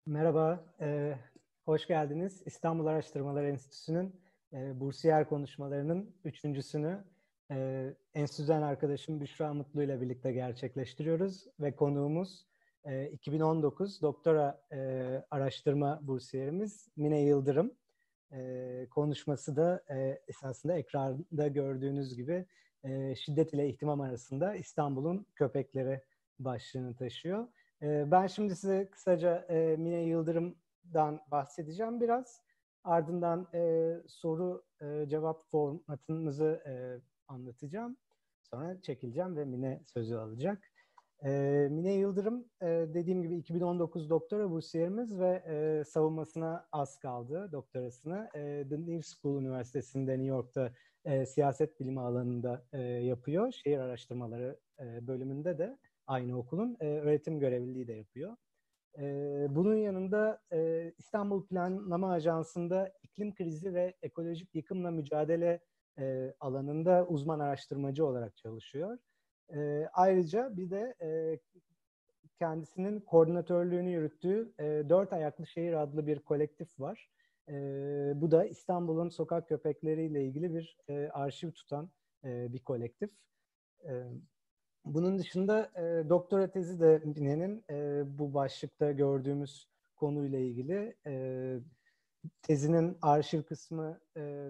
Merhaba, hoş geldiniz. İstanbul Araştırmalar Enstitüsü'nün bursiyer konuşmalarının üçüncüsünü enstitüden arkadaşım Büşra Mutlu ile birlikte gerçekleştiriyoruz. Ve konuğumuz 2019 doktora araştırma bursiyerimiz Mine Yıldırım. Konuşması da esasında ekranda gördüğünüz gibi şiddet ile ihtimam arasında İstanbul'un köpekleri başlığını taşıyor. Ben şimdi size kısaca Mine Yıldırım'dan bahsedeceğim biraz. Ardından soru cevap formatımızı anlatacağım. Sonra çekileceğim ve Mine sözü alacak. Mine Yıldırım dediğim gibi 2019 doktora bursiyerimiz ve savunmasına az kaldı doktorasını. The New School Üniversitesi'nde New York'ta siyaset bilimi alanında yapıyor. Şehir araştırmaları bölümünde de aynı okulun öğretim görevliliği de yapıyor. Bunun yanında İstanbul Planlama Ajansı'nda iklim krizi ve ekolojik yıkımla mücadele alanında uzman araştırmacı olarak çalışıyor. Ayrıca bir de kendisinin koordinatörlüğünü yürüttüğü Dört Ayaklı Şehir adlı bir kolektif var. Bu da İstanbul'un sokak köpekleriyle ilgili bir arşiv tutan bir kolektif. Bunun dışında doktora tezi de Mine'nin bu başlıkta gördüğümüz konuyla ilgili. Tezinin arşiv kısmı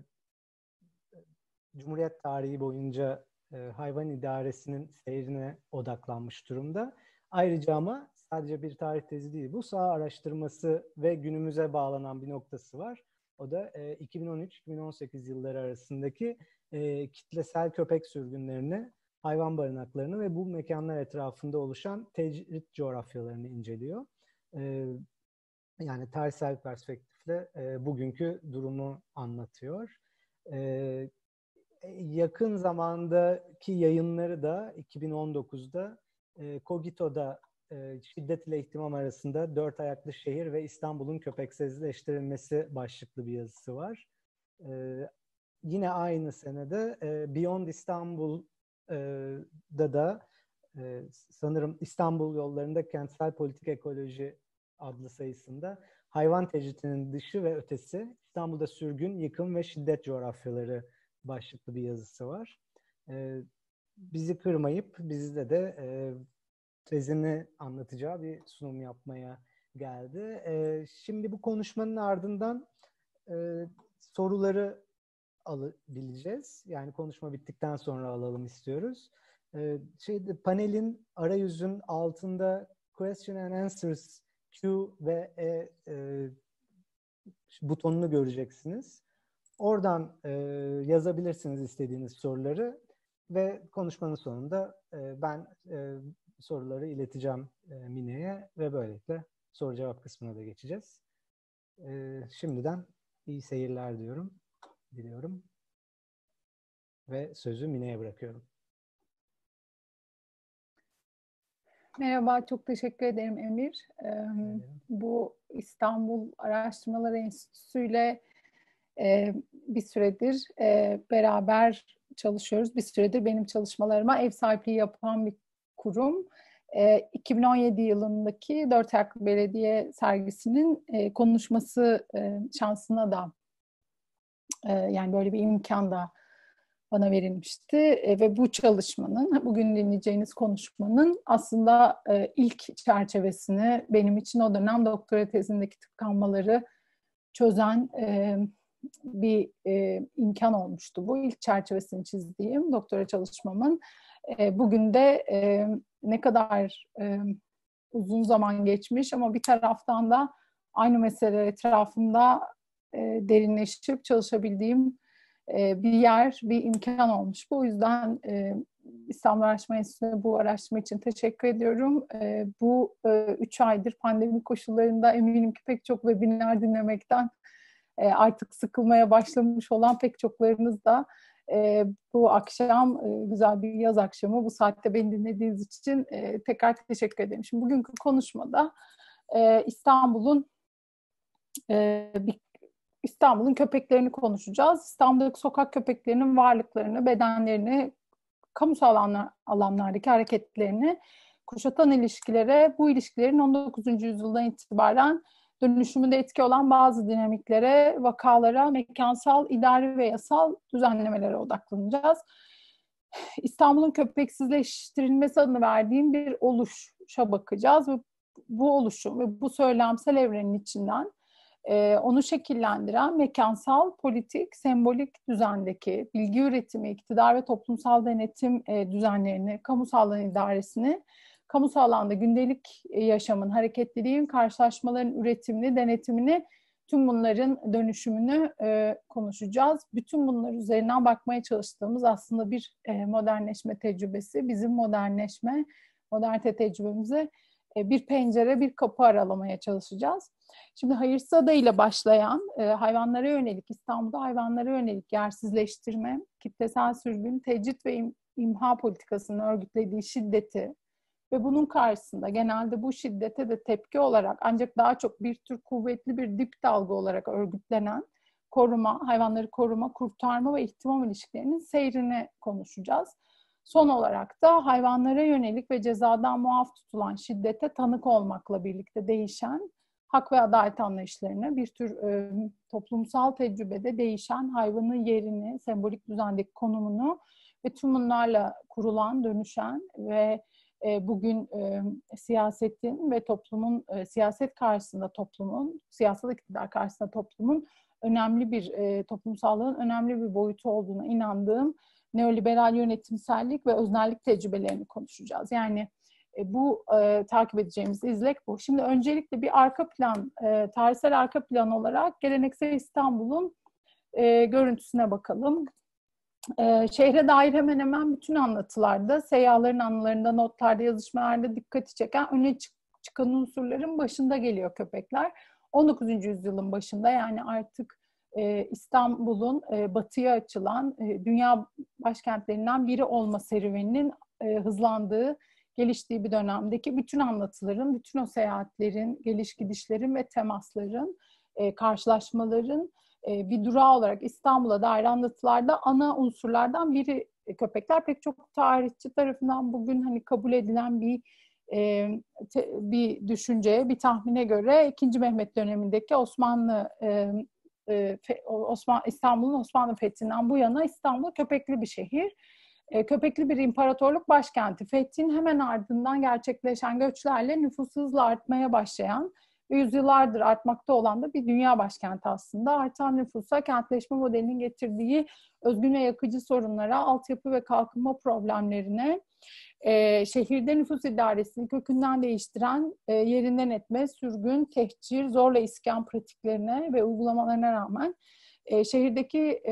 Cumhuriyet tarihi boyunca hayvan idaresinin seyrine odaklanmış durumda. Ayrıca ama sadece bir tarih tezi değil, bu saha araştırması ve günümüze bağlanan bir noktası var. O da 2013-2018 yılları arasındaki kitlesel köpek sürgünlerini, hayvan barınaklarını ve bu mekanlar etrafında oluşan tecrit coğrafyalarını inceliyor. Yani tarihsel perspektifle bugünkü durumu anlatıyor. Yakın zamandaki yayınları da 2019'da Cogito'da şiddet ile ihtimam arasında Dört Ayaklı Şehir ve İstanbul'un köpeksizleştirilmesi başlıklı bir yazısı var. Yine aynı senede Beyond İstanbul'da da sanırım İstanbul Yollarında Kentsel Politik Ekoloji adlı sayısında hayvan tecritinin dışı ve ötesi, İstanbul'da sürgün, yıkım ve şiddet coğrafyaları başlıklı bir yazısı var. Bizi kırmayıp bizde de tezini anlatacağı bir sunum yapmaya geldi. Şimdi bu konuşmanın ardından soruları alabileceğiz. Yani konuşma bittikten sonra alalım istiyoruz. Panelin arayüzün altında Question and Answers Q ve butonunu göreceksiniz. Oradan yazabilirsiniz istediğiniz soruları ve konuşmanın sonunda ben soruları ileteceğim Mine'ye ve böylelikle soru cevap kısmına da geçeceğiz. Şimdiden iyi seyirler diliyorum ve sözü Mine'ye bırakıyorum. Merhaba, çok teşekkür ederim Emir. Bu İstanbul Araştırmalar Enstitüsü ile bir süredir beraber çalışıyoruz. Bir süredir benim çalışmalarıma ev sahipliği yapan bir kurum. 2017 yılındaki Dört Ayaklı Belediye sergisinin konuşması şansına da yani böyle bir imkan da bana verilmişti ve bu çalışmanın, bugün dinleyeceğiniz konuşmanın aslında ilk çerçevesini benim için o dönem doktora tezindeki tıkanmaları çözen bir imkan olmuştu. Bu ilk çerçevesini çizdiğim doktora çalışmamın bugün de ne kadar uzun zaman geçmiş ama bir taraftan da aynı mesele etrafında derinleştirip çalışabildiğim bir yer, bir imkan olmuş. Bu yüzden İstanbul Araştırma Enstitüsü'ne bu araştırma için teşekkür ediyorum. Bu 3 aydır pandemi koşullarında eminim ki pek çok webinar dinlemekten artık sıkılmaya başlamış olan pek çoklarınız da bu akşam güzel bir yaz akşamı bu saatte beni dinlediğiniz için tekrar teşekkür ederim. Şimdi bugünkü konuşmada İstanbul'un köpeklerini konuşacağız. İstanbul'daki sokak köpeklerinin varlıklarını, bedenlerini, kamusal alanlardaki hareketlerini, kuşatan ilişkilere, bu ilişkilerin 19. yüzyıldan itibaren dönüşümünde etki olan bazı dinamiklere, vakalara, mekansal, idari ve yasal düzenlemelere odaklanacağız. İstanbul'un köpeksizleştirilmesi adını verdiğim bir oluşa bakacağız ve bu oluşum ve bu söylemsel evrenin içinden onu şekillendiren mekansal, politik, sembolik düzendeki bilgi üretimi, iktidar ve toplumsal denetim düzenlerini, kamusal alan idaresini, kamusal alanda gündelik yaşamın, hareketliliğin, karşılaşmaların üretimini, denetimini, tüm bunların dönüşümünü konuşacağız. Bütün bunlar üzerinden bakmaya çalıştığımız aslında bir modernleşme tecrübesi, bizim modernite tecrübemize bir pencere, bir kapı aralamaya çalışacağız. Şimdi hayırsız adayıyla başlayan hayvanlara yönelik, İstanbul'da hayvanlara yönelik yersizleştirme, kitlesel sürgün, tecrit ve imha politikasının örgütlediği şiddeti ve bunun karşısında genelde bu şiddete de tepki olarak ancak daha çok bir tür kuvvetli bir dip dalga olarak örgütlenen koruma, hayvanları koruma, kurtarma ve ihtimam ilişkilerinin seyrini konuşacağız. Son olarak da hayvanlara yönelik ve cezadan muaf tutulan şiddete tanık olmakla birlikte değişen hak ve adalet anlayışlarını, bir tür toplumsal tecrübede değişen hayvanın yerini, sembolik düzendeki konumunu ve tüm bunlarla kurulan, dönüşen ve bugün siyasetin ve toplumun, siyaset karşısında toplumun, siyasal iktidar karşısında toplumun önemli bir, toplumsallığın önemli bir boyutu olduğuna inandığım neoliberal yönetimsellik ve öznellik tecrübelerini konuşacağız. Yani bu takip edeceğimiz izlek bu. Şimdi öncelikle bir arka plan, tarihsel arka plan olarak geleneksel İstanbul'un görüntüsüne bakalım. Şehre dair hemen hemen bütün anlatılarda, seyyahların anılarında, notlarda, yazışmalarda dikkati çeken, öne çıkan unsurların başında geliyor köpekler. 19. yüzyılın başında, yani artık İstanbul'un batıya açılan dünya başkentlerinden biri olma serüveninin hızlandığı, geliştiği bir dönemdeki bütün anlatıların, bütün o seyahatlerin, geliş gidişlerin ve temasların, karşılaşmaların bir durağı olarak İstanbul'a dair anlatılarda ana unsurlardan biri köpekler. Pek çok tarihçi tarafından bugün hani kabul edilen bir düşünceye, bir tahmine göre 2. Mehmet dönemindeki İstanbul'un Osmanlı fethinden bu yana İstanbul köpekli bir şehir. Köpekli bir imparatorluk başkenti. Fethin hemen ardından gerçekleşen göçlerle nüfusu hızla artmaya başlayan ve yüzyıllardır artmakta olan da bir dünya başkenti aslında. Artan nüfusa kentleşme modelinin getirdiği özgün ve yakıcı sorunlara, altyapı ve kalkınma problemlerine, şehirde nüfus idaresini kökünden değiştiren, yerinden etme, sürgün, tehcir, zorla iskan pratiklerine ve uygulamalarına rağmen şehirdeki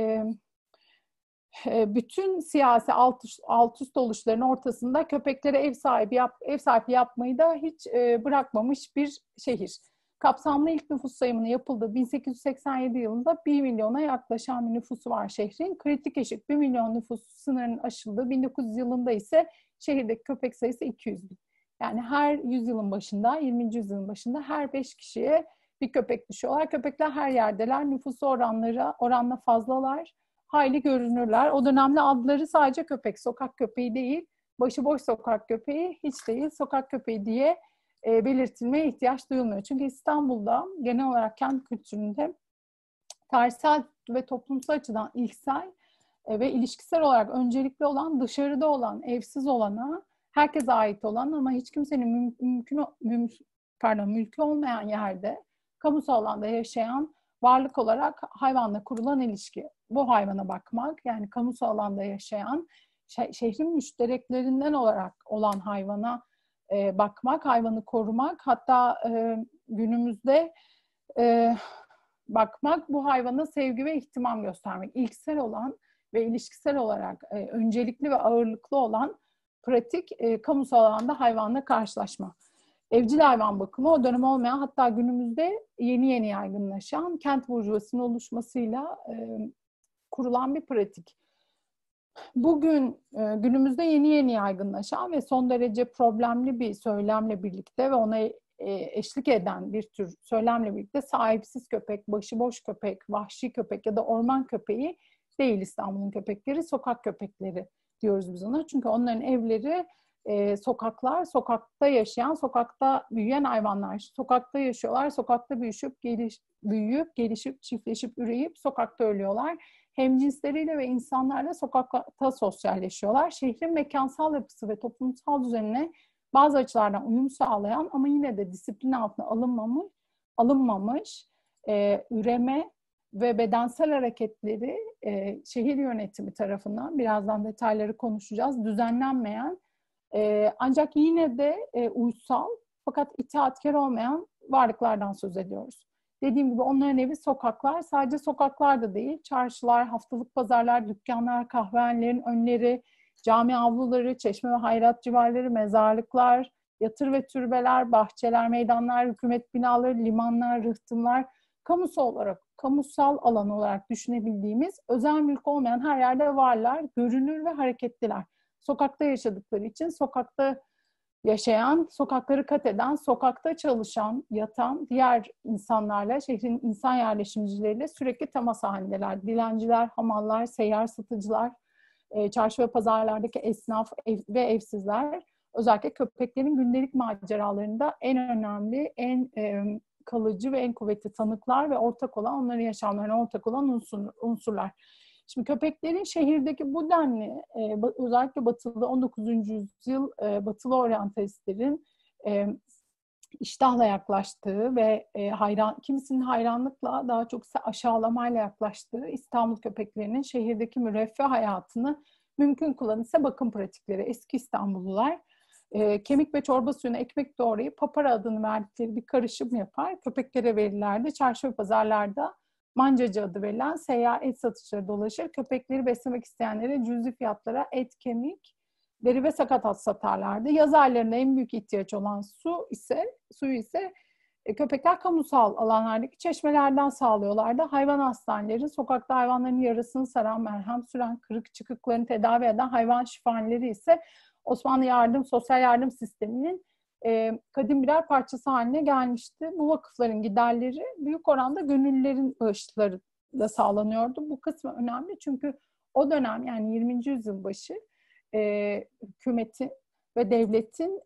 bütün siyasi alt üst oluşların ortasında köpeklere ev sahipliği yapmayı da hiç bırakmamış bir şehir. Kapsamlı ilk nüfus sayımının yapıldığı 1887 yılında 1 milyona yaklaşan bir nüfusu var şehrin. Kritik eşik 1 milyon nüfus sınırının aşıldığı 1900 yılında ise şehirdeki köpek sayısı 200 bin. Yani her yüzyılın başında, 20. yüzyılın başında her 5 kişiye bir köpek düşüyorlar. Köpekler her yerdeler. Nüfusu oranla fazlalar. Hayli görünürler. O dönemde adları sadece köpek, sokak köpeği değil, başıboş sokak köpeği hiç değil, sokak köpeği diye belirtilmeye ihtiyaç duyulmuyor. Çünkü İstanbul'da genel olarak kent kültüründe tarihsel ve toplumsal açıdan ilksel ve ilişkisel olarak öncelikli olan, dışarıda olan, evsiz olana, herkese ait olan ama hiç kimsenin mülkü olmayan yerde, kamusal alanda yaşayan varlık olarak hayvanla kurulan ilişki. Bu hayvana bakmak, yani kamusal alanda yaşayan, şehrin müştereklerinden olarak olan hayvana bakmak, hayvanı korumak, hatta günümüzde bakmak, bu hayvana sevgi ve ihtimam göstermek. İlksel olan ve ilişkisel olarak öncelikli ve ağırlıklı olan pratik kamusal alanda hayvanla karşılaşma. Evcil hayvan bakımı o dönem olmayan, hatta günümüzde yeni yaygınlaşan kent burjuvasının oluşmasıyla kurulan bir pratik. Bugün günümüzde yeni yaygınlaşan ve son derece problemli bir söylemle birlikte ve ona eşlik eden bir tür söylemle birlikte sahipsiz köpek, başıboş köpek, vahşi köpek ya da orman köpeği değil İstanbul'un köpekleri, sokak köpekleri diyoruz biz ona. Çünkü onların evleri sokaklar, sokakta yaşayan, sokakta büyüyen hayvanlar. Sokakta yaşıyorlar, sokakta büyüyüp, gelişip, çiftleşip, üreyip sokakta ölüyorlar. Hemcinsleriyle ve insanlarla sokakta sosyalleşiyorlar. Şehrin mekansal yapısı ve toplumsal düzenine bazı açılardan uyum sağlayan ama yine de disiplin altına alınmamış üreme ve bedensel hareketleri şehir yönetimi tarafından, birazdan detayları konuşacağız, düzenlenmeyen ancak yine de uysal fakat itaatkar olmayan varlıklardan söz ediyoruz. Dediğim gibi onların evi sokaklar, sadece sokaklar da değil, çarşılar, haftalık pazarlar, dükkanlar, kahvehanelerin önleri, cami avluları, çeşme ve hayrat civarları, mezarlıklar, yatır ve türbeler, bahçeler, meydanlar, hükümet binaları, limanlar, rıhtımlar, kamusal alan olarak düşünebildiğimiz özel mülk olmayan her yerde varlar, görünür ve hareketliler. Sokakta yaşadıkları için sokakta yaşayan, sokakları kat eden, sokakta çalışan, yatan diğer insanlarla, şehrin insan yerleşimcileriyle sürekli temas halindeler. Dilenciler, hamallar, seyyar satıcılar, çarşı ve pazarlardaki esnaf ve evsizler, özellikle köpeklerin gündelik maceralarında en önemli, en kalıcı ve en kuvvetli tanıklar ve onların yaşamlarına ortak olan unsurlar. Şimdi köpeklerin şehirdeki bu denli, özellikle batılı 19. yüzyıl batılı oryantalistlerin iştahla yaklaştığı ve kimisinin hayranlıkla, daha çok ise aşağılamayla yaklaştığı İstanbul köpeklerinin şehirdeki müreffeh hayatını mümkün kılan ise bakım pratikleri. Eski İstanbullular kemik ve çorba suyuna ekmek doğrayıp papara adını verdikleri bir karışım yapar, köpeklere verirlerdi. Çarşı ve pazarlarda mancacı adı verilen seyyar et satışları dolaşır. Köpekleri beslemek isteyenlere cüzi fiyatlara et, kemik, deri ve sakatat satarlardı. Yaz aylarında en büyük ihtiyaç olan suyu ise köpekler kamusal alanlardaki çeşmelerden sağlıyorlardı. Hayvan hastaneleri, sokakta hayvanların yarasını saran, merhem süren, kırık çıkıklarını tedavi eden hayvan şifahaneleri ise Osmanlı sosyal yardım sisteminin kadim birer parçası haline gelmişti. Bu vakıfların giderleri büyük oranda gönüllülerin bağışlarıyla sağlanıyordu. Bu kısmı önemli çünkü o dönem, yani 20. yüzyıl başı, hükümetin ve devletin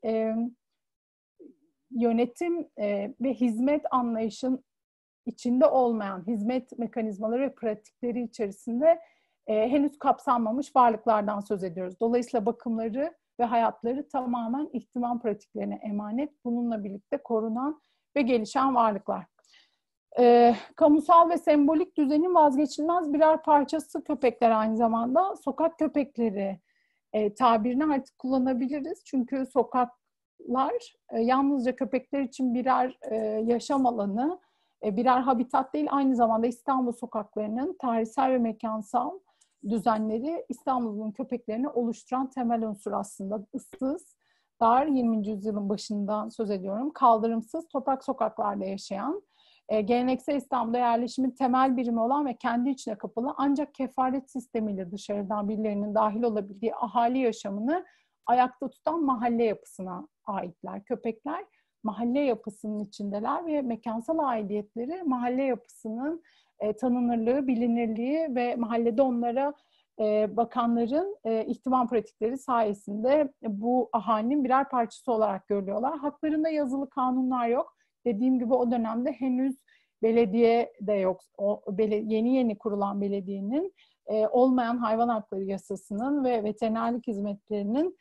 yönetim ve hizmet anlayışın içinde olmayan hizmet mekanizmaları ve pratikleri içerisinde henüz kapsanmamış varlıklardan söz ediyoruz. Dolayısıyla bakımları ve hayatları tamamen ihtimam pratiklerine emanet, bununla birlikte korunan ve gelişen varlıklar. Kamusal ve sembolik düzenin vazgeçilmez birer parçası köpekler aynı zamanda. Sokak köpekleri tabirini artık kullanabiliriz. Çünkü sokaklar yalnızca köpekler için birer yaşam alanı, birer habitat değil, aynı zamanda İstanbul sokaklarının tarihsel ve mekansal düzenleri İstanbul'un köpeklerini oluşturan temel unsur aslında. Issız, dar, 20. yüzyılın başından söz ediyorum, kaldırımsız, toprak sokaklarda yaşayan, geleneksel İstanbul'da yerleşimin temel birimi olan ve kendi içine kapalı, ancak kefaret sistemiyle dışarıdan birilerinin dahil olabildiği ahali yaşamını ayakta tutan mahalle yapısına aitler. Köpekler mahalle yapısının içindeler ve mekansal aidiyetleri mahalle yapısının tanınırlığı, bilinirliği ve mahallede onlara bakanların ihtimam pratikleri sayesinde bu ahalinin birer parçası olarak görülüyorlar. Haklarında yazılı kanunlar yok. Dediğim gibi o dönemde henüz belediye de yok. Yeni kurulan belediyenin olmayan hayvan hakları yasasının ve veterinerlik hizmetlerinin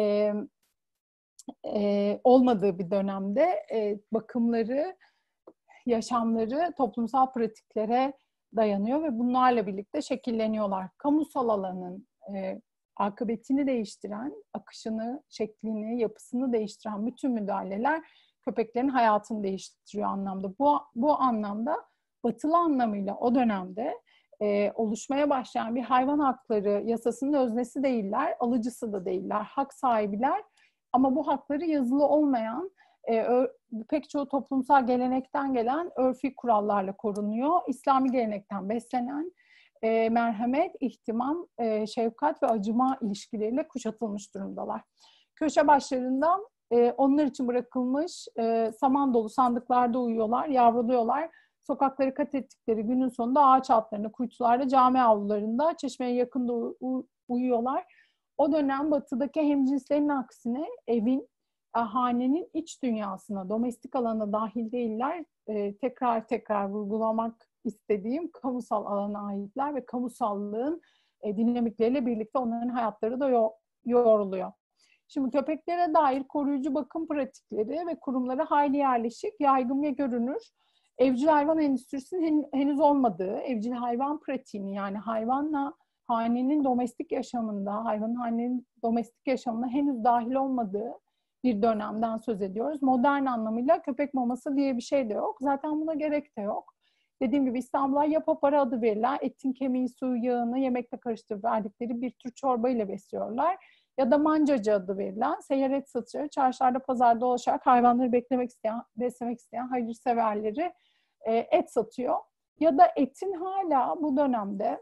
olmadığı bir dönemde bakımları, yaşamları toplumsal pratiklere dayanıyor ve bunlarla birlikte şekilleniyorlar. Kamusal alanın akıbetini değiştiren, akışını, şeklini, yapısını değiştiren bütün müdahaleler köpeklerin hayatını değiştiriyor anlamda. Bu anlamda batılı anlamıyla o dönemde oluşmaya başlayan bir hayvan hakları yasasının öznesi değiller, alıcısı da değiller, hak sahibiler ama bu hakları yazılı olmayan, pek çoğu toplumsal gelenekten gelen örfi kurallarla korunuyor. İslami gelenekten beslenen merhamet, ihtimam, şefkat ve acıma ilişkileriyle kuşatılmış durumdalar. Köşe başlarında onlar için bırakılmış saman dolu sandıklarda uyuyorlar, yavruluyorlar. Sokakları kat ettikleri günün sonunda ağaç altlarında, kuytularda, cami avlularında, çeşmeye yakında uyuyorlar. o dönem batıdaki hemcinslerin aksine evin, hanenin iç dünyasına, domestik alana dahil değiller. Tekrar tekrar vurgulamak istediğim kamusal alana aitler ve kamusallığın dinamikleriyle birlikte onların hayatları da yoruluyor. Şimdi köpeklere dair koruyucu bakım pratikleri ve kurumları hayli yerleşik, yaygın ve görünür. Evcil hayvan endüstrisinin henüz olmadığı, evcil hayvan pratiğini, yani hayvanla hanenin domestik yaşamında, hayvanın hanenin domestik yaşamına henüz dahil olmadığı bir dönemden söz ediyoruz. Modern anlamıyla köpek maması diye bir şey de yok. Zaten buna gerek de yok. Dediğim gibi İstanbul'a ya papara adı verilen etin kemiği, suyu, yağını yemekle karıştırıp verdikleri bir tür çorba ile besliyorlar. Ya da mancacı adı verilen seyyar et satıcıları çarşılarda, pazarda dolaşarak hayvanları beslemek isteyen hayırseverleri et satıyor. Ya da etin hala bu dönemde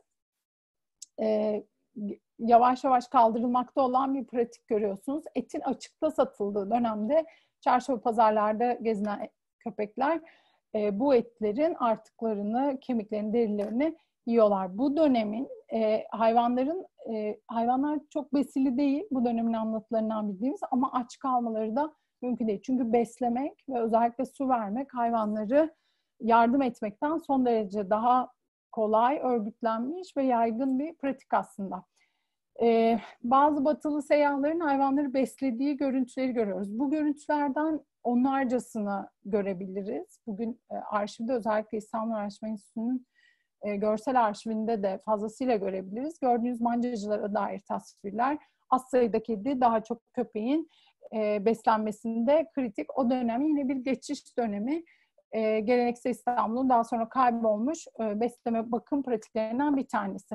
yavaş yavaş kaldırılmakta olan bir pratik görüyorsunuz. Etin açıkta satıldığı dönemde çarşı ve pazarlarda gezinen köpekler bu etlerin artıklarını, kemiklerini, derilerini yiyorlar. Bu dönemin hayvanlar çok besili değil, bu dönemin anlatılarından bildiğimiz, ama aç kalmaları da mümkün değil. Çünkü beslemek ve özellikle su vermek hayvanları yardım etmekten son derece daha kolay, örgütlenmiş ve yaygın bir pratik aslında. Bazı batılı seyyahların hayvanları beslediği görüntüleri görüyoruz. Bu görüntülerden onlarcasını görebiliriz. Bugün arşivde, özellikle İstanbul Araştırma Enstitüsü'nün görsel arşivinde de fazlasıyla görebiliriz. Gördüğünüz mancacılara dair tasvirler, az sayıda kedi, daha çok köpeğin beslenmesinde kritik. O dönem yine bir geçiş dönemi. Geleneksel İstanbul'un daha sonra kaybolmuş besleme bakım pratiklerinden bir tanesi.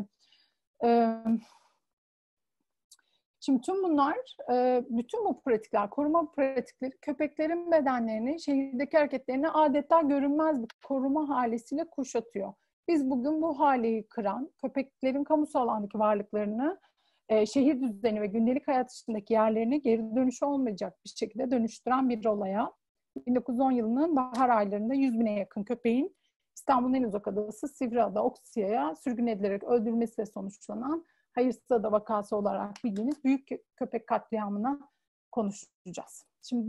Şimdi tüm bunlar, bütün bu pratikler, koruma pratikleri köpeklerin bedenlerini, şehirdeki hareketlerini adeta görünmez bir koruma halesiyle kuşatıyor. Biz bugün bu haleyi kıran, köpeklerin kamusal alandaki varlıklarını, şehir düzeni ve gündelik hayat içindeki yerlerini geri dönüşü olmayacak bir şekilde dönüştüren bir olaya, 1910 yılının bahar aylarında 100 bine yakın köpeğin İstanbul'un en uzak adası Sivriada, Oksiya'ya sürgün edilerek öldürülmesiyle sonuçlanan Hayırsızada vakası olarak bildiğimiz büyük köpek katliamına konuşacağız. Şimdi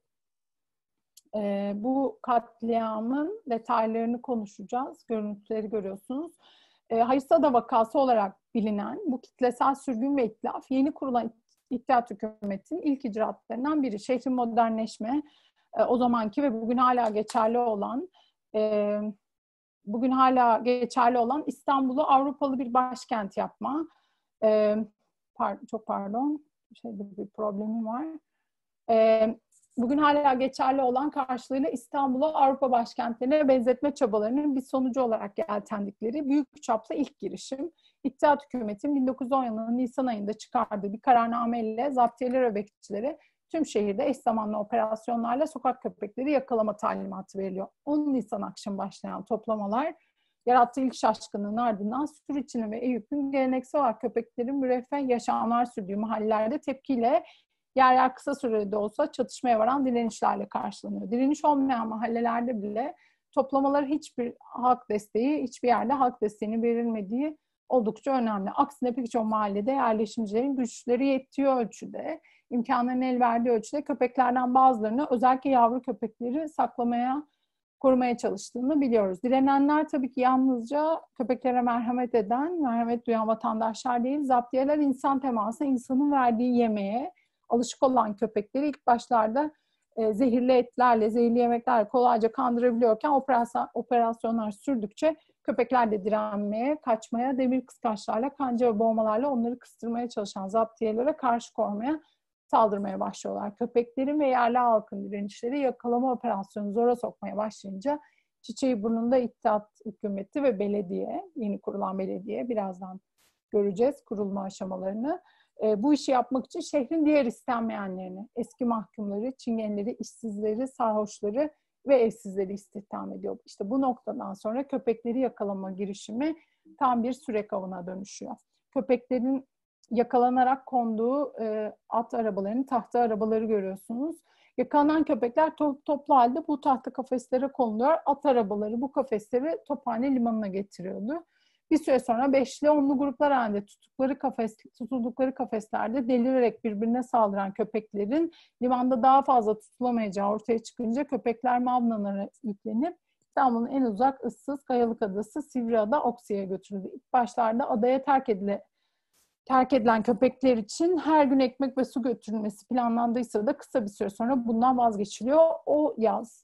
bu katliamın detaylarını konuşacağız. Görüntüleri görüyorsunuz. Hayırsızada vakası olarak bilinen bu kitlesel sürgün ve itlaf, yeni kurulan İttihat Hükümeti'nin ilk icraatlerinden biri. Şehrin modernleşme, o zamanki ve bugün hala geçerli olan İstanbul'u Avrupalı bir başkent yapma. Çok pardon, bir problemim var. Bugün hala geçerli olan, karşılığıyla İstanbul'u Avrupa başkentlerine benzetme çabalarının bir sonucu olarak yeltendikleri büyük çaplı ilk girişim. İttihat Hükümeti'nin 1910 yılının Nisan ayında çıkardığı bir kararnameyle zaptiyeler ve bekçilere tüm şehirde eş zamanlı operasyonlarla sokak köpekleri yakalama talimatı veriliyor. 10 Nisan akşamı başlayan toplamalar yarattığı ilk şaşkınlığın ardından Suriçi'nin ve Eyüp'ün geleneksel olarak köpeklerin müreffeh yaşamlar sürdüğü mahallelerde tepkiyle yer yer kısa sürede olsa çatışmaya varan direnişlerle karşılanıyor. Direniş olmayan mahallelerde bile toplamalara hiçbir yerde halk desteğinin verilmediği oldukça önemli. Aksine pek çok mahallede yerleşimcilerin güçleri yettiği ölçüde, imkanların el verdiği ölçüde köpeklerden bazılarını, özellikle yavru köpekleri korumaya çalıştığını biliyoruz. Direnenler tabii ki yalnızca köpeklere merhamet duyan vatandaşlar değil, zaptiyeler insan teması, insanın verdiği yemeğe alışık olan köpekleri ilk başlarda zehirli etlerle, zehirli yemeklerle kolayca kandırabiliyorken operasyonlar sürdükçe köpekler de direnmeye, kaçmaya, demir kıskaçlarla, kanca ve boğmalarla onları kıstırmaya çalışan zaptiyelere karşı koymaya, saldırmaya başlıyorlar. Köpeklerin ve yerli halkın direnişleri yakalama operasyonu zora sokmaya başlayınca çiçeği burnunda İttihat Hükümeti ve yeni kurulan belediye, birazdan göreceğiz kurulma aşamalarını. Bu işi yapmak için şehrin diğer istenmeyenlerini, eski mahkumları, çingenleri, işsizleri, sarhoşları ve evsizleri istihdam ediyor. İşte bu noktadan sonra köpekleri yakalama girişimi tam bir sürek avına dönüşüyor. Köpeklerin yakalanarak konduğu at arabalarını, tahta arabaları görüyorsunuz. Yakalanan köpekler toplu halde bu tahta kafeslere konuluyor. At arabaları bu kafesleri Tophane Limanı'na getiriyordu. Bir süre sonra beşli onlu gruplar halinde tutuldukları kafeslerde delirerek birbirine saldıran köpeklerin limanda daha fazla tutulamayacağı ortaya çıkınca köpekler Mavna'lara yüklenip İstanbul'un en uzak ıssız kayalık adası Sivriada Oksi'ye götürüldü. İlk başlarda adaya terk edilen köpekler için her gün ekmek ve su götürülmesi planlandıysa da kısa bir süre sonra bundan vazgeçiliyor. O yaz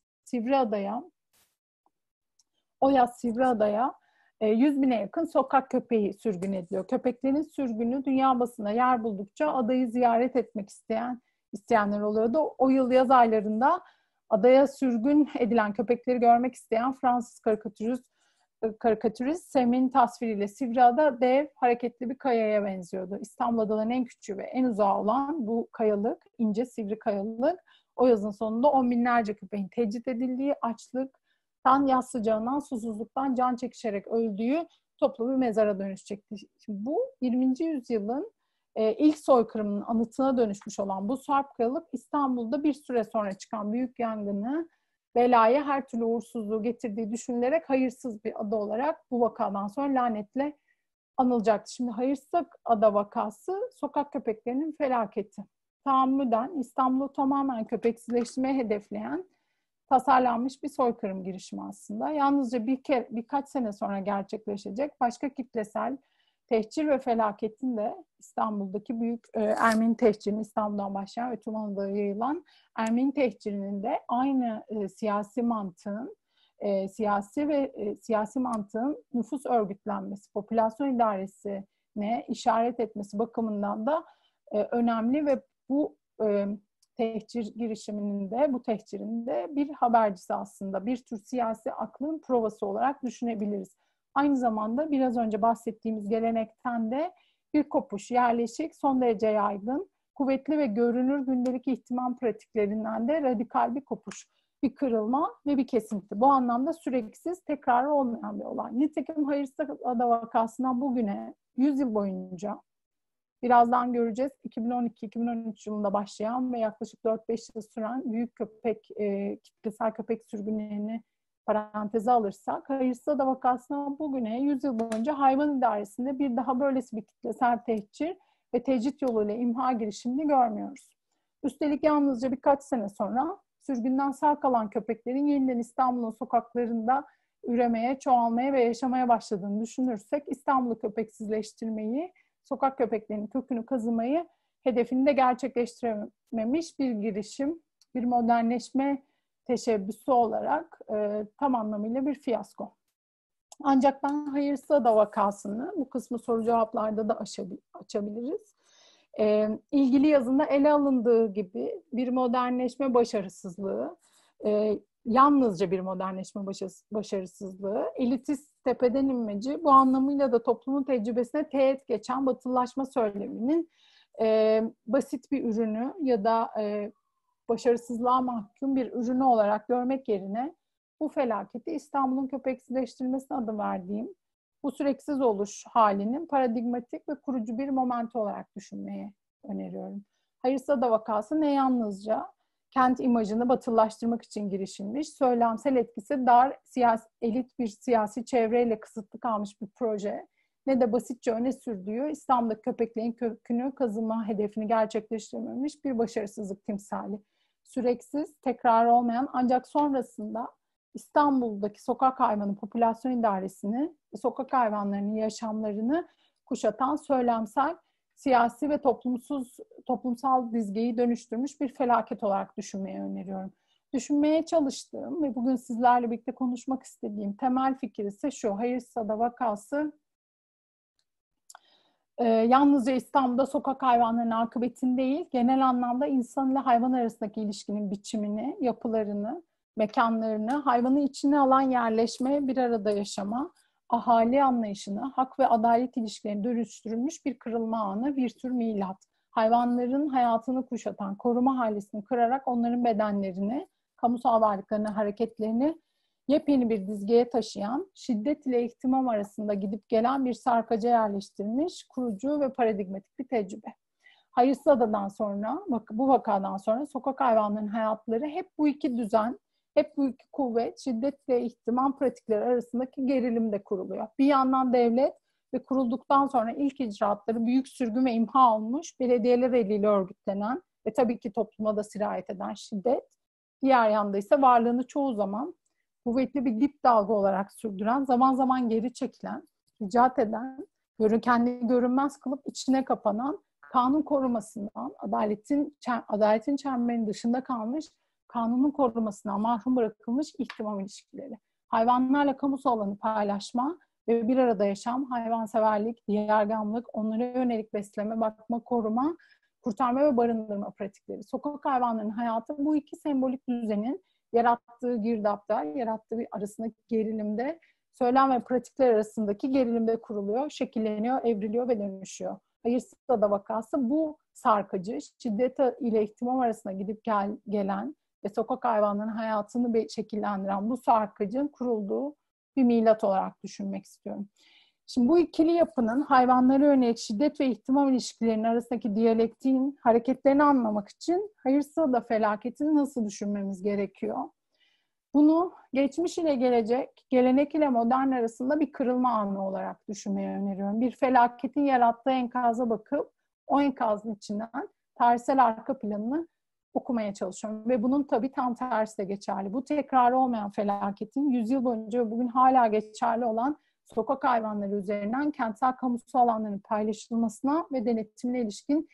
Sivriada'ya 100 bine yakın sokak köpeği sürgün ediliyor. Köpeklerin sürgünü dünya basında yer buldukça adayı ziyaret etmek isteyenler oluyordu. O yıl yaz aylarında adaya sürgün edilen köpekleri görmek isteyen Fransız karikatürist Sem'in tasviriyle Sivriada dev, hareketli bir kayaya benziyordu. İstanbul adalarının en küçüğü ve en uzağı olan bu kayalık, ince sivri kayalık, o yazın sonunda on binlerce köpeğin tecrit edildiği, açlıktan, yaz sıcağından, susuzluktan can çekişerek öldüğü toplu bir mezara dönüşecekti. Şimdi bu 20. yüzyılın ilk soykırımının anıtına dönüşmüş olan bu Sarp kayalık İstanbul'da bir süre sonra çıkan büyük yangını, belayı, her türlü uğursuzluğu getirdiği düşünülerek hayırsız bir ada olarak bu vakadan sonra lanetle anılacaktı. Şimdi hayırsız ada vakası sokak köpeklerinin felaketi. Tahammüden İstanbul'u tamamen köpeksizleştirmeye hedefleyen tasarlanmış bir soykırım girişimi aslında. Yalnızca birkaç sene sonra gerçekleşecek başka kitlesel tehcir ve felaketin de İstanbul'daki büyük Ermeni tehcirinin, İstanbul'dan başlayan ve tüm Anadolu'ya yayılan Ermeni tehcirinin de aynı siyasi mantığın nüfus örgütlenmesi, popülasyon idaresine işaret etmesi bakımından da önemli ve bu tehcir girişiminin de, bu tehcirin de bir habercisi aslında. Bir tür siyasi aklın provası olarak düşünebiliriz. Aynı zamanda biraz önce bahsettiğimiz gelenekten de bir kopuş, yerleşik, son derece yaygın, kuvvetli ve görünür gündelik ihtimam pratiklerinden de radikal bir kopuş, bir kırılma ve bir kesinti. Bu anlamda süreksiz, tekrar olmayan bir olay. Nitekim Hayırsız Ada vakasından bugüne 100 yıl boyunca, birazdan göreceğiz, 2012-2013 yılında başlayan ve yaklaşık 4-5 yıl süren büyük kitlesel köpek sürgünlerini paranteze alırsak, Hayırsız Ada vakasından bugüne 100 yıl boyunca hayvan idaresinde bir daha böylesi bir kitlesel tehcir ve tecrit yoluyla imha girişimini görmüyoruz. Üstelik yalnızca birkaç sene sonra sürgünden sağ kalan köpeklerin yeniden İstanbul'un sokaklarında üremeye, çoğalmaya ve yaşamaya başladığını düşünürsek, İstanbul'u köpeksizleştirmeyi, sokak köpeklerinin kökünü kazımayı hedefini de gerçekleştirememiş bir girişim, bir modernleşme teşebbüsü olarak tam anlamıyla bir fiyasko. Ancak ben Hayırsız Ada vakasını, bu kısmı soru cevaplarda da açabiliriz. İlgili yazında ele alındığı gibi bir modernleşme başarısızlığı, yalnızca bir modernleşme başarısızlığı, elitist tepeden inmeci, bu anlamıyla da toplumun tecrübesine teğet geçen batılılaşma söyleminin basit bir ürünü ya da başarısızlığa mahkum bir ürünü olarak görmek yerine bu felaketi İstanbul'un köpeksizleştirilmesine adı verdiğim bu süreksiz oluş halinin paradigmatik ve kurucu bir momenti olarak düşünmeye öneriyorum. Hayırsız Ada vakası ne yalnızca kent imajını batılılaştırmak için girişilmiş, söylemsel etkisi dar, elit bir siyasi çevreyle kısıtlı kalmış bir proje, ne de basitçe öne sürdüğü İstanbul'daki köpeklerin kökünü kazıma hedefini gerçekleştirememiş bir başarısızlık timsali. Süreksiz, tekrar olmayan ancak sonrasında İstanbul'daki sokak hayvanı popülasyon idaresini, sokak hayvanlarının yaşamlarını kuşatan söylemsel, siyasi ve toplumsal dizgeyi dönüştürmüş bir felaket olarak düşünmeye öneriyorum. Düşünmeye çalıştığım ve bugün sizlerle birlikte konuşmak istediğim temel fikir ise şu: Hayırsız Ada vakası yalnızca İstanbul'da sokak hayvanlarının akıbetini değil, genel anlamda insan ile hayvan arasındaki ilişkinin biçimini, yapılarını, mekanlarını, hayvanı içine alan yerleşme, bir arada yaşama, ahali anlayışını, hak ve adalet ilişkilerini dönüştürülmüş bir kırılma anı, bir tür milat. Hayvanların hayatını kuşatan koruma haylesini kırarak onların bedenlerini, kamusal varlıklarını, hareketlerini yepyeni bir dizgeye taşıyan, şiddet ile ihtimam arasında gidip gelen bir sarkaca yerleştirilmiş, kurucu ve paradigmatik bir tecrübe. Hayırsız Ada'dan sonra, bu vakadan sonra sokak hayvanlarının hayatları hep bu iki düzen, hep bu iki kuvvet, şiddet ve ihtimam pratikleri arasındaki gerilim de kuruluyor. Bir yandan devlet ve kurulduktan sonra ilk icraatları büyük sürgün ve imha olmuş, belediyeler eliyle örgütlenen ve tabii ki topluma da sirayet eden şiddet. Diğer yanda ise varlığını çoğu zaman kuvvetli bir dip dalga olarak sürdüren, zaman zaman geri çekilen, icat eden, kendini görünmez kılıp içine kapanan, kanun korumasından, adaletin çemberinin dışında kalmış, kanunun korumasından mahrum bırakılmış ihtimam ilişkileri. Hayvanlarla kamusal alanı paylaşma ve bir arada yaşam, hayvanseverlik, diğergamlık, onlara yönelik besleme, bakma, koruma, kurtarma ve barındırma pratikleri. Sokak hayvanlarının hayatı bu iki sembolik düzenin yarattığı girdapta, yarattığı bir arasındaki gerilimde, söylem ve pratikler arasındaki gerilimde kuruluyor, şekilleniyor, evriliyor ve dönüşüyor. Hayırsız Ada vakası bu sarkıcı, şiddet ile ihtimam arasında gidip gelen ve sokak hayvanlarının hayatını şekillendiren bu sarkıcın kurulduğu bir milat olarak düşünmek istiyorum. Şimdi bu ikili yapının hayvanlara yönelik şiddet ve ihtimam ilişkilerinin arasındaki diyalektiğin hareketlerini anlamak için Hayırsız Ada felaketini nasıl düşünmemiz gerekiyor? Bunu geçmiş ile gelecek, gelenek ile modern arasında bir kırılma anı olarak düşünmeyi öneriyorum. Bir felaketin yarattığı enkaza bakıp o enkazın içinden tarihsel arka planını okumaya çalışıyorum. Ve bunun tabii tam tersi de geçerli. Bu tekrar olmayan felaketin 100 yıl boyunca bugün hala geçerli olan sokak hayvanları üzerinden kentsel kamusal alanların paylaşılmasına ve denetimine ilişkin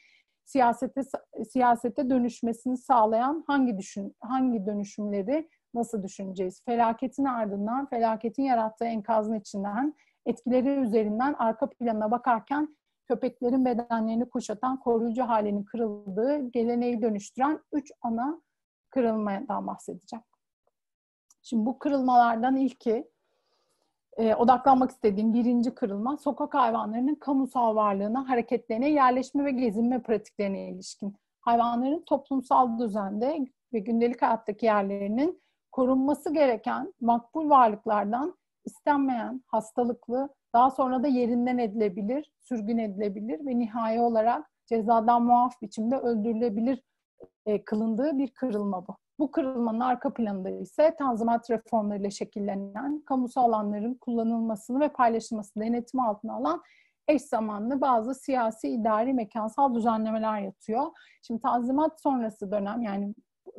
siyasete dönüşmesini sağlayan hangi dönüşümleri nasıl düşüneceğiz? Felaketin ardından, felaketin yarattığı enkazın içinden, etkileri üzerinden arka planına bakarken köpeklerin bedenlerini kuşatan koruyucu halinin kırıldığı, geleneği dönüştüren 3 ana kırılmadan bahsedeceğim. Şimdi bu kırılmalardan ilki, odaklanmak istediğim birinci kırılma, sokak hayvanlarının kamusal varlığına, hareketlerine, yerleşme ve gezinme pratiklerine ilişkin. Hayvanların toplumsal düzende ve gündelik hayattaki yerlerinin korunması gereken makbul varlıklardan istenmeyen, hastalıklı, daha sonra da yerinden edilebilir, sürgün edilebilir ve nihai olarak cezadan muaf biçimde öldürülebilir kılındığı bir kırılma bu. Bu kırılmanın arka planında ise Tanzimat reformlarıyla şekillenen, kamusal alanların kullanılmasını ve paylaşılmasını denetimi altına alan eş zamanlı bazı siyasi, idari, mekansal düzenlemeler yatıyor. Şimdi Tanzimat sonrası dönem, yani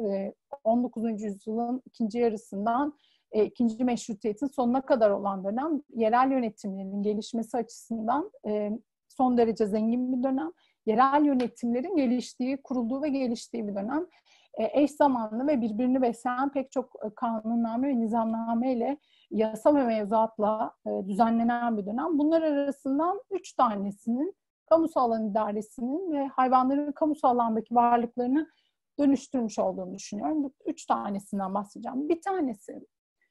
19. yüzyılın ikinci yarısından ikinci meşrutiyetin sonuna kadar olan dönem, yerel yönetimlerin gelişmesi açısından son derece zengin bir dönem. Yerel yönetimlerin geliştiği, kurulduğu ve geliştiği bir dönem. Eş zamanlı ve birbirini besleyen pek çok kanunname ve nizamname ile yasa ve mevzuatla düzenlenen bir dönem. Bunlar arasından 3 tanesinin kamusal alan idaresinin ve hayvanların kamusal alandaki varlıklarını dönüştürmüş olduğunu düşünüyorum. Bu 3 tanesinden bahsedeceğim. Bir tanesi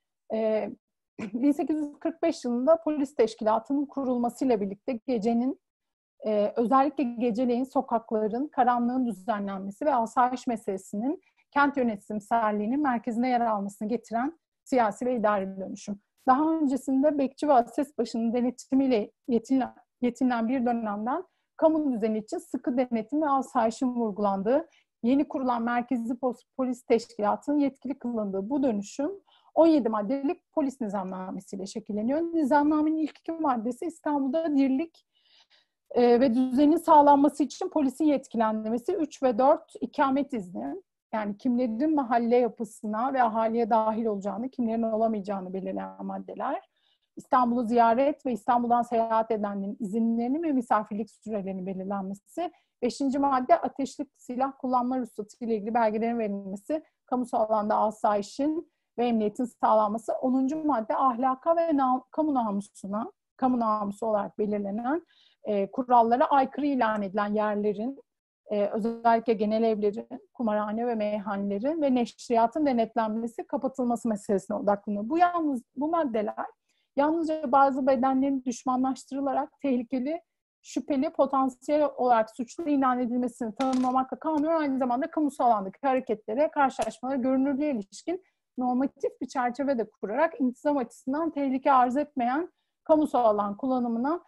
1845 yılında polis teşkilatının kurulmasıyla birlikte gecenin, özellikle geceleyin sokakların, karanlığın düzenlenmesi ve asayiş meselesinin kent yönetimselliğinin merkezine yer almasını getiren siyasi ve idari dönüşüm. Daha öncesinde bekçi ve ases başının denetimiyle yetinilen bir dönemden kamu düzeni için sıkı denetim ve asayişin vurgulandığı, yeni kurulan Merkezi Polis Teşkilatı'nın yetkili kılındığı bu dönüşüm 17 maddelik polis nizamnamesiyle şekilleniyor. Nizamnamenin ilk 2 maddesi İstanbul'da dirlik ve düzenin sağlanması için polisin yetkilendirmesi, 3 ve 4 ikamet izni, yani kimlerin mahalle yapısına ve ahaliye dahil olacağını, kimlerin olamayacağını belirleyen maddeler. İstanbul'u ziyaret ve İstanbul'dan seyahat edenlerin izinlerinin ve misafirlik sürelerinin belirlenmesi. 5. madde ateşli silah kullanma ruhsatı ile ilgili belgelerin verilmesi, kamusal alanda asayişin ve emniyetin sağlanması. 10. madde ahlaka ve kamu namusu olarak belirlenen kurallara aykırı ilan edilen yerlerin, özellikle genel evlerin, kumarhane ve meyhanelerin ve neşriyatın denetlenmesi, kapatılması meselesine odaklanıyor. Bu maddeler yalnızca bazı bedenlerin düşmanlaştırılarak tehlikeli, şüpheli, potansiyel olarak suçlu ilan edilmesini tanımlamakla kalmıyor. Aynı zamanda kamusal alandaki hareketlere, karşılaşmalara, görünürlüğe ilişkin normatif bir çerçeve de kurarak intizam açısından tehlike arz etmeyen kamusal alan kullanımına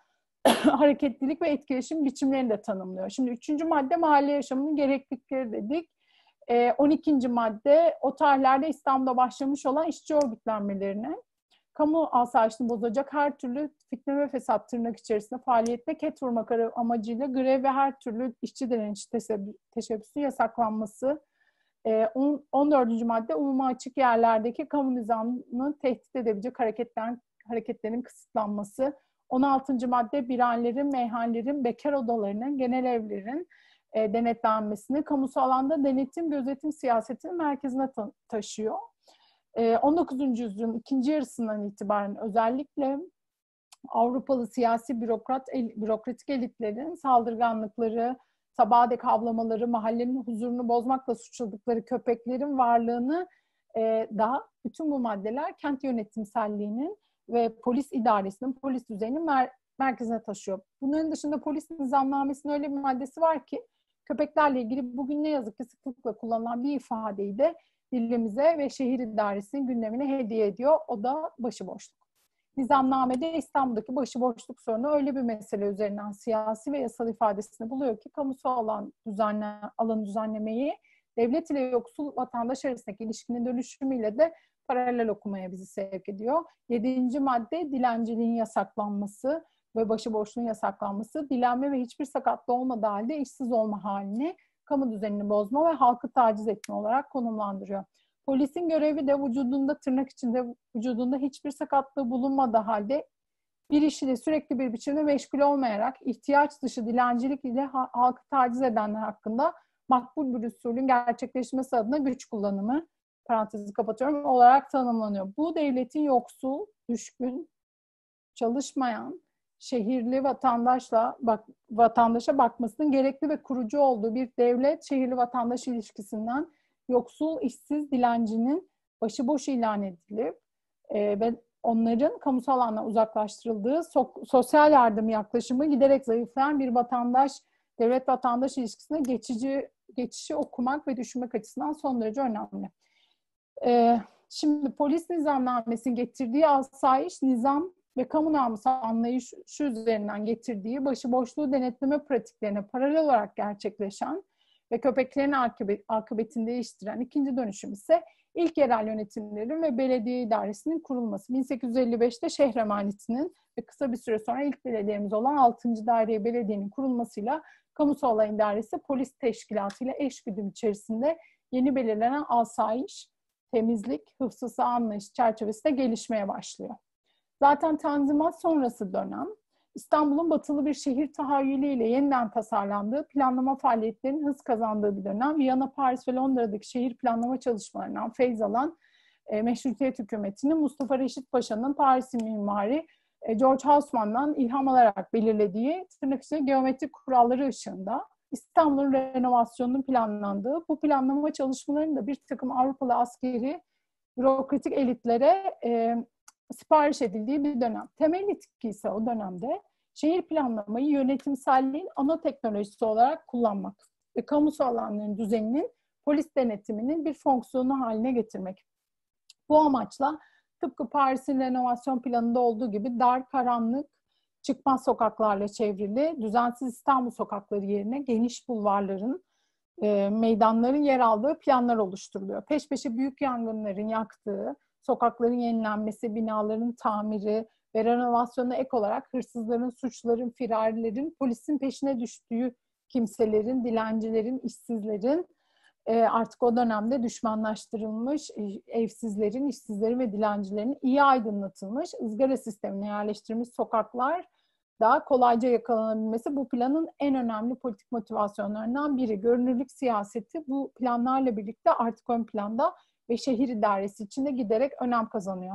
hareketlilik ve etkileşim biçimlerini de tanımlıyor. Şimdi 3. madde mahalle yaşamının gereklilikleri dedik. 12. madde o tarihlerde İstanbul'da başlamış olan işçi örgütlenmelerine, kamu asayişini bozacak her türlü fitne ve fesat tırnak içerisinde faaliyetine ket vurmak amacıyla grev ve her türlü işçi direnişi teşebbüsü yasaklanması. 14. madde umuma açık yerlerdeki kamu nizamını tehdit edebilecek hareketlerin kısıtlanması. 16. madde birhanelerin, meyhanelerin, bekar odalarının, genel evlerin denetlenmesini kamusal alanda denetim, gözetim siyasetinin merkezine taşıyor. 19. yüzyılın ikinci yarısından itibaren özellikle Avrupalı siyasi bürokratik elitlerin saldırganlıkları, sabaha dek havlamaları, mahallenin huzurunu bozmakla suçladıkları köpeklerin varlığını da bütün bu maddeler kent yönetimselliğinin ve polis idaresinin, polis düzeyinin merkezine taşıyor. Bunların dışında polis nizamnamesinin öyle bir maddesi var ki köpeklerle ilgili bugün ne yazık ki sıklıkla kullanılan bir ifadeyi de dilimize ve şehir idaresinin gündemine hediye ediyor. O da başıboşluk. Nizamnamede İstanbul'daki başıboşluk sorunu öyle bir mesele üzerinden siyasi ve yasal ifadesini buluyor ki kamusal alanı düzenlemeyi devlet ile yoksul vatandaş arasındaki ilişkinin dönüşümüyle de paralel okumaya bizi sevk ediyor. 7. madde dilenciliğin yasaklanması ve başıboşluğun yasaklanması, dilenme ve hiçbir sakatlığı olmadığı halde işsiz olma halini kamu düzenini bozma ve halkı taciz etme olarak konumlandırıyor. Polisin görevi de vücudunda, tırnak içinde vücudunda hiçbir sakatlığı bulunmadığı halde bir işiyle sürekli bir biçimde meşgul olmayarak ihtiyaç dışı dilencilik ile halkı taciz edenler hakkında makbul bir usulün gerçekleşmesi adına güç kullanımı, parantezi kapatıyorum, olarak tanımlanıyor. Bu devletin yoksul, düşkün, çalışmayan, şehirli vatandaşa bakmasının gerekli ve kurucu olduğu bir devlet şehirli vatandaş ilişkisinden yoksul, işsiz, dilencinin başıboş ilan edilip ve onların kamusal alandan uzaklaştırıldığı sosyal yardım yaklaşımı giderek zayıflayan bir devlet vatandaş ilişkisine geçişi okumak ve düşünmek açısından son derece önemli. Şimdi polis nizamnamesinin getirdiği asayiş, nizam ve kamu namusu anlayışı üzerinden getirdiği başıboşluğu denetleme pratiklerine paralel olarak gerçekleşen ve köpeklerin akıbetini değiştiren ikinci dönüşüm ise ilk yerel yönetimlerin ve belediye idaresinin kurulması. 1855'te şehir emanetinin ve kısa bir süre sonra ilk belediyemiz olan 6. Daire Belediye'nin kurulmasıyla kamusal alan idaresi polis teşkilatıyla eşgüdüm içerisinde yeni belirlenen asayiş, temizlik, hıfzı saha anlayış çerçevesinde gelişmeye başlıyor. Zaten Tanzimat sonrası dönem, İstanbul'un batılı bir şehir tahayyülüyle yeniden tasarlandığı, planlama faaliyetlerinin hız kazandığı bir dönem. Viyana, Paris ve Londra'daki şehir planlama çalışmalarından feyz alan Meşrutiyet hükümetinin Mustafa Reşit Paşa'nın Paris'in mimari George Haussmann'dan ilham alarak belirlediği tırnak içinde geometrik kuralları ışığında İstanbul'un renovasyonunun planlandığı, bu planlama çalışmalarının da bir takım Avrupalı askeri bürokratik elitlere sipariş edildiği bir dönem. Temel etki ise o dönemde şehir planlamayı yönetimselliğin ana teknolojisi olarak kullanmak ve kamusal alanların düzeninin polis denetiminin bir fonksiyonu haline getirmek. Bu amaçla tıpkı Paris'in renovasyon planında olduğu gibi dar, karanlık, çıkmaz sokaklarla çevrili, düzensiz İstanbul sokakları yerine geniş bulvarların, meydanların yer aldığı planlar oluşturuluyor. Peş peşe büyük yangınların yaktığı, sokakların yenilenmesi, binaların tamiri ve renovasyona ek olarak hırsızların, suçların, firarilerin, polisin peşine düştüğü kimselerin, dilencilerin, işsizlerin, artık o dönemde düşmanlaştırılmış evsizlerin, işsizlerin ve dilencilerin iyi aydınlatılmış, ızgara sistemine yerleştirilmiş sokaklar daha kolayca yakalanabilmesi bu planın en önemli politik motivasyonlarından biri. Görünürlük siyaseti bu planlarla birlikte artık ön planda ve şehir idaresi içinde giderek önem kazanıyor.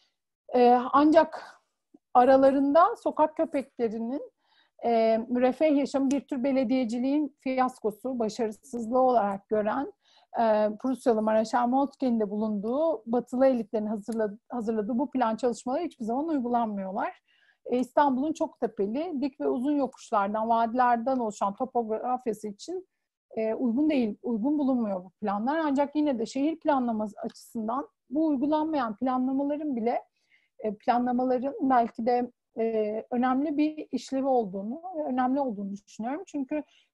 Ancak aralarında sokak köpeklerinin müreffeh yaşamı bir tür belediyeciliğin fiyaskosu, başarısızlığı olarak gören Prusyalı Mareşal Moltke'nin de bulunduğu batılı elitlerin hazırladığı bu plan çalışmaları hiçbir zaman uygulanmıyorlar. İstanbul'un çok tepeli, dik ve uzun yokuşlardan, vadilerden oluşan topografyası için uygun bulunmuyor bu planlar. Ancak yine de şehir planlaması açısından bu uygulanmayan planlamaların bile planlamaların belki de önemli bir işlevi olduğunu, önemli olduğunu düşünüyorum. Çünkü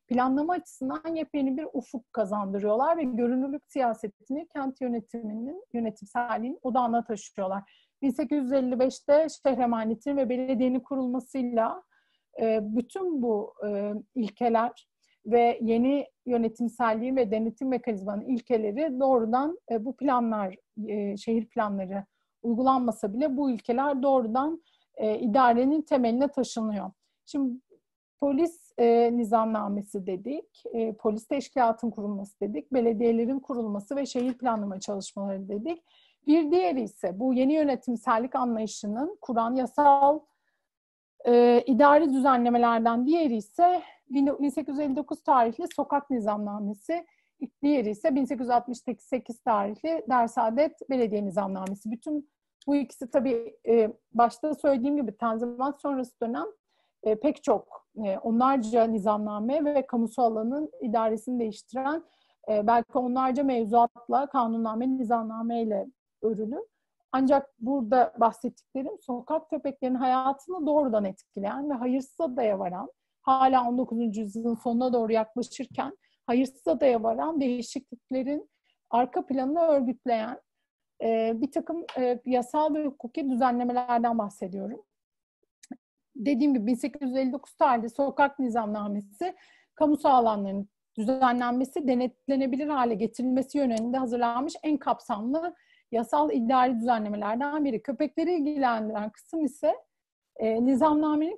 planlama açısından yepyeni bir ufuk kazandırıyorlar ve görünürlük siyasetini kent yönetiminin, yönetimselliğinin odağına taşıyorlar. 1855'te şehir emanetinin ve belediyenin kurulmasıyla bütün bu ilkeler ve yeni yönetimselliği ve denetim mekanizmanın ilkeleri doğrudan bu planlar, şehir planları uygulanmasa bile bu ilkeler doğrudan idarenin temeline taşınıyor. Şimdi polis nizamnamesi dedik, polis teşkilatının kurulması dedik, belediyelerin kurulması ve şehir planlama çalışmaları dedik. Bir diğeri ise bu yeni yönetimsellik anlayışının kuran yasal idari düzenlemelerden diğeri ise 1859 tarihli Sokak Nizamnamesi, diğeri ise 1868 tarihli Dersaadet Belediye Nizamnamesi. Bütün bu ikisi tabii başta söylediğim gibi Tanzimat sonrası dönem pek çok onlarca nizamname ve kamusal alanın idaresini değiştiren belki onlarca mevzuatla, kanunname, nizamname ile örülü. Ancak burada bahsettiklerim sokak köpeklerinin hayatını doğrudan etkileyen ve hayırsız adaya varan, hala 19. yüzyılın sonuna doğru yaklaşırken hayırsız adaya varan değişikliklerin arka planını örgütleyen bir takım yasal ve hukuki düzenlemelerden bahsediyorum. Dediğim gibi 1859 tarihli Sokak Nizamnamesi, kamusal alanların düzenlenmesi, denetlenebilir hale getirilmesi yönünde hazırlanmış en kapsamlı yasal idari düzenlemelerden biri. Köpekleri ilgilendiren kısım ise nizamnamenin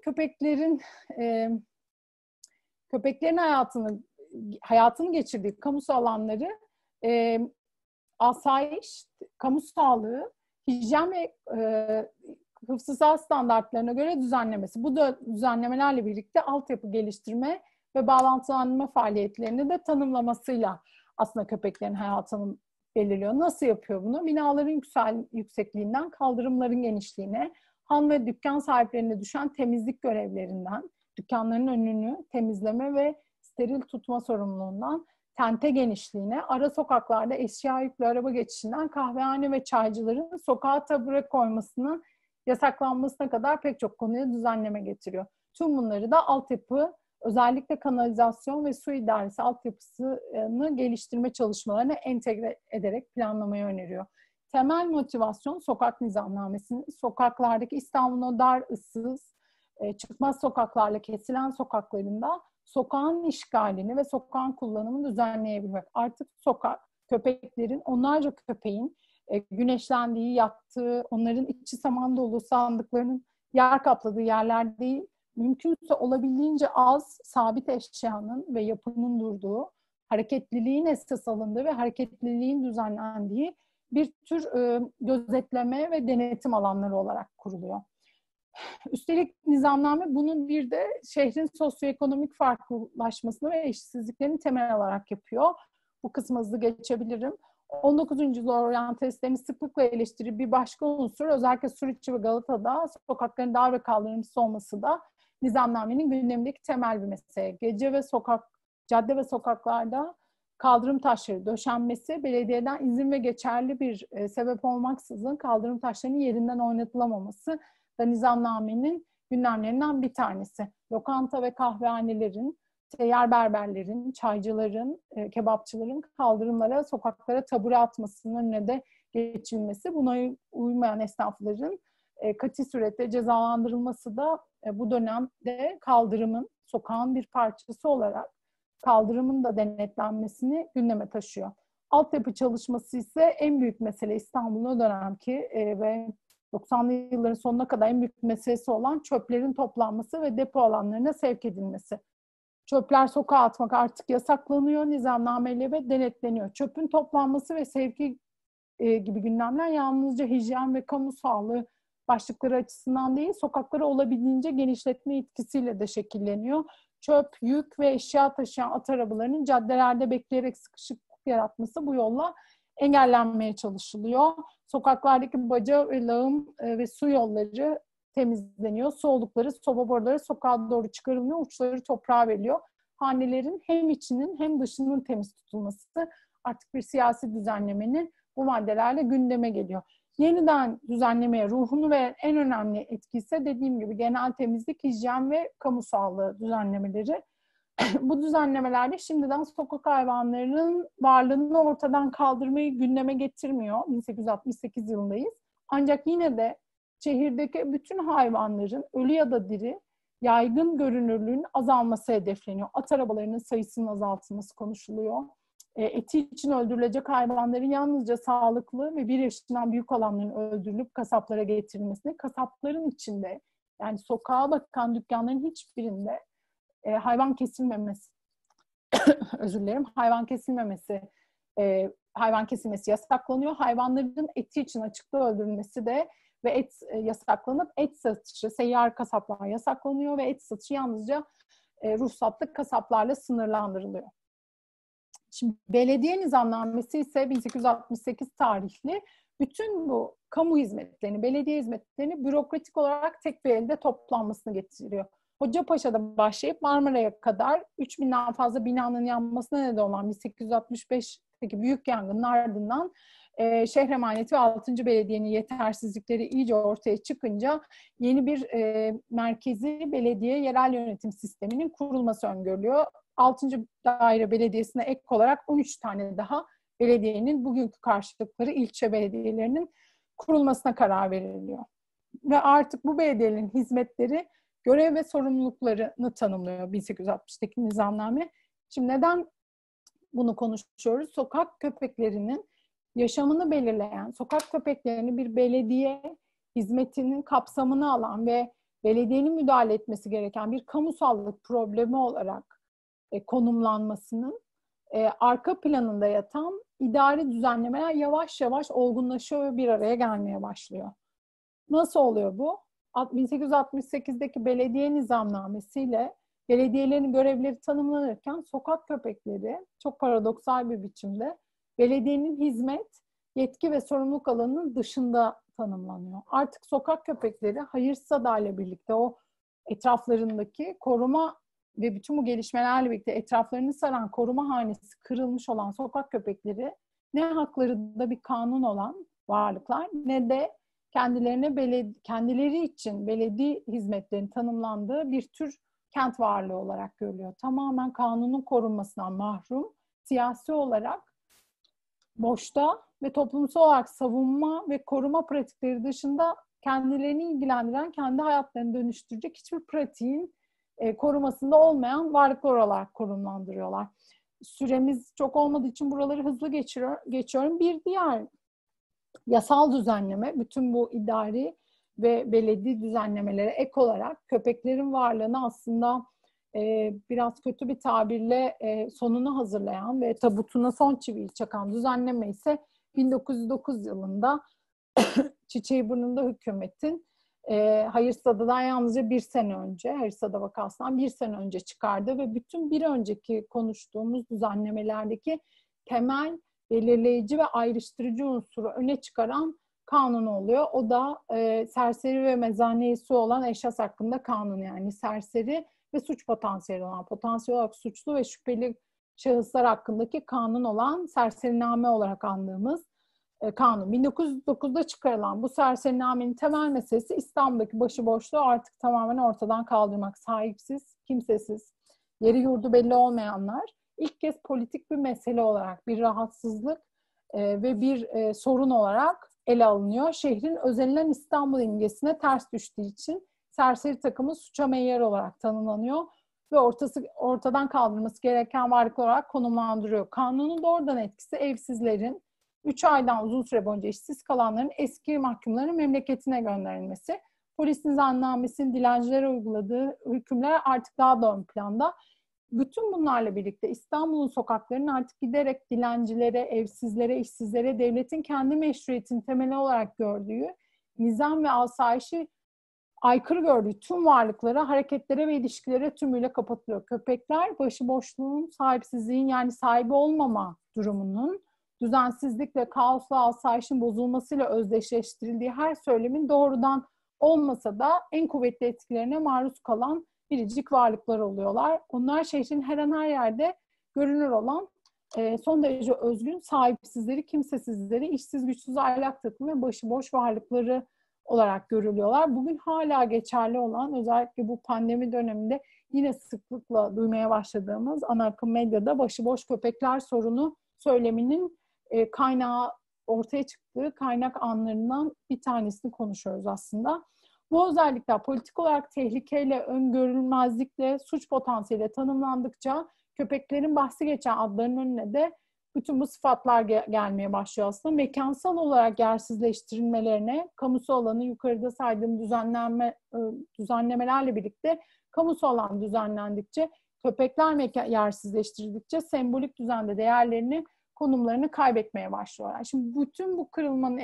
köpeklerin hayatını geçirdiği kamusal alanları asayiş, kamu sağlığı, hijyen ve hıfzı standartlarına göre düzenlemesi. Bu da düzenlemelerle birlikte altyapı geliştirme ve bağlantılandırma faaliyetlerini de tanımlamasıyla aslında köpeklerin hayatını belirliyor. Nasıl yapıyor bunu? Binaların yüksekliğinden kaldırımların genişliğine, han ve dükkan sahiplerine düşen temizlik görevlerinden, dükkanların önünü temizleme ve steril tutma sorumluluğundan, tente genişliğine, ara sokaklarda eşya yüklü araba geçişinden kahvehane ve çaycıların sokağa tabure koymasının yasaklanmasına kadar pek çok konuya düzenleme getiriyor. Tüm bunları da altyapı, özellikle kanalizasyon ve su idaresi altyapısını geliştirme çalışmalarına entegre ederek planlamayı öneriyor. Temel motivasyon sokak nizamnamesinin sokaklardaki İstanbul'un o dar, ıssız, çıkmaz sokaklarla kesilen sokaklarında sokağın işgalini ve sokağın kullanımını düzenleyebilmek. Artık sokak, köpeklerin, onlarca köpeğin güneşlendiği, yattığı, onların içi saman dolu sandıklarının yer kapladığı yerler değil, mümkünse olabildiğince az sabit eşyanın ve yapının durduğu, hareketliliğin esas alındığı ve hareketliliğin düzenlendiği bir tür gözetleme ve denetim alanları olarak kuruluyor. Üstelik nizamname bunun bir de şehrin sosyoekonomik farklılaşmasını ve eşitsizliklerini temel alarak yapıyor. Bu kısmı hızlı geçebilirim. 19. yüzyıl oryantalistlerini sıklıkla eleştirir bir başka unsur, özellikle Suriçi ve Galata'da sokakların dar ve kaldırımsız olması da nizamnamenin gündemindeki temel bir mesele. Gece ve cadde ve sokaklarda kaldırım taşları döşenmesi, belediyeden izin ve geçerli bir sebep olmaksızın kaldırım taşlarının yerinden oynatılamaması da nizamnamenin gündemlerinden bir tanesi. Lokanta ve kahvehanelerin, seyyar berberlerin, çaycıların, kebapçıların kaldırımlara, sokaklara tabure atmasının önüne de geçilmesi, buna uymayan esnafların katı surette cezalandırılması da bu dönemde kaldırımın, sokağın bir parçası olarak kaldırımın da denetlenmesini gündeme taşıyor. Altyapı çalışması ise en büyük mesele İstanbul'un o dönemki ve 90'lı yılların sonuna kadar en büyük meselesi olan çöplerin toplanması ve depo alanlarına sevk edilmesi. Çöpler sokağa atmak artık yasaklanıyor, nizamnameyle ve denetleniyor. Çöpün toplanması ve sevki gibi gündemler yalnızca hijyen ve kamu sağlığı başlıkları açısından değil, sokakları olabildiğince genişletme etkisiyle de şekilleniyor. Çöp, yük ve eşya taşıyan at arabalarının caddelerde bekleyerek sıkışıklık yaratması bu yolla engellenmeye çalışılıyor. Sokaklardaki baca ve lağım ve su yolları temizleniyor. Su oldukları soba boruları sokağa doğru çıkarılıyor, uçları toprağa veriliyor. Hanelerin hem içinin hem dışının temiz tutulması artık bir siyasi düzenlemenin bu maddelerle gündeme geliyor. Yeniden düzenlemeye ruhunu ve en önemli etki ise dediğim gibi genel temizlik, hijyen ve kamu sağlığı düzenlemeleri. Bu düzenlemelerde şimdiden sokak hayvanlarının varlığını ortadan kaldırmayı gündeme getirmiyor. 1868 yılındayız. Ancak yine de şehirdeki bütün hayvanların ölü ya da diri yaygın görünürlüğün azalması hedefleniyor. At arabalarının sayısının azaltılması konuşuluyor. Eti için öldürülecek hayvanların yalnızca sağlıklı ve 1 yaşından büyük olanların öldürülüp kasaplara getirilmesine, kasapların içinde yani sokağa bakan dükkanların hiçbirinde hayvan kesilmemesi, özür dilerim, hayvan kesilmesi yasaklanıyor. Hayvanların eti için açıkta öldürülmesi de ve et yasaklanıp et satışı, seyyar kasaplar yasaklanıyor ve et satışı yalnızca ruhsatlı kasaplarla sınırlandırılıyor. Şimdi belediye nizamnamesi ise 1868 tarihli bütün bu kamu hizmetlerini, belediye hizmetlerini bürokratik olarak tek bir elde toplanmasını getiriyor. Hocapaşa'da başlayıp Marmara'ya kadar 3000'den fazla binanın yanmasına neden olan 1865'teki büyük yangının ardından şehir emaneti ve 6. belediyenin yetersizlikleri iyice ortaya çıkınca yeni bir merkezi belediye yerel yönetim sisteminin kurulması öngörülüyor. 6. daire belediyesine ek olarak 13 tane daha belediyenin bugünkü karşılıkları ilçe belediyelerinin kurulmasına karar veriliyor. Ve artık bu belediyelerin hizmetleri, görev ve sorumluluklarını tanımlıyor 1860'daki nizamname. Şimdi neden bunu konuşuyoruz? Sokak köpeklerinin yaşamını belirleyen, sokak köpeklerini bir belediye hizmetinin kapsamını alan ve belediyenin müdahale etmesi gereken bir kamusallık problemi olarak konumlanmasının arka planında yatan idari düzenlemeler yavaş yavaş olgunlaşıyor ve bir araya gelmeye başlıyor. Nasıl oluyor bu? 1868'deki belediye nizamnamesiyle belediyelerin görevleri tanımlanırken sokak köpekleri çok paradoksal bir biçimde belediyenin hizmet, yetki ve sorumluluk alanının dışında tanımlanıyor. Artık sokak köpekleri hayırsızlarla birlikte o etraflarındaki koruma ve bütün bu gelişmelerle birlikte etraflarını saran koruma hanesi kırılmış olan sokak köpekleri ne haklarında bir kanun olan varlıklar ne de kendileri için belediye hizmetlerinin tanımlandığı bir tür kent varlığı olarak görülüyor. Tamamen kanunun korunmasından mahrum, siyasi olarak boşta ve toplumsal olarak savunma ve koruma pratikleri dışında kendilerini ilgilendiren, kendi hayatlarını dönüştürecek hiçbir pratiğin korumasında olmayan varlıklar olarak konumlandırıyorlar. Süremiz çok olmadığı için buraları hızlı geçiyorum. Bir diğer yasal düzenleme, bütün bu idari ve belediye düzenlemelere ek olarak köpeklerin varlığını aslında biraz kötü bir tabirle sonunu hazırlayan ve tabutuna son çiviyi çakan düzenleme ise 1909 yılında Çiçeğiburnu'nda hükümetin Hayırsada'dan yalnızca 1 sene önce, Hayırsada vakasından 1 sene önce çıkardı ve bütün bir önceki konuştuğumuz düzenlemelerdeki temel belirleyici ve ayrıştırıcı unsuru öne çıkaran kanun oluyor. O da serseri ve mezaneyisi olan eşyas hakkında kanun, yani serseri ve suç potansiyeli olan, potansiyel olarak suçlu ve şüpheli şahıslar hakkındaki kanun olan serseriname olarak andığımız kanun. 1909'da çıkarılan bu serserinamenin temel meselesi İstanbul'daki başıboşluğu artık tamamen ortadan kaldırmak. Sahipsiz, kimsesiz, yeri yurdu belli olmayanlar ilk kez politik bir mesele olarak, bir rahatsızlık ve bir sorun olarak ele alınıyor. Şehrin özenilen İstanbul imgesine ters düştüğü için serseri takımı suça meyyal olarak tanımlanıyor ve ortadan kaldırılması gereken varlıklar olarak konumlandırıyor. Kanunun doğrudan etkisi evsizlerin, 3 aydan uzun süre boyunca işsiz kalanların eski mahkumların memleketine gönderilmesi. Polis nizamnamesinin dilencilere uyguladığı hükümler artık daha da ön planda. Bütün bunlarla birlikte İstanbul'un sokaklarının artık giderek dilencilere, evsizlere, işsizlere devletin kendi meşruiyetini temeli olarak gördüğü, nizam ve asayişi aykırı gördüğü tüm varlıklara, hareketlere ve ilişkilere tümüyle kapatılıyor. Köpekler başıboşluğun, sahipsizliğin yani sahibi olmama durumunun, düzensizlikle, kaosla, asayişin bozulmasıyla özdeşleştirildiği her söylemin doğrudan olmasa da en kuvvetli etkilerine maruz kalan biricik varlıklar oluyorlar. Onlar şehrin her an her yerde görünür olan son derece özgün, sahipsizleri, kimsesizleri, işsiz, güçsüz, aylak takımı ve başıboş varlıkları olarak görülüyorlar. Bugün hala geçerli olan, özellikle bu pandemi döneminde yine sıklıkla duymaya başladığımız ana akım medyada başıboş köpekler sorunu söyleminin kaynağı, ortaya çıktığı kaynak anlarından bir tanesini konuşuyoruz aslında. Bu özellikler politik olarak tehlikeyle, öngörülmezlikle, suç potansiyeliyle tanımlandıkça köpeklerin bahsi geçen adların önüne de bütün bu sıfatlar gelmeye başlıyor aslında. Mekansal olarak yersizleştirilmelerine, kamusu alanı yukarıda saydığım düzenlemelerle birlikte kamusu alan düzenlendikçe, köpekler yersizleştirildikçe sembolik düzende değerlerini, konumlarını kaybetmeye başlıyorlar. Şimdi bütün bu kırılmanın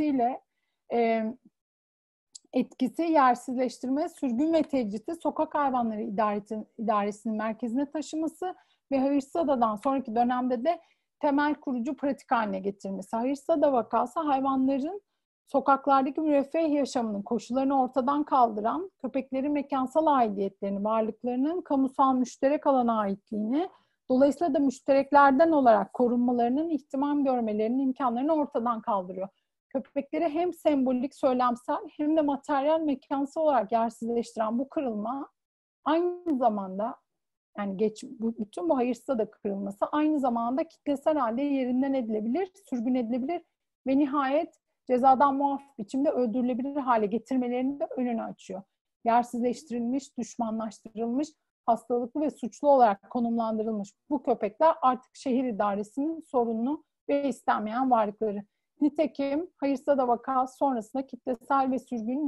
etkisi yersizleştirme, sürgün ve tecriti, sokak hayvanları idaresinin merkezine taşıması ve Hayırsızada'dan sonraki dönemde de temel kurucu pratik haline getirmesi. Hayırsızada vakası hayvanların sokaklardaki müreffeh yaşamının koşullarını ortadan kaldıran, köpeklerin mekansal aidiyetlerini, varlıklarının kamusal müşterek alana aitliğini, dolayısıyla da müştereklerden olarak korunmalarının, ihtimam görmelerinin imkanlarını ortadan kaldırıyor. Köpekleri hem sembolik, söylemsel hem de materyal, mekansal olarak yersizleştiren bu kırılma aynı zamanda, yani bütün bu Hayırsızada kırılması aynı zamanda kitlesel halde yerinden edilebilir, sürgün edilebilir ve nihayet cezadan muaf biçimde öldürülebilir hale getirmelerini de önünü açıyor. Yersizleştirilmiş, düşmanlaştırılmış, hastalıklı ve suçlu olarak konumlandırılmış bu köpekler artık şehir idaresinin sorunlu ve istenmeyen varlıkları. Nitekim Hayırsızada vakası sonrasında kitlesel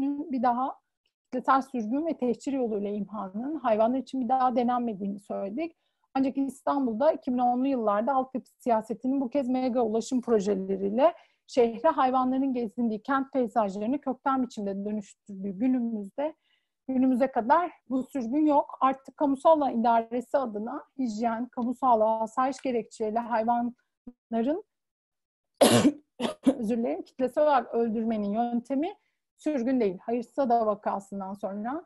sürgün ve tehcir yoluyla imhanın hayvanlar için bir daha denenmediğini söyledik. Ancak İstanbul'da 2010'lu yıllarda altyapı siyasetinin bu kez mega ulaşım projeleriyle şehre hayvanların gezindiği kent peyzajlarını kökten biçimde dönüştürdüğü günümüze kadar bu sürgün yok. Artık kamusal alan idaresi adına hijyen, kamusal asayiş gerekçeyle hayvanların kitlesel olarak öldürmenin yöntemi sürgün değil. Hayırsızada vakasından sonra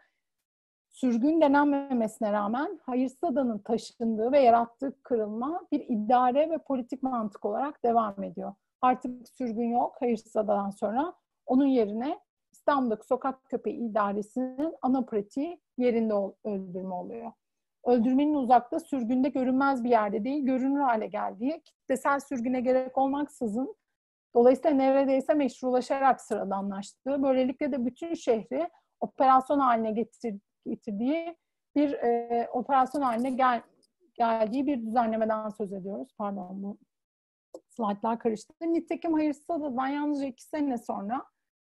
sürgün denenmemesine rağmen Hayırsızada'nın taşındığı ve yarattığı kırılma bir idare ve politik mantık olarak devam ediyor. Artık sürgün yok Hayırsızada'dan sonra. Onun yerine İstanbul'daki sokak köpeği idaresinin ana pratiği yerinde öldürme oluyor. Öldürmenin uzakta, sürgünde görünmez bir yerde değil, görünür hale geldiği, kitlesel sürgüne gerek olmaksızın, dolayısıyla neredeyse meşrulaşarak sıradanlaştığı, böylelikle de bütün şehri operasyon haline getirdiği bir operasyon haline geldiği bir düzenlemeden söz ediyoruz. Pardon, bu slaytlar karıştı. Nitekim Hayırsızada'dan yalnızca 2 sene sonra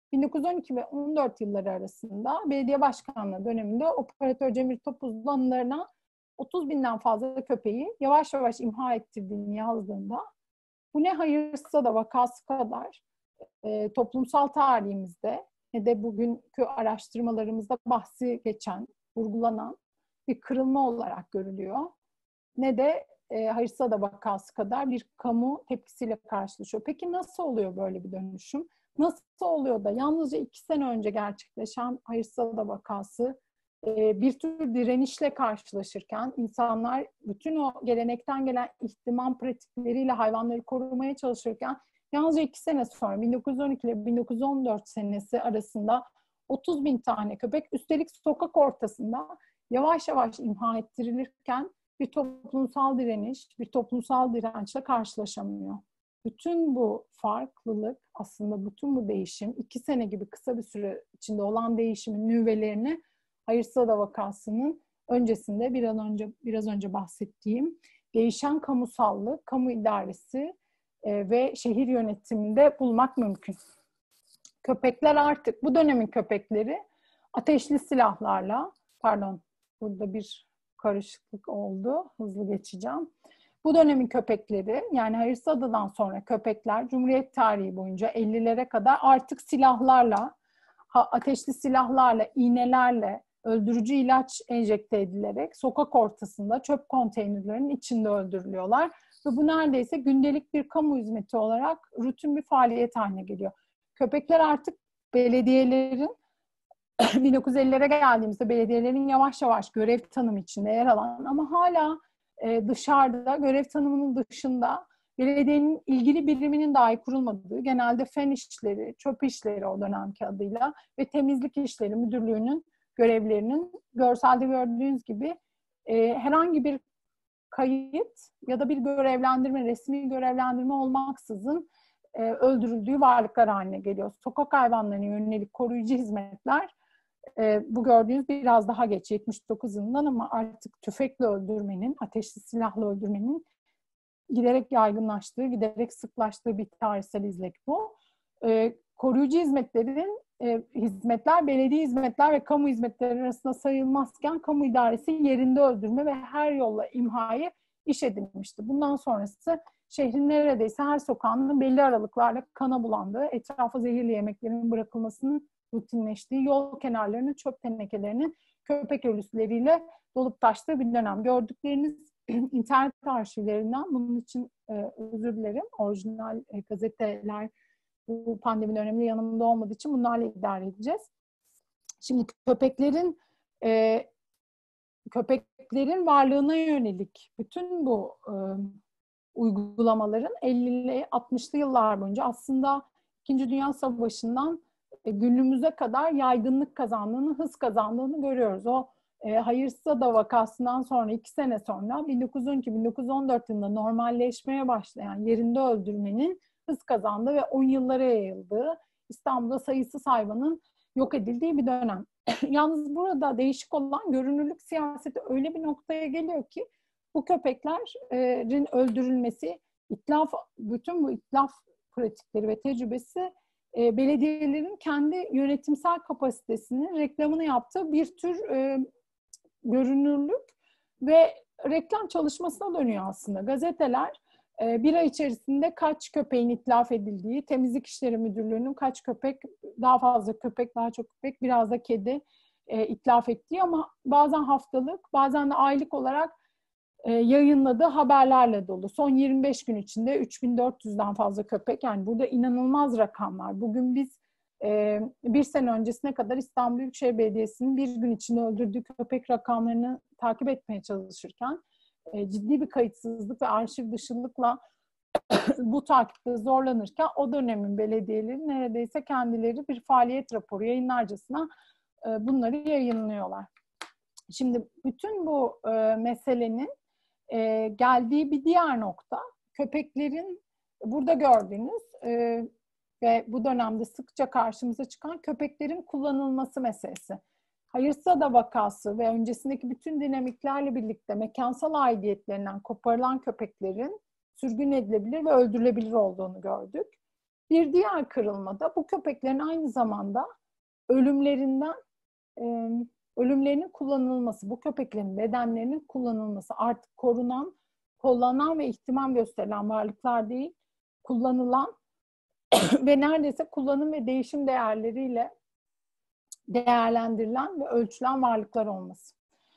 1912 ve 14 yılları arasında belediye başkanlığı döneminde operatör Cemil Topuzlu anılarına 30 binden fazla köpeği yavaş yavaş imha ettirdiğini yazdığında, bu ne Hayırsızada vakası kadar toplumsal tarihimizde ne de bugünkü araştırmalarımızda bahsi geçen, vurgulanan bir kırılma olarak görülüyor. Ne de Hayırsızada vakası kadar bir kamu tepkisiyle karşılaşıyor. Peki nasıl oluyor böyle bir dönüşüm? Nasıl oluyor da yalnızca 2 sene önce gerçekleşen Hayırsızada vakası bir tür direnişle karşılaşırken, insanlar bütün o gelenekten gelen ihtimam pratikleriyle hayvanları korumaya çalışırken, yalnızca 2 sene sonra 1912 ile 1914 senesi arasında 30 bin tane köpek, üstelik sokak ortasında yavaş yavaş imha ettirilirken bir toplumsal direniş, bir toplumsal dirençle karşılaşamıyor. Bütün bu farklılık, aslında bütün bu değişim, 2 sene gibi kısa bir süre içinde olan değişimin nüvelerini Hayırsızada vakasının öncesinde biraz önce bahsettiğim değişen kamusallık, kamu idaresi ve şehir yönetiminde bulmak mümkün. Köpekler artık, bu dönemin köpekleri ateşli silahlarla, burada bir karışıklık oldu, hızlı geçeceğim. Bu dönemin köpekleri, yani Hayırsızada'dan sonra köpekler Cumhuriyet tarihi boyunca 50'lere kadar artık silahlarla, ateşli silahlarla, iğnelerle, öldürücü ilaç enjekte edilerek sokak ortasında çöp konteynerlerinin içinde öldürülüyorlar. Ve bu neredeyse gündelik bir kamu hizmeti olarak rutin bir faaliyet haline geliyor. Köpekler artık belediyelerin 1950'lere geldiğimizde belediyelerin yavaş yavaş görev tanımı içinde yer alan ama hala dışarıda, görev tanımının dışında belediyenin ilgili biriminin dahi kurulmadığı, genelde fen işleri, çöp işleri o dönemki adıyla ve temizlik işleri müdürlüğünün görevlerinin görselde gördüğünüz gibi herhangi bir kayıt ya da bir görevlendirme, resmi görevlendirme olmaksızın öldürüldüğü varlıklar haline geliyor. Sokak hayvanlarına yönelik koruyucu hizmetler, bu gördüğünüz biraz daha geç 79 yılından, ama artık tüfekle öldürmenin, ateşli silahla öldürmenin giderek yaygınlaştığı, giderek sıklaştığı bir tarihsel izlek bu. Koruyucu hizmetler, belediye hizmetler ve kamu hizmetleri arasında sayılmazken kamu idaresi yerinde öldürme ve her yolla imhayı iş edinmişti. Bundan sonrası şehrin neredeyse her sokağının belli aralıklarla kana bulandığı, etrafa zehirli yemeklerin bırakılmasının rutinleştiği, yol kenarlarının çöp tenekelerinin köpek ölüsüleriyle dolup taştığı bir dönem. Gördükleriniz internet arşivlerinden, bunun için özür dilerim. Orijinal gazeteler bu pandemi döneminde yanımda olmadığı için bunlarla idare edeceğiz. Şimdi köpeklerin varlığına yönelik bütün bu uygulamaların 50'li 60'lı yıllar boyunca aslında İkinci Dünya Savaşı'ndan günümüze kadar yaygınlık kazandığını, hız kazandığını görüyoruz. O Hayırsızada vakasından sonra 2 sene sonra 1912-1914 yılında normalleşmeye başlayan yerinde öldürmenin hız kazandığı ve 10 yıllara yayıldığı, İstanbul'da sayısız hayvanın yok edildiği bir dönem. Yalnız burada değişik olan, görünürlük siyaseti öyle bir noktaya geliyor ki bu köpeklerin öldürülmesi, bütün bu itlaf pratikleri ve tecrübesi belediyelerin kendi yönetimsel kapasitesinin reklamını yaptığı bir tür görünürlük ve reklam çalışmasına dönüyor aslında. Gazeteler bir ay içerisinde kaç köpeğin itlaf edildiği, Temizlik İşleri Müdürlüğü'nün kaç köpek, daha fazla köpek, daha çok köpek, biraz da kedi itlaf ettiği, ama bazen haftalık, bazen de aylık olarak yayınladığı haberlerle dolu. Son 25 gün içinde 3400'den fazla köpek. Yani burada inanılmaz rakamlar. Bugün biz bir sene öncesine kadar İstanbul Büyükşehir Belediyesi'nin bir gün içinde öldürdüğü köpek rakamlarını takip etmeye çalışırken ciddi bir kayıtsızlık ve arşiv dışılıkla bu takipte zorlanırken o dönemin belediyeleri neredeyse kendileri bir faaliyet raporu yayınlarcasına bunları yayınlıyorlar. Şimdi bütün bu meselenin geldiği bir diğer nokta, köpeklerin burada gördüğünüz ve bu dönemde sıkça karşımıza çıkan köpeklerin kullanılması meselesi. Hayırsızada vakası ve öncesindeki bütün dinamiklerle birlikte mekansal aidiyetlerinden koparılan köpeklerin sürgün edilebilir ve öldürülebilir olduğunu gördük. Bir diğer kırılmada bu köpeklerin aynı zamanda ölümlerinin kullanılması, bu köpeklerin bedenlerinin kullanılması, artık kollanan ve ihtimam gösterilen varlıklar değil, kullanılan ve neredeyse kullanım ve değişim değerleriyle değerlendirilen ve ölçülen varlıklar olması.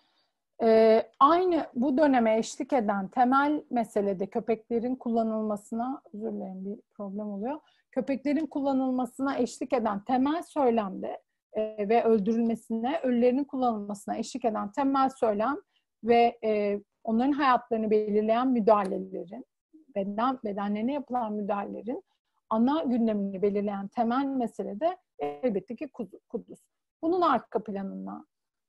Aynı bu döneme eşlik eden temel meselede köpeklerin kullanılmasına, özür dilerim bir problem oluyor, köpeklerin kullanılmasına eşlik eden temel söylemde ve öldürülmesine, ölülerinin kullanılmasına eşlik eden temel söylem ve onların hayatlarını belirleyen müdahalelerin, bedenlerine yapılan müdahalelerin ana gündemini belirleyen temel mesele de elbette ki Kudüs. Bunun arka planına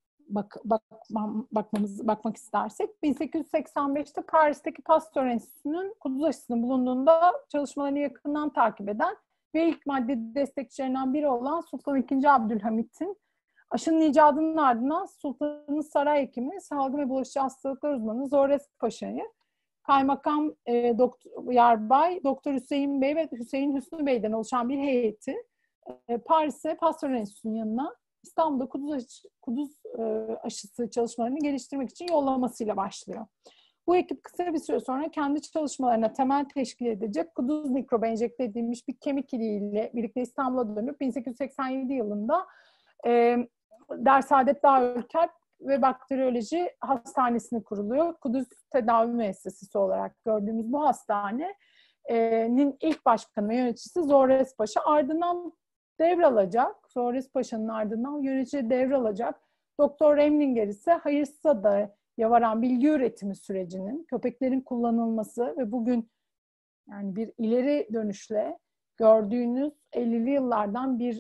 bakmak istersek, 1885'te Paris'teki Pasteur Enstitüsü'nün Kudüs aşısının bulunduğunda çalışmalarını yakından takip eden ve ilk madde destekçilerinden biri olan Sultan II. Abdülhamit'in aşının icadının ardından Sultan'ın saray hekimi, salgın ve bulaşıcı hastalıklar uzmanı Zorres Paşa'yı, Kaymakam Yarbay Doktor Hüseyin Bey ve Hüseyin Hüsnü Bey'den oluşan bir heyeti Paris'e Pasteur Enstitüsü'nün yanına İstanbul'da Kudüs aşısı çalışmalarını geliştirmek için yollamasıyla başlıyor. Bu ekip kısa bir süre sonra kendi çalışmalarına temel teşkil edecek Kudüs mikrobu enjekte edilmiş bir kemik iliğiyle birlikte İstanbul'a dönüp 1887 yılında Dersaadet Darülkalp ve Bakteriyoloji Hastanesi'ni kuruluyor. Kudüs Tedavi Müessesesi olarak gördüğümüz bu hastanenin ilk başkanı ve yöneticisi Zorres Paşa. Ardından Zorres Paşa'nın ardından yönetici devralacak Doktor Remlinger ise Hayırsızada'ya varan bilgi üretimi sürecinin, köpeklerin kullanılması ve bugün Yani bir ileri dönüşle gördüğünüz 50'li yıllardan bir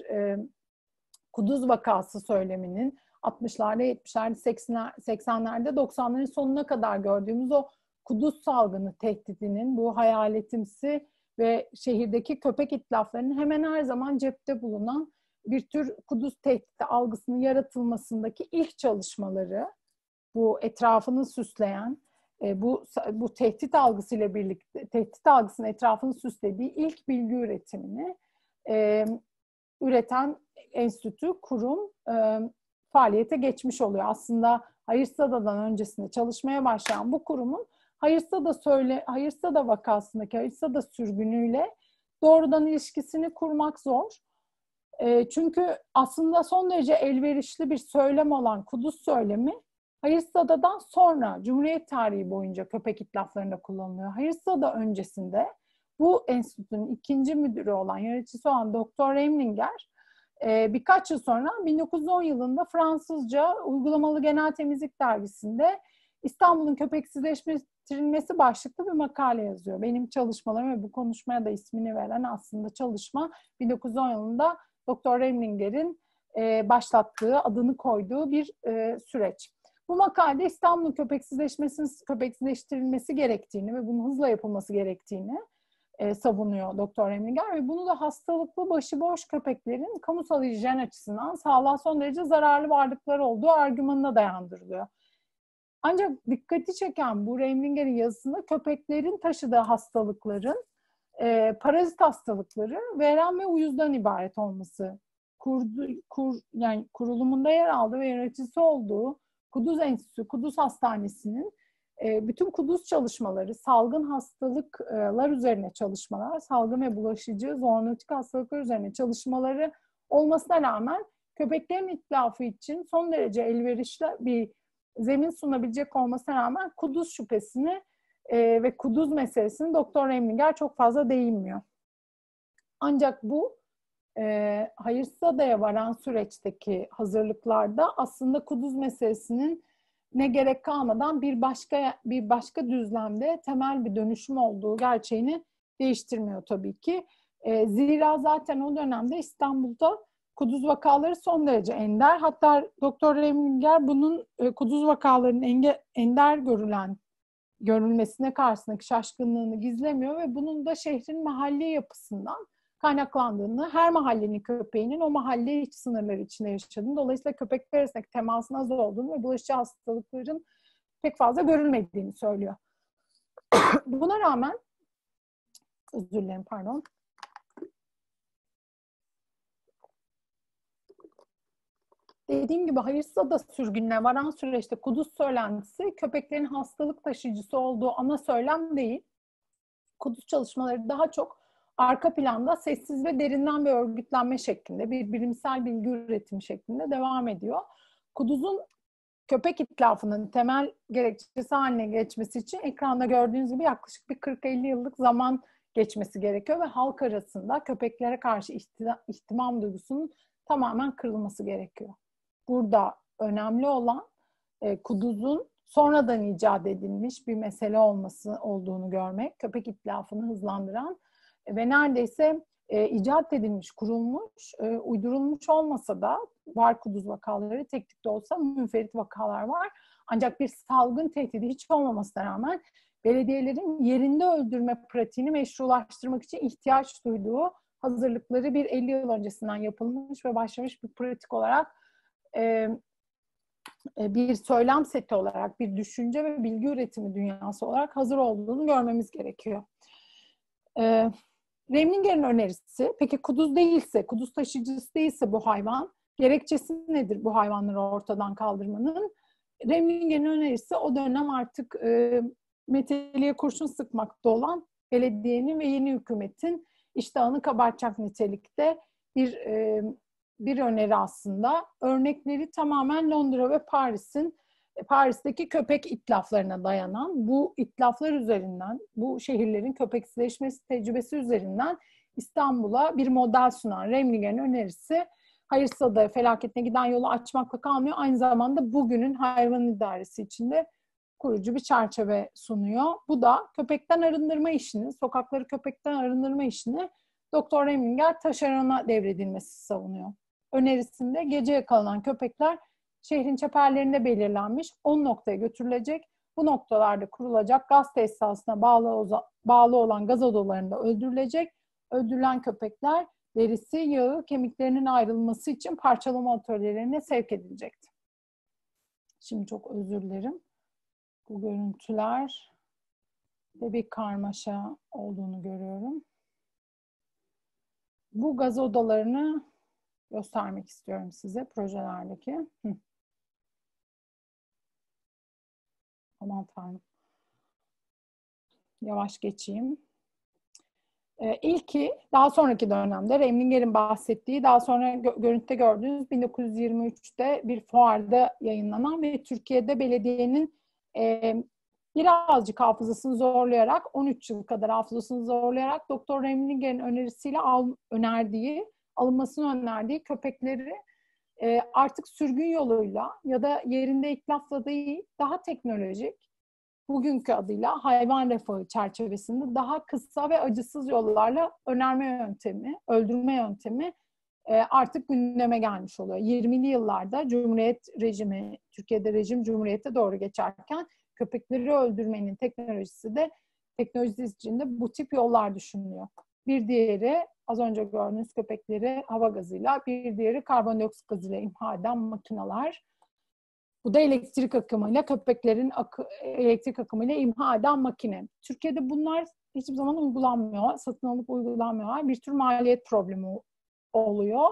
kuduz vakası söyleminin 60'larda, 70'lerde, 80'lerde, 90'ların sonuna kadar gördüğümüz o kuduz salgını tehdidinin, bu hayaletimsi ve şehirdeki köpek itlaflarının hemen her zaman cepte bulunan bir tür kuduz tehdidi algısının yaratılmasındaki ilk çalışmaları, bu etrafını süsleyen, bu tehdit algısıyla birlikte, tehdit algısının etrafını süslediği ilk bilgi üretimini üreten enstitü, kurum faaliyete geçmiş oluyor. Aslında Hayırsada'dan öncesinde çalışmaya başlayan bu kurumun Hayırsada vakasındaki Hayırsada sürgünüyle doğrudan ilişkisini kurmak zor. Çünkü aslında son derece elverişli bir söylem olan kuduz söylemi Hayırsada'dan sonra Cumhuriyet tarihi boyunca köpek itlaflarında kullanılıyor. Hayırsada öncesinde bu enstitünün ikinci müdürü olan, yöneticisi olan Doktor Remlinger birkaç yıl sonra 1910 yılında Fransızca Uygulamalı Genel Temizlik Dergisi'nde İstanbul'un köpeksizleştirilmesi başlıklı bir makale yazıyor. Benim çalışmalarım ve bu konuşmaya da ismini veren aslında çalışma 1910 yılında Doktor Remlinger'in başlattığı, adını koyduğu bir süreç. Bu makalede İstanbul'un köpeksizleştirilmesi gerektiğini ve bunun hızla yapılması gerektiğini savunuyor Doktor Remlinger ve bunu da hastalıklı başıboş köpeklerin kamusal hijyen açısından sağlığa son derece zararlı varlıklar olduğu argümanına dayandırılıyor. Ancak dikkati çeken bu Remlinger'in yazısında köpeklerin taşıdığı hastalıkların parazit hastalıkları, verem ve uyuzdan ibaret olması, yani kurulumunda yer aldığı ve yöneticisi olduğu Kuduz Enstitüsü, Kuduz Hastanesi'nin bütün kuduz çalışmaları, salgın hastalıklar üzerine çalışmalar, salgın ve bulaşıcı zoonotik hastalıklar üzerine çalışmaları olmasına rağmen köpeklerin itlafı için son derece elverişli bir zemin sunabilecek olmasına rağmen kuduz şüphesini ve kuduz meselesini Doktor Remlinger çok fazla değinmiyor. Ancak bu Hayırsada'ya varan süreçteki hazırlıklarda aslında kuduz meselesinin ne gerek kalmadan bir başka düzlemde temel bir dönüşüm olduğu gerçeğini değiştirmiyor tabii ki. Zira zaten o dönemde İstanbul'da kuduz vakaları son derece ender. Hatta Doktor Remlinger bunun kuduz vakalarının ender görülmesine karşısındaki şaşkınlığını gizlemiyor ve bunun da şehrin mahalli yapısından kaynaklandığını, her mahallenin köpeğinin o mahalle iç sınırları içinde yaşadığını, dolayısıyla köpekler arasındaki temasın az olduğunu ve bulaşıcı hastalıkların pek fazla görülmediğini söylüyor. Buna rağmen, özür dilerim, pardon. Dediğim gibi Hayırsada sürgününe varan süreçte kuduz söylentisi köpeklerin hastalık taşıyıcısı olduğu ana söylem değil. Kuduz çalışmaları daha çok arka planda sessiz ve derinden bir örgütlenme şeklinde, bir bilimsel bilgi üretimi şeklinde devam ediyor. Kuduzun köpek itlafının temel gerekçesi haline geçmesi için ekranda gördüğünüz gibi yaklaşık bir 40-50 yıllık zaman geçmesi gerekiyor ve halk arasında köpeklere karşı ihtimam duygusunun tamamen kırılması gerekiyor. Burada önemli olan kuduzun sonradan icat edilmiş bir mesele olduğunu görmek, köpek itlafını hızlandıran ve neredeyse icat edilmiş, kurulmuş, uydurulmuş olmasa da var kuduz vakaları, tek tük de olsa münferit vakalar var. Ancak bir salgın tehdidi hiç olmamasına rağmen belediyelerin yerinde öldürme pratiğini meşrulaştırmak için ihtiyaç duyduğu hazırlıkları bir 50 yıl öncesinden yapılmış ve başlamış bir pratik olarak bir söylem seti olarak, bir düşünce ve bilgi üretimi dünyası olarak hazır olduğunu görmemiz gerekiyor. Remlinger'in önerisi, peki kuduz değilse, kuduz taşıyıcısı değilse bu hayvan, gerekçesi nedir bu hayvanları ortadan kaldırmanın? Remlinger'in önerisi o dönem artık meteliğe kurşun sıkmakta olan belediyenin ve yeni hükümetin iştahını kabartacak nitelikte bir öneri aslında. Örnekleri tamamen Londra ve Paris'teki köpek itlaflarına dayanan, bu itlaflar üzerinden, bu şehirlerin köpeksizleşmesi tecrübesi üzerinden İstanbul'a bir model sunan Remlinger'in önerisi, Hayırsada felaketine giden yolu açmakla kalmıyor. Aynı zamanda bugünün hayvan idaresi içinde kurucu bir çerçeve sunuyor. Bu da köpekten arındırma işini, sokakları köpekten arındırma işini Doktor Reminger taşerona devredilmesi savunuyor. Önerisinde gece yakalanan köpekler şehrin çeperlerinde belirlenmiş 10 noktaya götürülecek. Bu noktalarda kurulacak gaz tesisatına bağlı olan gaz odalarında öldürülecek. Öldürülen köpekler derisi, yağı, kemiklerinin ayrılması için parçalama atölyelerine sevk edilecekti. Şimdi çok özür dilerim. Bu görüntüler de bir karmaşa olduğunu görüyorum. Bu gaz odalarını göstermek istiyorum size projelerdeki. Aman Tanrım. Yavaş geçeyim. İlki daha sonraki dönemde Remlinger'in bahsettiği, daha sonra görüntüde gördüğünüz 1923'te bir fuarda yayınlanan ve Türkiye'de belediyenin birazcık hafızasını zorlayarak, 13 yıl kadar hafızasını zorlayarak Doktor Remlinger'in önerisiyle alınmasını önerdiği köpekleri artık sürgün yoluyla ya da yerinde itlafla değil, daha teknolojik, bugünkü adıyla hayvan refahı çerçevesinde daha kısa ve acısız yollarla öldürme yöntemi artık gündeme gelmiş oluyor. 20'li yıllarda Cumhuriyet rejimi, Türkiye'de rejim Cumhuriyet'e doğru geçerken köpekleri öldürmenin teknolojisi içinde bu tip yollar düşünülüyor. Bir diğeri az önce gördüğünüz köpekleri hava gazıyla, bir diğeri karbondioksit gazıyla imha eden makineler. Bu da elektrik akımıyla, köpeklerin elektrik akımıyla imha eden makine. Türkiye'de bunlar hiçbir zaman uygulanmıyor, satın alıp uygulanmıyorlar. Bir tür maliyet problemi oluyor.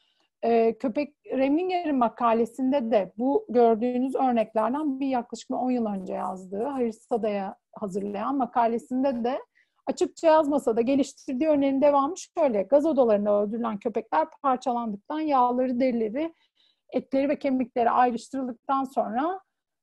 Remlinger'in makalesinde de bu gördüğünüz örneklerden bir yaklaşık 10 yıl önce yazdığı, Hayırsada'ya hazırlayan makalesinde de açıkça yazmasa da geliştirdiği önerinin devamı şöyle: gaz odalarında öldürülen köpekler parçalandıktan, yağları, derileri, etleri ve kemikleri ayrıştırıldıktan sonra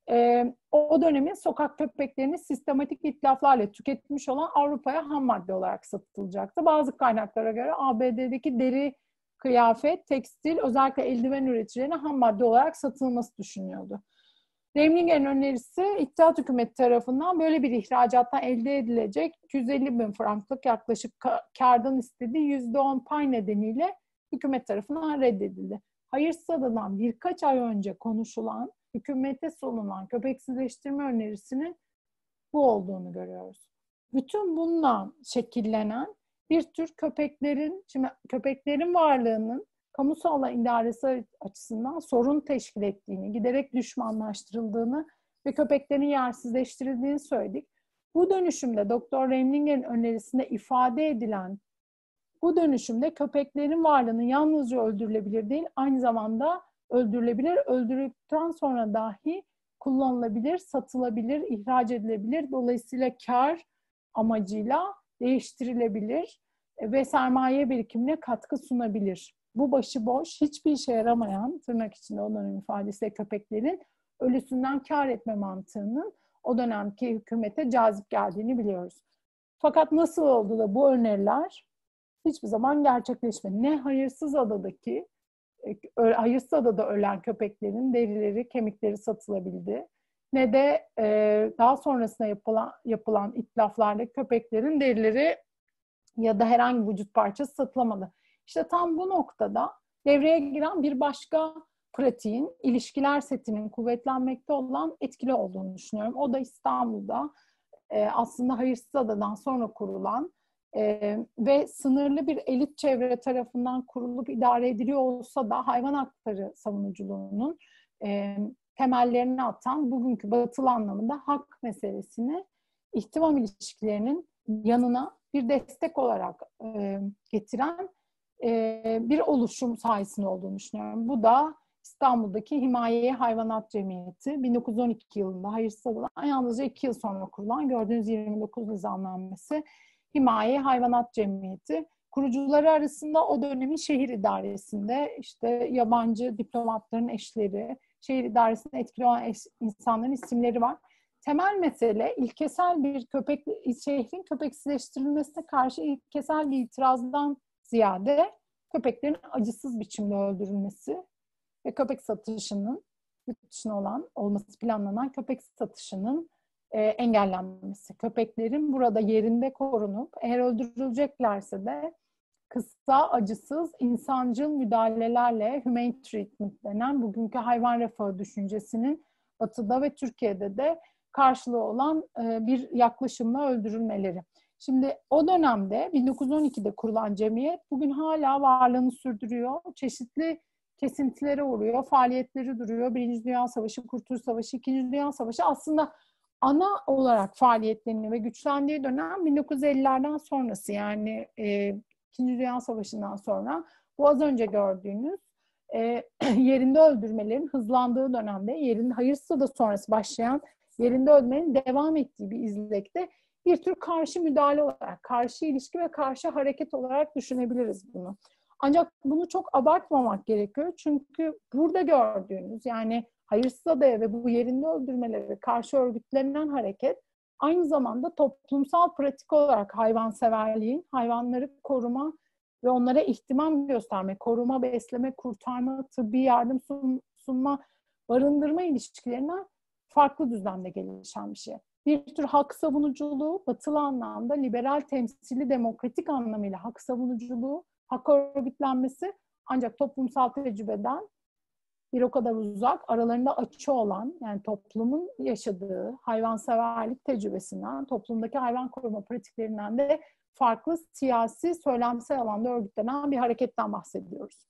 o dönemin sokak köpeklerini sistematik itlaflarla tüketmiş olan Avrupa'ya ham madde olarak satılacaktı. Bazı kaynaklara göre ABD'deki deri, kıyafet, tekstil, özellikle eldiven üreticilerine ham madde olarak satılması düşünüyordu. Remlinger'in önerisi İttihat Hükümeti tarafından böyle bir ihracattan elde edilecek 250 bin franklık yaklaşık kârdan istediği %10 pay nedeniyle hükümet tarafından reddedildi. Hayırsada'dan birkaç ay önce konuşulan, hükümete sunulan köpeksizleştirme önerisinin bu olduğunu görüyoruz. Bütün bundan şekillenen bir tür köpeklerin varlığının kamusal alan idaresi açısından sorun teşkil ettiğini, giderek düşmanlaştırıldığını ve köpeklerin yersizleştirildiğini söyledik. Bu dönüşümde Doktor Remlinger'in önerisinde ifade edilen bu dönüşümde köpeklerin varlığının yalnızca öldürülebilir değil, aynı zamanda öldürülebilir, öldürüldükten sonra dahi kullanılabilir, satılabilir, ihraç edilebilir. Dolayısıyla kar amacıyla değiştirilebilir ve sermaye birikimine katkı sunabilir. Bu başıboş, hiçbir işe yaramayan, tırnak içinde o dönem ifadesiyle köpeklerin ölüsünden kar etme mantığının o dönemki hükümete cazip geldiğini biliyoruz. Fakat nasıl oldu da bu öneriler hiçbir zaman gerçekleşmedi? Ne Hayırsız Adada ölen köpeklerin derileri, kemikleri satılabildi, ne de daha sonrasında yapılan itlaflarda köpeklerin derileri ya da herhangi bir vücut parçası satılamadı. İşte tam bu noktada devreye giren bir başka pratiğin, ilişkiler setinin kuvvetlenmekte olan etkili olduğunu düşünüyorum. O da İstanbul'da aslında Hayırsızada'dan sonra kurulan ve sınırlı bir elit çevre tarafından kurulup idare ediliyor olsa da hayvan hakları savunuculuğunun temellerini atan bugünkü batılı anlamında hak meselesini ihtimam ilişkilerinin yanına bir destek olarak getiren bir oluşum sayesinde olduğunu düşünüyorum. Bu da İstanbul'daki Himaye Hayvanat Cemiyeti 1912 yılında Hayırsızada'dan yalnızca 2 yıl sonra kurulan gördüğünüz 29 nizamnamesi Himaye Hayvanat Cemiyeti. Kurucuları arasında o dönemin şehir idaresinde işte yabancı diplomatların eşleri, şehir idaresinde etkili olan insanların isimleri var. Temel mesele ilkesel bir şehrin köpeksizleştirilmesine karşı ilkesel bir itirazdan ziyade köpeklerin acısız biçimde öldürülmesi ve köpek satışının yurt dışına olması planlanan köpek satışının engellenmesi. Köpeklerin burada yerinde korunup eğer öldürüleceklerse de kısa, acısız, insancıl müdahalelerle humane treatment denen bugünkü hayvan refahı düşüncesinin Batı'da ve Türkiye'de de karşılığı olan bir yaklaşımla öldürülmeleri. Şimdi o dönemde 1912'de kurulan cemiyet bugün hala varlığını sürdürüyor. Çeşitli kesintilere uğruyor, faaliyetleri duruyor. Birinci Dünya Savaşı, Kurtuluş Savaşı, İkinci Dünya Savaşı aslında ana olarak faaliyetlerini ve güçlendiği dönem 1950'lerden sonrası, yani İkinci Dünya Savaşı'ndan sonra bu az önce gördüğünüz yerinde öldürmelerin hızlandığı dönemde, hayırsız da sonrası başlayan yerinde öldürmenin devam ettiği bir izlekte bir tür karşı müdahale olarak, karşı ilişki ve karşı hareket olarak düşünebiliriz bunu. Ancak bunu çok abartmamak gerekiyor. Çünkü burada gördüğünüz, yani hayırsız adaya ve bu yerinde öldürmelere karşı örgütlenen hareket aynı zamanda toplumsal pratik olarak hayvanseverliğin, hayvanları koruma ve onlara ihtimam gösterme, koruma, besleme, kurtarma, tıbbi yardım sunma, barındırma ilişkilerinden farklı düzlemde gelişen bir şey. Bir tür hak savunuculuğu, batılı anlamda liberal temsili demokratik anlamıyla hak savunuculuğu, hak örgütlenmesi, ancak toplumsal tecrübeden bir o kadar uzak, aralarında açı olan, yani toplumun yaşadığı hayvanseverlik tecrübesinden, toplumdaki hayvan koruma pratiklerinden de farklı siyasi, söylemsel alanda örgütlenen bir hareketten bahsediyoruz.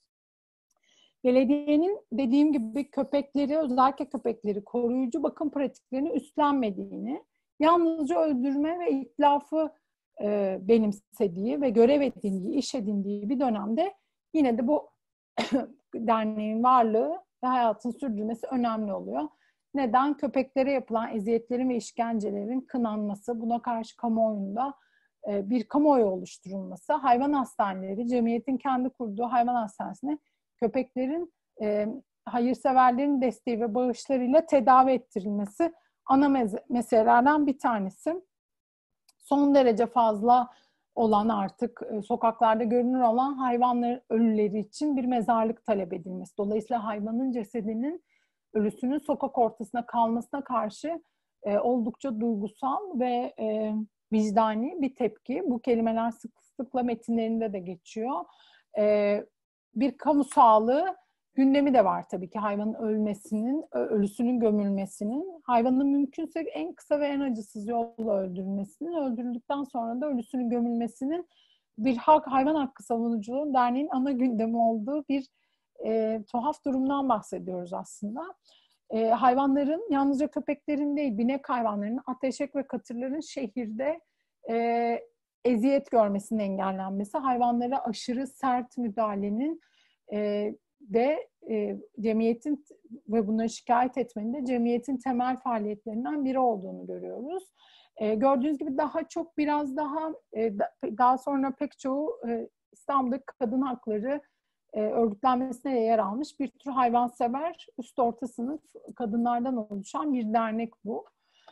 Belediyenin dediğim gibi köpekleri, özellikle köpekleri koruyucu bakım pratiklerini üstlenmediğini, yalnızca öldürme ve itlafı benimsediği ve görev edindiği, iş edindiği bir dönemde yine de bu derneğin varlığı ve hayatın sürdürülmesi önemli oluyor. Neden? Köpeklere yapılan eziyetlerin ve işkencelerin kınanması, buna karşı kamuoyunda bir kamuoyu oluşturulması, hayvan hastaneleri, cemiyetin kendi kurduğu hayvan hastanesine köpeklerin hayırseverlerin desteği ve bağışlarıyla tedavi ettirilmesi ana meselelerden bir tanesi. Son derece fazla olan, artık sokaklarda görünür olan hayvanların ölüleri için bir mezarlık talep edilmesi. Dolayısıyla hayvanın cesedinin, ölüsünün sokak ortasına kalmasına karşı oldukça duygusal ve vicdani bir tepki. Bu kelimeler sıklıkla metinlerinde de geçiyor. Bir kamu sağlığı gündemi de var tabii ki, hayvanın ölmesinin, ölüsünün gömülmesinin, hayvanın mümkünse en kısa ve en acısız yolla öldürülmesinin, öldürüldükten sonra da ölüsünün gömülmesinin bir hayvan hakkı savunuculuğu derneğin ana gündemi olduğu bir tuhaf durumdan bahsediyoruz aslında. Hayvanların, yalnızca köpeklerin değil, binek hayvanların, at, eşek ve katırların şehirde eziyet görmesinin engellenmesi, hayvanlara aşırı sert müdahalenin de cemiyetin ve bunları şikayet etmenin de cemiyetin temel faaliyetlerinden biri olduğunu görüyoruz. Gördüğünüz gibi biraz daha sonra pek çoğu İstanbul'daki kadın hakları örgütlenmesine yer almış bir tür hayvansever, üst orta sınıf kadınlardan oluşan bir dernek bu.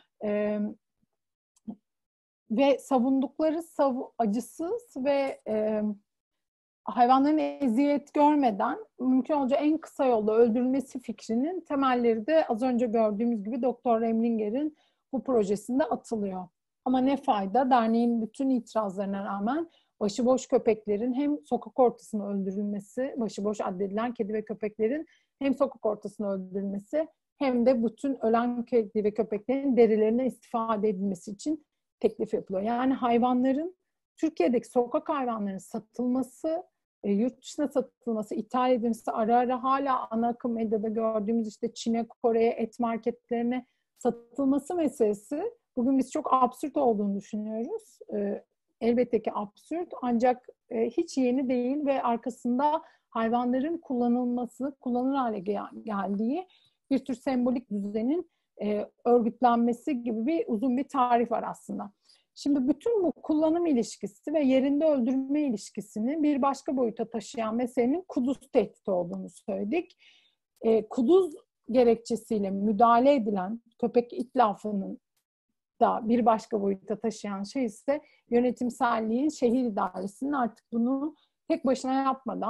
Ve savundukları acısız ve hayvanların eziyet görmeden mümkün olunca en kısa yolda öldürülmesi fikrinin temelleri de az önce gördüğümüz gibi Doktor Remlinger'in bu projesinde atılıyor. Ama ne fayda, derneğin bütün itirazlarına rağmen başıboş köpeklerin hem sokak ortasında öldürülmesi, başıboş addedilen kedi ve köpeklerin hem sokak ortasında öldürülmesi hem de bütün ölen kedi ve köpeklerin derilerine istifade edilmesi için teklif yapılıyor. Yani hayvanların, Türkiye'deki sokak hayvanlarının satılması, yurt dışına satılması, ithal edilmesi, ara ara hala ana akım medyada gördüğümüz işte Çin'e, Kore'ye, et marketlerine satılması meselesi bugün biz çok absürt olduğunu düşünüyoruz. Elbette ki absürt, ancak hiç yeni değil ve arkasında hayvanların kullanılır hale geldiği bir tür sembolik düzenin örgütlenmesi gibi uzun bir tarih var aslında. Şimdi bütün bu kullanım ilişkisi ve yerinde öldürme ilişkisini bir başka boyuta taşıyan meselenin kuduz tehdidi olduğunu söyledik. Kuduz gerekçesiyle müdahale edilen köpek itlafının da bir başka boyuta taşıyan şey ise yönetimselliğin, şehir idaresinin artık bunu tek başına yapmadan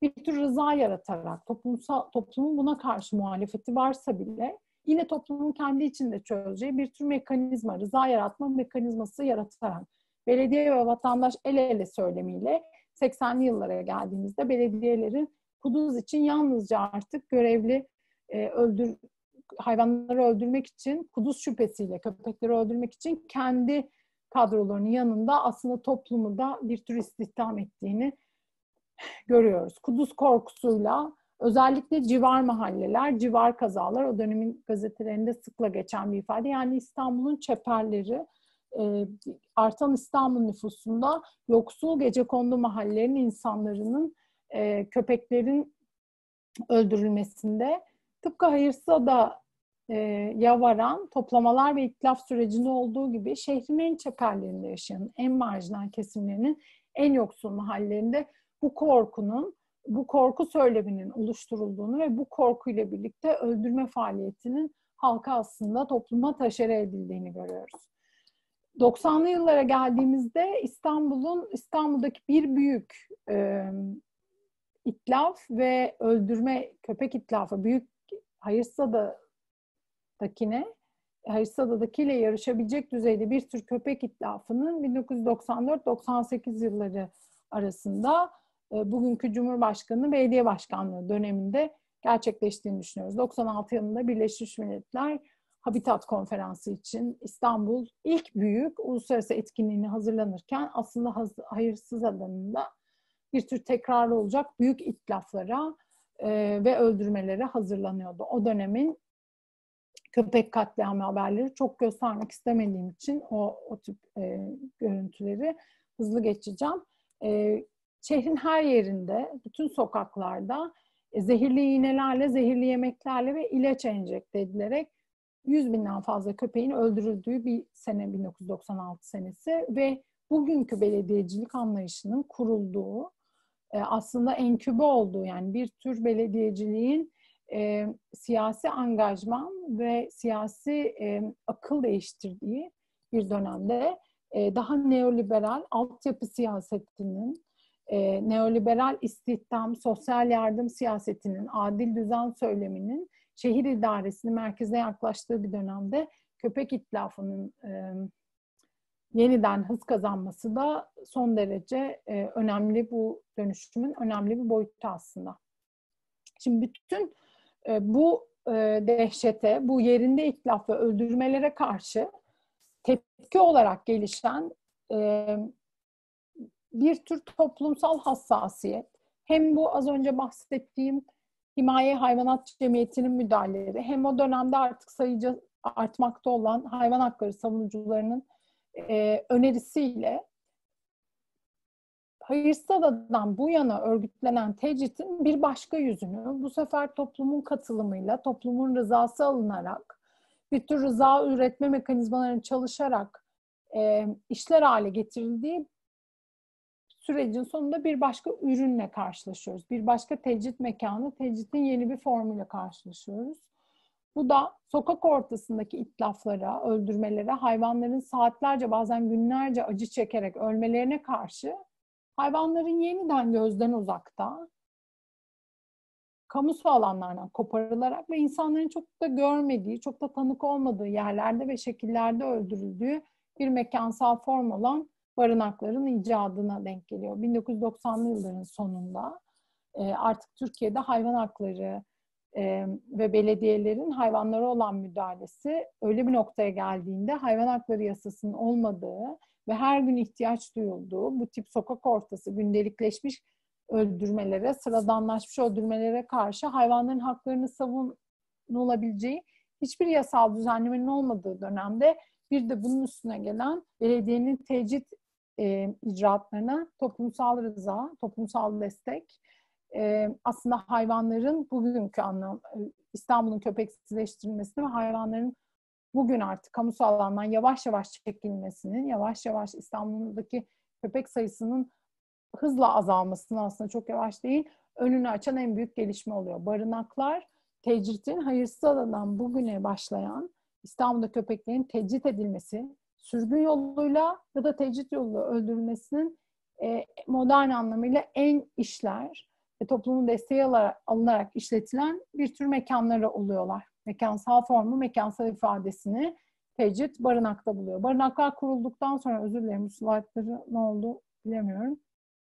bir tür rıza yaratarak, toplumun buna karşı muhalefeti varsa bile yine toplumun kendi içinde çözeceği bir tür mekanizma, rıza yaratma mekanizması yaratarak belediye ve vatandaş el ele söylemiyle 80'li yıllara geldiğimizde belediyelerin kuduz için yalnızca artık görevli hayvanları öldürmek için, kuduz şüphesiyle köpekleri öldürmek için kendi kadrolarının yanında aslında toplumu da bir tür istihdam ettiğini görüyoruz. Kuduz korkusuyla özellikle civar mahalleler, civar kazalar, o dönemin gazetelerinde sıkla geçen bir ifade. Yani İstanbul'un çeperleri, artan İstanbul nüfusunda yoksul gecekondu mahallelerinin insanların, köpeklerin öldürülmesinde tıpkı Hayırsızada'ya varan toplamalar ve itlaf sürecinde olduğu gibi şehrin en çeperlerinde yaşayan, en marjinal kesimlerinin en yoksul mahallelerinde bu korku söyleminin oluşturulduğunu ve bu korkuyla birlikte öldürme faaliyetinin halka aslında topluma taşere edildiğini görüyoruz. 90'lı yıllara geldiğimizde İstanbul'daki bir büyük itlaf ve öldürme, köpek itlafı, büyük Hayırsızada'dakiyle yarışabilecek düzeyde bir tür köpek itlafının 1994-98 yılları arasında bugünkü Cumhurbaşkanı belediye başkanlığı döneminde gerçekleştiğini düşünüyoruz. 96 yılında Birleşmiş Milletler Habitat Konferansı için İstanbul ilk büyük uluslararası etkinliğini hazırlanırken aslında Hayırsızada'nın da bir tür tekrarı olacak büyük itlaflara ve öldürmelere hazırlanıyordu. O dönemin köpek katliamı haberleri çok göstermek istemediğim için o tip görüntüleri hızlı geçeceğim. Şehrin her yerinde, bütün sokaklarda zehirli iğnelerle, zehirli yemeklerle ve ilaç enjekte edilerek 100.000'den fazla köpeğin öldürüldüğü bir sene 1996 senesi ve bugünkü belediyecilik anlayışının kurulduğu, aslında enkübe olduğu, yani bir tür belediyeciliğin siyasi angajman ve siyasi akıl değiştirdiği bir dönemde daha neoliberal altyapı siyasetinin, neoliberal istihdam, sosyal yardım siyasetinin, adil düzen söyleminin şehir idaresini merkeze yaklaştığı bir dönemde köpek itlafının yeniden hız kazanması da son derece önemli, bu dönüşümün önemli bir boyutu aslında. Şimdi bütün bu dehşete, bu yerinde itlaf ve öldürmelere karşı tepki olarak gelişen bir tür toplumsal hassasiyet, hem bu az önce bahsettiğim Himaye Hayvanat Cemiyeti'nin müdahaleleri, hem o dönemde artık sayıca artmakta olan hayvan hakları savunucularının önerisiyle Hayırsızada'dan bu yana örgütlenen tecritin bir başka yüzünü bu sefer toplumun katılımıyla, toplumun rızası alınarak, bir tür rıza üretme mekanizmalarının çalışarak işler hale getirildiği sürecin sonunda bir başka ürünle karşılaşıyoruz. Bir başka tecrit mekanı, tecritin yeni bir formuyla karşılaşıyoruz. Bu da sokak ortasındaki itlaflara, öldürmelere, hayvanların saatlerce bazen günlerce acı çekerek ölmelerine karşı hayvanların yeniden gözden uzakta, kamusal alanlardan koparılarak ve insanların çok da görmediği, çok da tanık olmadığı yerlerde ve şekillerde öldürüldüğü bir mekansal form olan barınakların icadına denk geliyor. 1990'lı yılların sonunda artık Türkiye'de hayvan hakları ve belediyelerin hayvanlara olan müdahalesi öyle bir noktaya geldiğinde hayvan hakları yasasının olmadığı ve her gün ihtiyaç duyulduğu bu tip sokak ortası gündelikleşmiş öldürmelere, sıradanlaşmış öldürmelere karşı hayvanların haklarını savunulabileceği hiçbir yasal düzenlemenin olmadığı dönemde bir de bunun üstüne gelen belediyenin tecrit icraatlarına toplumsal rıza, toplumsal destek, aslında hayvanların bugünkü İstanbul'un köpeksizleştirilmesini ve hayvanların bugün artık kamusal alandan yavaş yavaş çekilmesinin, yavaş yavaş İstanbul'daki köpek sayısının hızla azalmasının, aslında çok yavaş değil, önünü açan en büyük gelişme oluyor. Barınaklar, tecritin Hayırsızada'dan bugüne başlayan İstanbul'da köpeklerin tecrit edilmesi, sürgün yoluyla ya da tecrit yoluyla öldürülmesinin modern anlamıyla en işler ve toplumun desteği alınarak işletilen bir tür mekanları oluyorlar. Mekansal formu, mekansal ifadesini tecrit barınakta buluyor. Barınaklar kurulduktan sonra, özür dilerim, bu slaytları ne oldu bilemiyorum.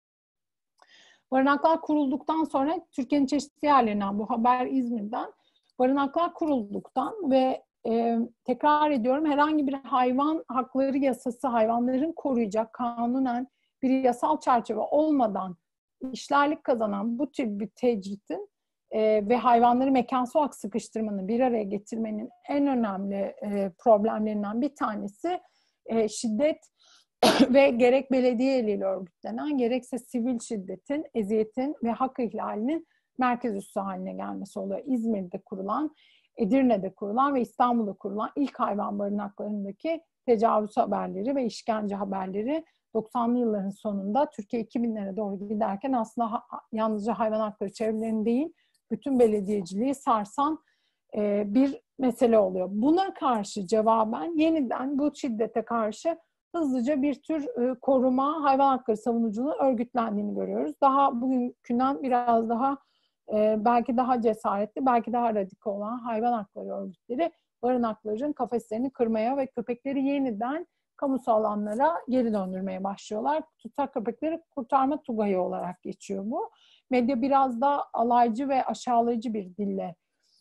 Barınaklar kurulduktan sonra Türkiye'nin çeşitli yerlerinden, bu haber İzmir'den, barınaklar kurulduktan ve tekrar ediyorum, herhangi bir hayvan hakları yasası, hayvanların koruyacak kanunen bir yasal çerçeve olmadan işlerlik kazanan bu tür bir tecritin ve hayvanları mekansal olarak sıkıştırmanın, bir araya getirmenin en önemli problemlerinden bir tanesi şiddet ve gerek belediye eliyle örgütlenen, gerekse sivil şiddetin, eziyetin ve hak ihlalinin merkez üssü haline gelmesi oluyor. İzmir'de kurulan, Edirne'de kurulan ve İstanbul'da kurulan ilk hayvan barınaklarındaki tecavüz haberleri ve işkence haberleri 90'lı yılların sonunda Türkiye 2000'lere doğru giderken aslında yalnızca hayvan hakları çevrelerinin değil, bütün belediyeciliği sarsan bir mesele oluyor. Buna karşı cevaben yeniden bu şiddete karşı hızlıca bir tür koruma, hayvan hakları savunuculuğunun örgütlendiğini görüyoruz. Daha bugünkünden biraz daha belki daha cesaretli, belki daha radikal olan hayvan hakları örgütleri barınakların kafeslerini kırmaya ve köpekleri yeniden kamusal alanlara geri döndürmeye başlıyorlar. Tutak köpekleri kurtarma tugayı olarak geçiyor bu. Medya biraz da alaycı ve aşağılayıcı bir dille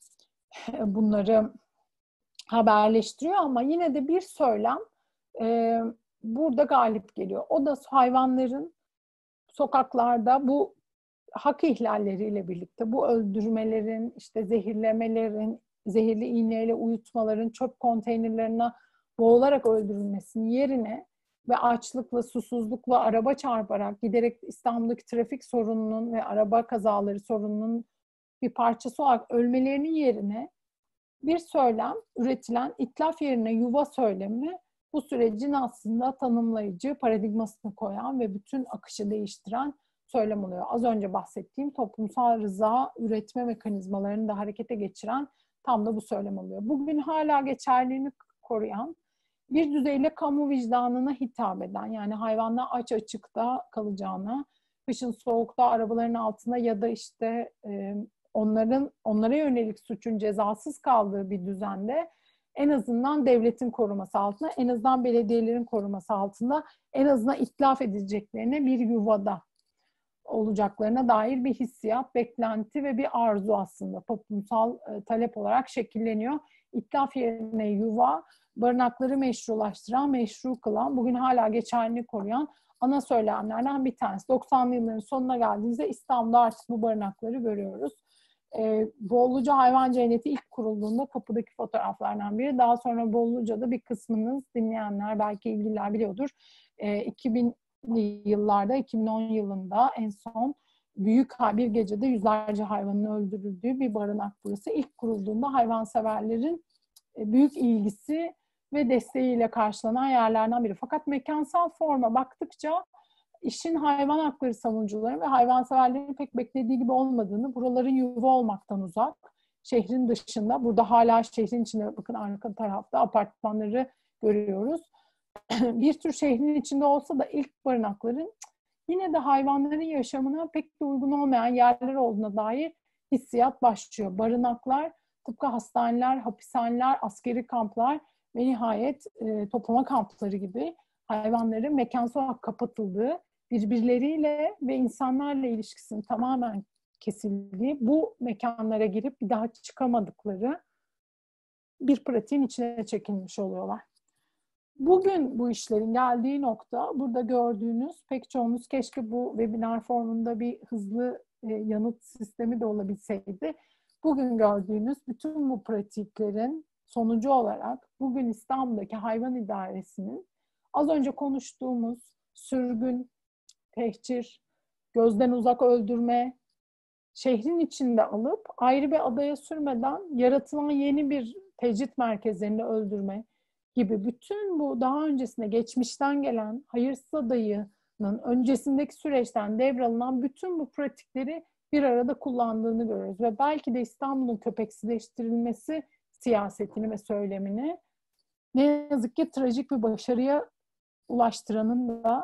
bunları haberleştiriyor ama yine de bir söylem burada galip geliyor. O da hayvanların sokaklarda bu hak ihlalleriyle birlikte, bu öldürmelerin, işte zehirlemelerin, zehirli iğneyle uyutmaların, çöp konteynerlerine boğularak öldürülmesinin yerine ve açlıkla, susuzlukla, araba çarparak giderek İstanbul'daki trafik sorununun ve araba kazaları sorununun bir parçası olarak ölmelerinin yerine bir söylem üretilen, itlaf yerine yuva söylemi bu sürecin aslında tanımlayıcı, paradigmasını koyan ve bütün akışı değiştiren söylem oluyor. Az önce bahsettiğim toplumsal rıza üretme mekanizmalarını da harekete geçiren tam da bu söylem oluyor. Bugün hala geçerliliğini koruyan, bir düzeyle kamu vicdanına hitap eden, yani hayvanlar aç açıkta kalacağına, kışın soğukta arabaların altında ya da işte onlara yönelik suçun cezasız kaldığı bir düzende en azından devletin koruması altında, en azından belediyelerin koruması altında, en azından itlaf edileceklerine bir yuvada olacaklarına dair bir hissiyat, beklenti ve bir arzu aslında toplumsal talep olarak şekilleniyor. İtlaf yerine yuva, barınakları meşrulaştıran, meşru kılan, bugün hala geçerliliğini koruyan ana söylemlerden bir tanesi. 90'lı yılların sonuna geldiğimizde İstanbul'da artık bu barınakları görüyoruz. Bolluca Hayvan Cenneti ilk kurulduğunda kapıdaki fotoğraflardan biri. Daha sonra Bolluca'da bir kısmınız dinleyenler, belki ilgililer biliyordur. 2000'li yıllarda, 2010 yılında en son bir gecede yüzlerce hayvanın öldürüldüğü bir barınak burası. İlk kurulduğunda hayvanseverlerin büyük ilgisi ve desteğiyle karşılanan yerlerden biri. Fakat mekansal forma baktıkça işin hayvan hakları savunucuları ve hayvanseverlerin pek beklediği gibi olmadığını, buraların yuva olmaktan uzak, şehrin dışında, burada hala şehrin içinde, bakın arka tarafta apartmanları görüyoruz. Bir tür şehrin içinde olsa da ilk barınakların yine de hayvanların yaşamına pek de uygun olmayan yerler olduğuna dair hissiyat başlıyor. Barınaklar tıpkı hastaneler, hapishaneler, askeri kamplar ve nihayet toplama kampları gibi hayvanların mekansal olarak kapatıldığı, birbirleriyle ve insanlarla ilişkisinin tamamen kesildiği, bu mekanlara girip bir daha çıkamadıkları bir pratiğin içine çekilmiş oluyorlar. Bugün bu işlerin geldiği nokta, burada gördüğünüz, pek çoğunuz keşke bu webinar formunda bir hızlı yanıt sistemi de olabilseydi. Bugün gördüğünüz bütün bu pratiklerin sonucu olarak bugün İstanbul'daki hayvan idaresinin az önce konuştuğumuz sürgün, tehcir, gözden uzak öldürme, şehrin içinde alıp ayrı bir adaya sürmeden yaratılan yeni bir tecrit merkezlerinde öldürme gibi bütün bu daha öncesinde geçmişten gelen hayırsız adayının öncesindeki süreçten devralınan bütün bu pratikleri bir arada kullandığını görüyoruz. Ve belki de İstanbul'un köpeksizleştirilmesi siyasetini ve söylemini ne yazık ki trajik bir başarıya ulaştıranın da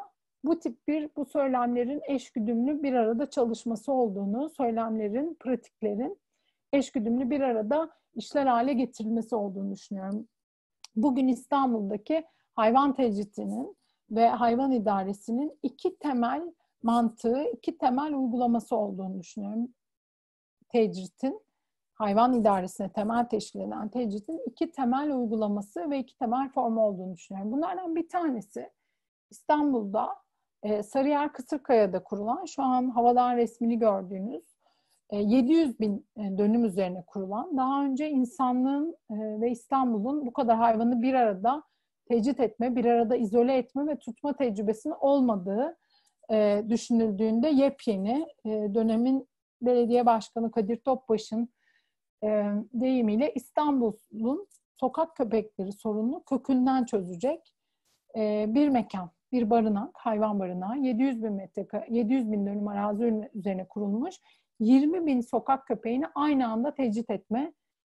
bu tip bu söylemlerin eşgüdümlü bir arada çalışması olduğunu, söylemlerin, pratiklerin eşgüdümlü bir arada işler hale getirilmesi olduğunu düşünüyorum. Bugün İstanbul'daki hayvan tecritinin ve hayvan idaresinin iki temel mantığı, iki temel uygulaması olduğunu düşünüyorum. Tecritin, hayvan idaresine temel teşkil eden tecritin iki temel uygulaması ve iki temel formu olduğunu düşünüyorum. Bunlardan bir tanesi İstanbul'da Sarıyer Kısırkaya'da kurulan, şu an havadan resmini gördüğünüz 700 bin dönüm üzerine kurulan, daha önce insanlığın ve İstanbul'un bu kadar hayvanı bir arada tecrit etme, bir arada izole etme ve tutma tecrübesinin olmadığı düşünüldüğünde yepyeni dönemin belediye başkanı Kadir Topbaş'ın deyimiyle İstanbul'un sokak köpekleri sorununu kökünden çözecek bir mekan, bir barınak, hayvan barınağı, 700 bin dönüm arazi üzerine kurulmuş, 20 bin sokak köpeğini aynı anda tecrit etme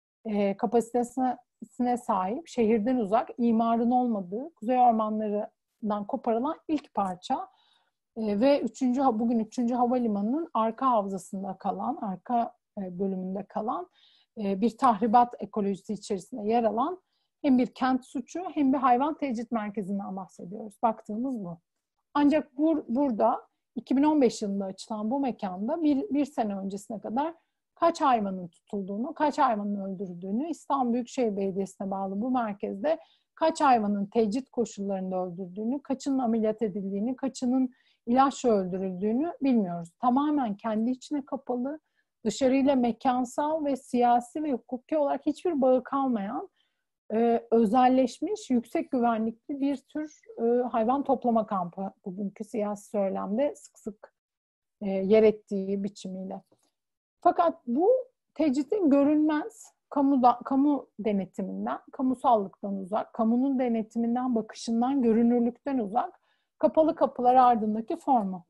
kapasitesine sahip, şehirden uzak, imarın olmadığı, kuzey ormanlarından koparılan ilk parça ve bugün 3. Havalimanı'nın arka havzasında kalan, arka bölümünde kalan bir tahribat ekolojisi içerisinde yer alan hem bir kent suçu hem bir hayvan tecrit merkezinden bahsediyoruz. Baktığımız bu. Ancak burada 2015 yılında açılan bu mekanda bir sene öncesine kadar kaç hayvanın tutulduğunu, kaç hayvanın öldürüldüğünü, İstanbul Büyükşehir Belediyesi'ne bağlı bu merkezde kaç hayvanın tecrit koşullarında öldürdüğünü, kaçının ameliyat edildiğini, kaçının ilaçla öldürüldüğünü bilmiyoruz. Tamamen kendi içine kapalı, dışarıyla mekansal ve siyasi ve hukuki olarak hiçbir bağı kalmayan, özelleşmiş, yüksek güvenlikli bir tür hayvan toplama kampı bugünkü siyasi söylemde sık sık yer ettiği biçimiyle. Fakat bu tecritin görünmez, kamu denetiminden, kamusallıktan uzak, kamunun denetiminden, bakışından, görünürlükten uzak, kapalı kapılar ardındaki formu.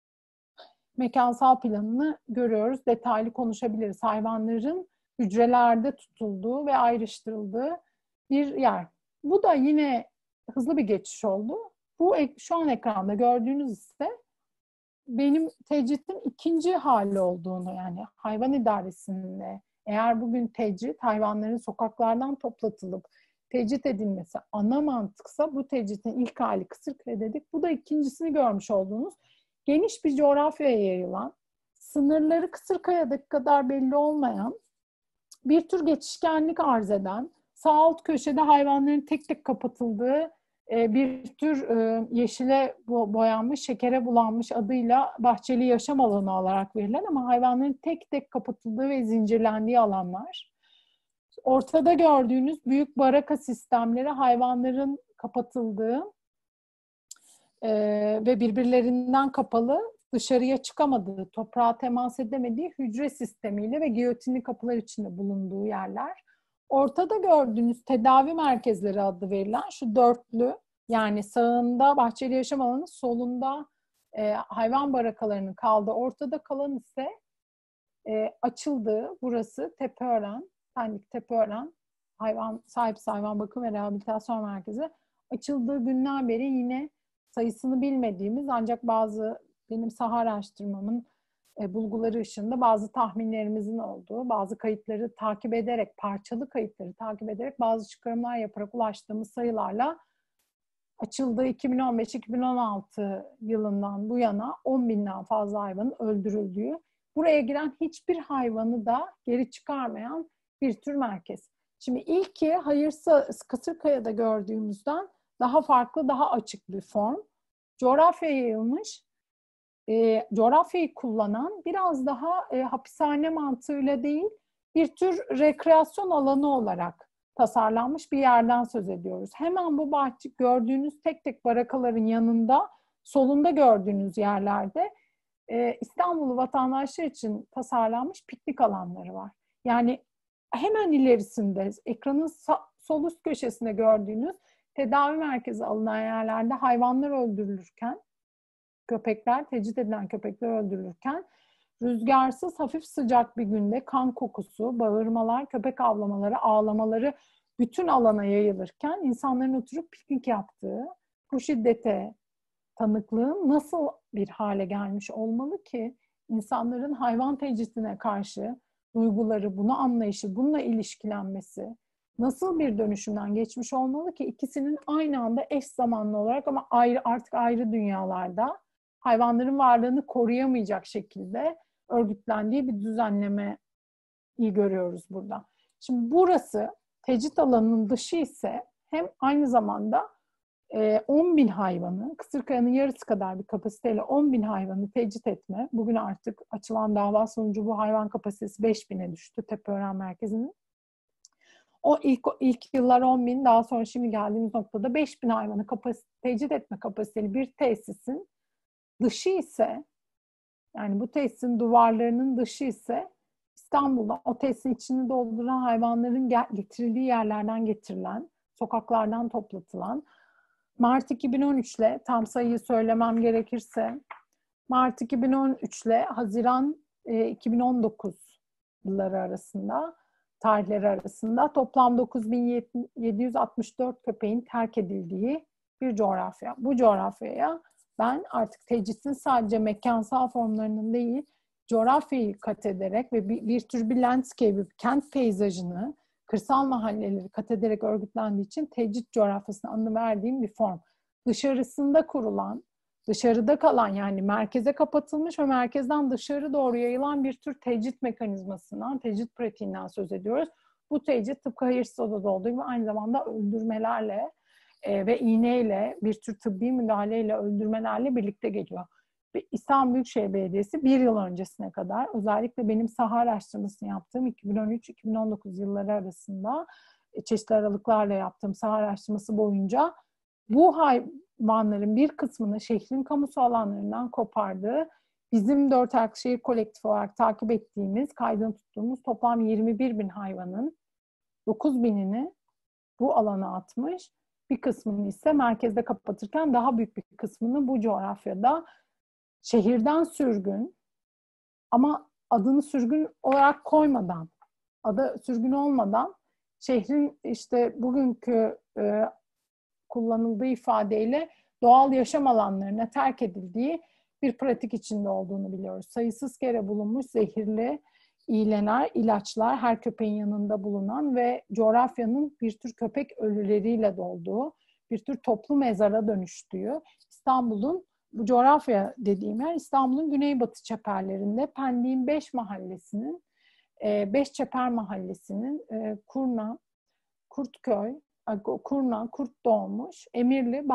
Mekansal planını görüyoruz, detaylı konuşabiliriz. Hayvanların hücrelerde tutulduğu ve ayrıştırıldığı bir yer. Bu da yine hızlı bir geçiş oldu. Bu şu an ekranda gördüğünüz ise benim tecritin ikinci hali olduğunu, yani hayvan idaresinde eğer bugün tecrit hayvanların sokaklardan toplatılıp tecrit edilmesi ana mantıksa, bu tecritin ilk hali Kısırkaya dedik. Bu da ikincisini görmüş olduğunuz geniş bir coğrafyaya yayılan, sınırları Kısırkaya'daki kadar belli olmayan, bir tür geçişkenlik arz eden, sağ alt köşede hayvanların tek tek kapatıldığı bir tür yeşile boyanmış, şekere bulanmış adıyla bahçeli yaşam alanı olarak verilen ama hayvanların tek tek kapatıldığı ve zincirlendiği alanlar. Ortada gördüğünüz büyük baraka sistemleri hayvanların kapatıldığı ve birbirlerinden kapalı, dışarıya çıkamadığı, toprağa temas edemediği hücre sistemiyle ve giyotinli kapılar içinde bulunduğu yerler. Ortada gördüğünüz tedavi merkezleri adı verilen şu dörtlü, yani sağında bahçeli yaşam alanı, solunda hayvan barakalarının kaldığı, ortada kalan ise açıldığı, burası Tepeören, Pendik Tepeören sahipsiz hayvan bakım ve rehabilitasyon merkezi. Açıldığı günden beri yine sayısını bilmediğimiz ancak benim saha araştırmamın bulguları ışığında bazı tahminlerimizin olduğu, bazı kayıtları takip ederek, parçalı kayıtları takip ederek bazı çıkarımlar yaparak ulaştığımız sayılarla açıldığı 2015-2016 yılından bu yana 10 binden fazla hayvanın öldürüldüğü, buraya giren hiçbir hayvanı da geri çıkarmayan bir tür merkez. Şimdi ilki Kısırkaya'da gördüğümüzden daha farklı, daha açık bir form. Coğrafyaya yayılmış, coğrafyayı kullanan, biraz daha hapishane mantığıyla değil, bir tür rekreasyon alanı olarak tasarlanmış bir yerden söz ediyoruz. Hemen bu bahçe gördüğünüz tek tek barakaların yanında, solunda gördüğünüz yerlerde İstanbullu vatandaşlar için tasarlanmış piknik alanları var. Yani hemen ilerisinde, ekranın sol üst köşesinde gördüğünüz tedavi merkezi alınan yerlerde hayvanlar öldürülürken, tecrit edilen köpekler öldürülürken, rüzgarsız, hafif sıcak bir günde kan kokusu, bağırmalar, köpek avlamaları, ağlamaları bütün alana yayılırken insanların oturup piknik yaptığı, bu şiddete tanıklığın nasıl bir hale gelmiş olmalı ki insanların hayvan tecritine karşı duyguları, bunu anlayışı, bununla ilişkilenmesi nasıl bir dönüşümden geçmiş olmalı ki ikisinin aynı anda eş zamanlı olarak ama artık ayrı dünyalarda hayvanların varlığını koruyamayacak şekilde örgütlendiği bir düzenlemeyi görüyoruz burada. Şimdi burası tecrit alanının dışı ise hem aynı zamanda 10.000 hayvanı, Kısırkaya'nın yarısı kadar bir kapasiteyle 10.000 hayvanı tecrit etme. Bugün artık açılan dava sonucu bu hayvan kapasitesi 5.000'e düştü Tepeören Merkezi'nin. O ilk yıllar 10.000, daha sonra şimdi geldiğimiz noktada 5.000 hayvanı tecrit etme kapasiteli bir tesisin dışı ise, yani bu tesisin duvarlarının dışı ise İstanbul'da o tesisin içini dolduran hayvanların getirildiği yerlerden getirilen, sokaklardan toplatılan, Mart 2013 ile tam sayıyı söylemem gerekirse Mart 2013 ile Haziran 2019 yılları arasında, tarihleri arasında toplam 9.764 köpeğin terk edildiği bir coğrafya. Bu coğrafyaya ben artık tecritin sadece mekansal formlarının değil, coğrafyayı kat ederek ve bir tür bir landscape, kent peyzajını, kırsal mahalleleri kat ederek örgütlendiği için tecrit coğrafyasına adını verdiğim bir form. Dışarısında kurulan, dışarıda kalan, yani merkeze kapatılmış ve merkezden dışarı doğru yayılan bir tür tecrit mekanizmasından, tecrit pratiğinden söz ediyoruz. Bu tecrit tıpkı hayırsız odada olduğu gibi aynı zamanda öldürmelerle ve iğneyle, bir tür tıbbi müdahaleyle öldürmelerle birlikte geliyor. Ve İstanbul Büyükşehir Belediyesi bir yıl öncesine kadar özellikle benim saha araştırmasını yaptığım 2013-2019 yılları arasında çeşitli aralıklarla yaptığım saha araştırması boyunca bu hayvanların bir kısmını şehrin kamusu alanlarından kopardığı, bizim Dört Ayaklı Şehir Kolektifi olarak takip ettiğimiz, kaydını tuttuğumuz toplam 21.000 hayvanın 9.000'ini bu alana atmış. Bir kısmını ise merkezde kapatırken daha büyük bir kısmını bu coğrafyada şehirden sürgün ama adını sürgün olarak koymadan, adı sürgün olmadan şehrin işte bugünkü kullanıldığı ifadeyle doğal yaşam alanlarına terk edildiği bir pratik içinde olduğunu biliyoruz. Sayısız kere bulunmuş zehirli iğneler, ilaçlar her köpeğin yanında bulunan ve coğrafyanın bir tür köpek ölüleriyle dolduğu, bir tür toplu mezara dönüştüğü İstanbul'un, bu coğrafya dediğim yer İstanbul'un güneybatı çeperlerinde Pendik'in 5 mahallesinin, 5 çeper mahallesinin Kurna, Kurtköy, Kurna, Kurtdoğmuş, Emirli,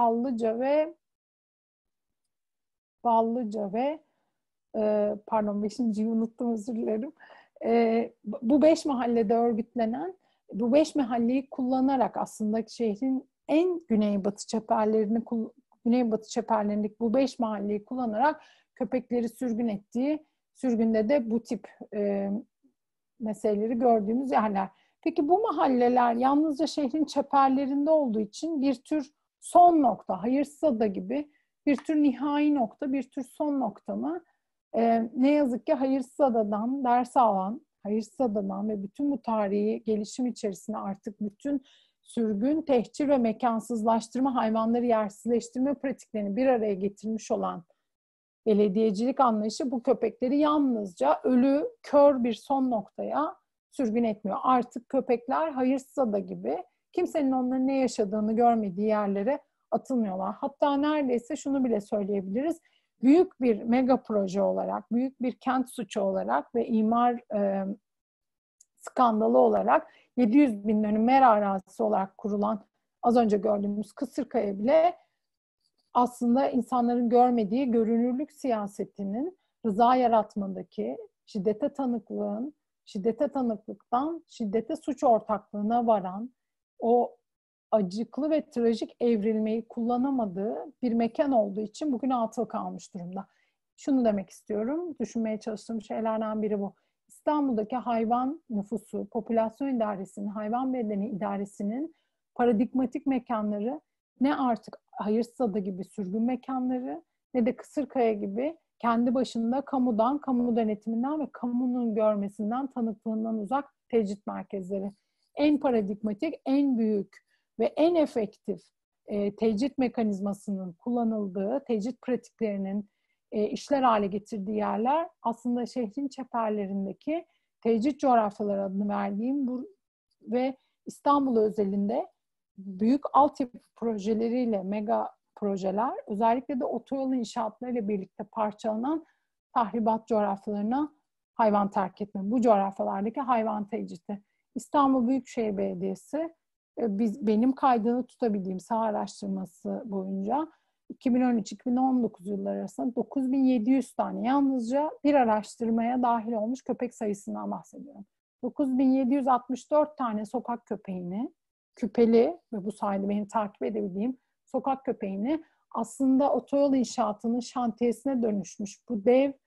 Ballıca ve pardon 5.'yi unuttum, özür dilerim. Bu 5 mahallede örgütlenen, bu 5 mahalleyi kullanarak aslında şehrin en güneybatı çeperlerindeki bu 5 mahalleyi kullanarak köpekleri sürgün ettiği, sürgünde de bu tip meseleleri gördüğümüz yerler. Peki bu mahalleler yalnızca şehrin çeperlerinde olduğu için bir tür son nokta, Hayırsızada gibi bir tür nihai nokta, bir tür son nokta mı? Ne yazık ki Hayırsızada'dan ders alan, Hayırsızada'dan ve bütün bu tarihi gelişim içerisinde artık bütün sürgün, tehcir ve mekansızlaştırma, hayvanları yersizleştirme pratiklerini bir araya getirmiş olan belediyecilik anlayışı bu köpekleri yalnızca ölü, kör bir son noktaya sürgün etmiyor. Artık köpekler Hayırsızada gibi kimsenin onların ne yaşadığını görmediği yerlere atılmıyorlar. Hatta neredeyse şunu bile söyleyebiliriz. Büyük bir mega proje olarak, büyük bir kent suçu olarak ve imar skandalı olarak 700.000 dönüm mera arazisi olarak kurulan az önce gördüğümüz Kısırkaya bile aslında insanların görmediği görünürlük siyasetinin rıza yaratmadaki şiddete tanıklığın, şiddete tanıklıktan şiddete suç ortaklığına varan o acıklı ve trajik evrilmeyi kullanamadığı bir mekan olduğu için bugün atıl kalmış durumda. Şunu demek istiyorum, düşünmeye çalıştığım şeylerden biri bu. İstanbul'daki hayvan nüfusu, popülasyon idaresinin, hayvan bedeni idaresinin paradigmatik mekanları ne artık Hayırsızada gibi sürgün mekanları ne de Kısırkaya gibi kendi başında kamudan, kamu denetiminden ve kamunun görmesinden, tanıklığından uzak tecrit merkezleri. En paradigmatik, en büyük ve en efektif tecrit mekanizmasının kullanıldığı, tecrit pratiklerinin işler hale getirdiği yerler aslında şehrin çeperlerindeki tecrit coğrafyaları adını verdiğim ve İstanbul özelinde büyük altyapı projeleriyle mega projeler, özellikle de otoyol inşaatlarıyla birlikte parçalanan tahribat coğrafyalarına hayvan terk etme. Bu coğrafyalardaki hayvan tecriti. İstanbul Büyükşehir Belediyesi benim kaydını tutabildiğim saha araştırması boyunca 2013-2019 yılları arasında 9700 tane yalnızca bir araştırmaya dahil olmuş köpek sayısından bahsediyorum. 9764 tane sokak köpeğini, küpeli ve bu sayede beni takip edebildiğim sokak köpeğini aslında otoyol inşaatının şantiyesine dönüşmüş bu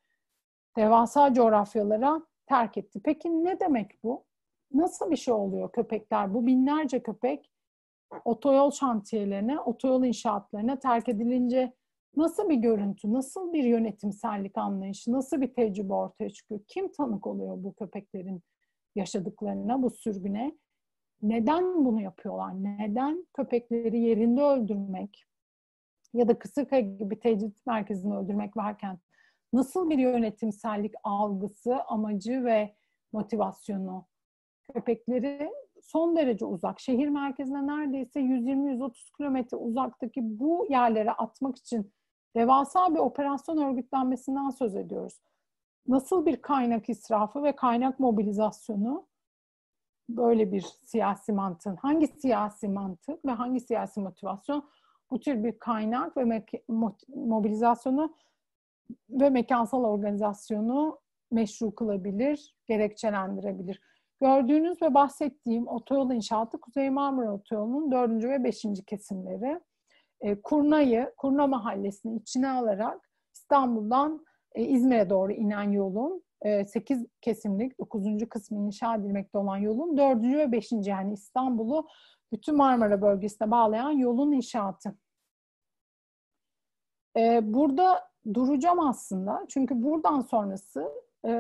devasa coğrafyalara terk etti. Peki ne demek bu? Nasıl bir şey oluyor köpekler? Bu binlerce köpek otoyol şantiyelerine, otoyol inşaatlarına terk edilince nasıl bir görüntü, nasıl bir yönetimsellik anlayışı, nasıl bir tecrübe ortaya çıkıyor? Kim tanık oluyor bu köpeklerin yaşadıklarına, bu sürgüne? Neden bunu yapıyorlar? Neden köpekleri yerinde öldürmek ya da Kısırkaya gibi tecrit merkezini öldürmek varken nasıl bir yönetimsellik algısı, amacı ve motivasyonu? Köpekleri son derece uzak, şehir merkezine neredeyse 120-130 kilometre uzaktaki bu yerlere atmak için devasa bir operasyon örgütlenmesinden söz ediyoruz. Nasıl bir kaynak israfı ve kaynak mobilizasyonu böyle bir siyasi mantığın, hangi siyasi mantık ve hangi siyasi motivasyon bu tür bir kaynak ve mobilizasyonu ve mekansal organizasyonu meşru kılabilir, gerekçelendirebilir. Gördüğünüz ve bahsettiğim otoyol inşaatı Kuzey Marmara Otoyolu'nun 4. ve 5. kesimleri. Kurna Mahallesi'ni içine alarak İstanbul'dan İzmir'e doğru inen yolun 8 kesimlik 9. kısmı inşa edilmekte olan yolun 4. ve 5. yani İstanbul'u bütün Marmara bölgesine bağlayan yolun inşaatı. Burada duracağım aslında. Çünkü buradan sonrası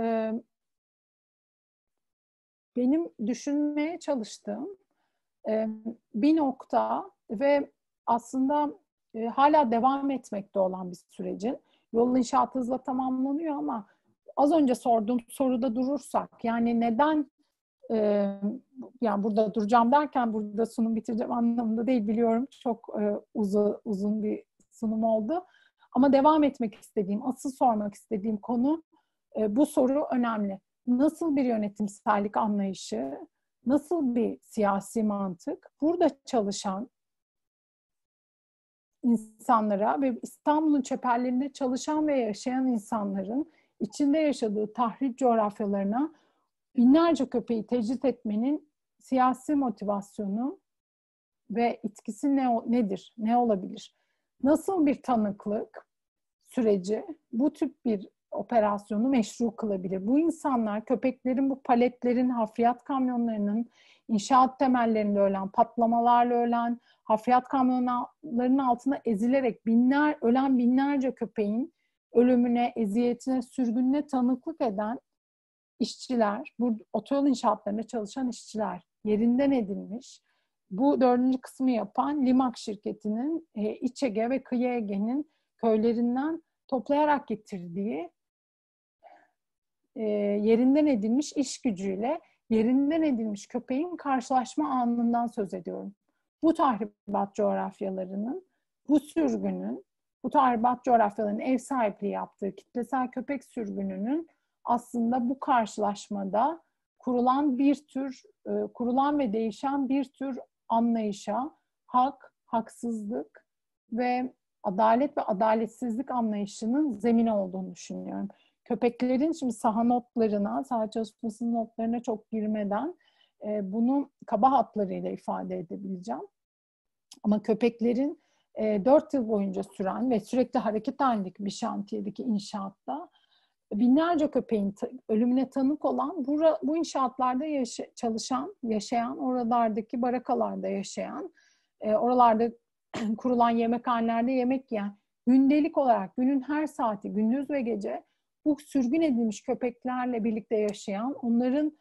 benim düşünmeye çalıştığım bir nokta ve aslında hala devam etmekte olan bir sürecin. Yolun inşaatı hızla tamamlanıyor ama az önce sorduğum soruda durursak, yani neden yani burada duracağım derken burada sunum bitireceğim anlamında değil, biliyorum çok uzun bir sunum oldu. Ama devam etmek istediğim, asıl sormak istediğim konu bu soru önemli. Nasıl bir yönetimsellik anlayışı, nasıl bir siyasi mantık burada çalışan insanlara ve İstanbul'un çeperlerinde çalışan ve yaşayan insanların içinde yaşadığı tahrip coğrafyalarına binlerce köpeği tecrit etmenin siyasi motivasyonu ve etkisi nedir, ne olabilir? Nasıl bir tanıklık süreci bu tip bir operasyonu meşru kılabilir? Bu insanlar köpeklerin, bu paletlerin, hafriyat kamyonlarının inşaat temellerinde ölen, patlamalarla ölen, hafriyat kamyonlarının altına ezilerek ölen binlerce köpeğin ölümüne, eziyetine, sürgününe tanıklık eden işçiler, bu otoyol inşaatlarında çalışan işçiler yerinden edilmiş. Bu 4. kısmı yapan Limak şirketinin İç Ege ve Kıyı Ege'nin köylerinden toplayarak getirdiği yerinden edilmiş iş gücüyle yerinden edilmiş köpeğin karşılaşma anından söz ediyorum. Bu tahribat coğrafyalarının, bu sürgünün, bu tahribat coğrafyalarının ev sahipliği yaptığı kitlesel köpek sürgününün aslında bu karşılaşmada kurulan ve değişen bir tür anlayışa, hak, haksızlık ve adalet ve adaletsizlik anlayışının zemini olduğunu düşünüyorum. Köpeklerin şimdi saha çalışmasının notlarına çok girmeden bunu kaba hatlarıyla ifade edebileceğim. Ama köpeklerin 4 yıl boyunca süren ve sürekli hareket halindeki bir şantiyedeki inşaatta binlerce köpeğin ölümüne tanık olan, bu inşaatlarda yaşayan, oralardaki barakalarda yaşayan, oralarda kurulan yemekhanelerde yemek yiyen, gündelik olarak günün her saati, gündüz ve gece bu sürgün edilmiş köpeklerle birlikte yaşayan, onların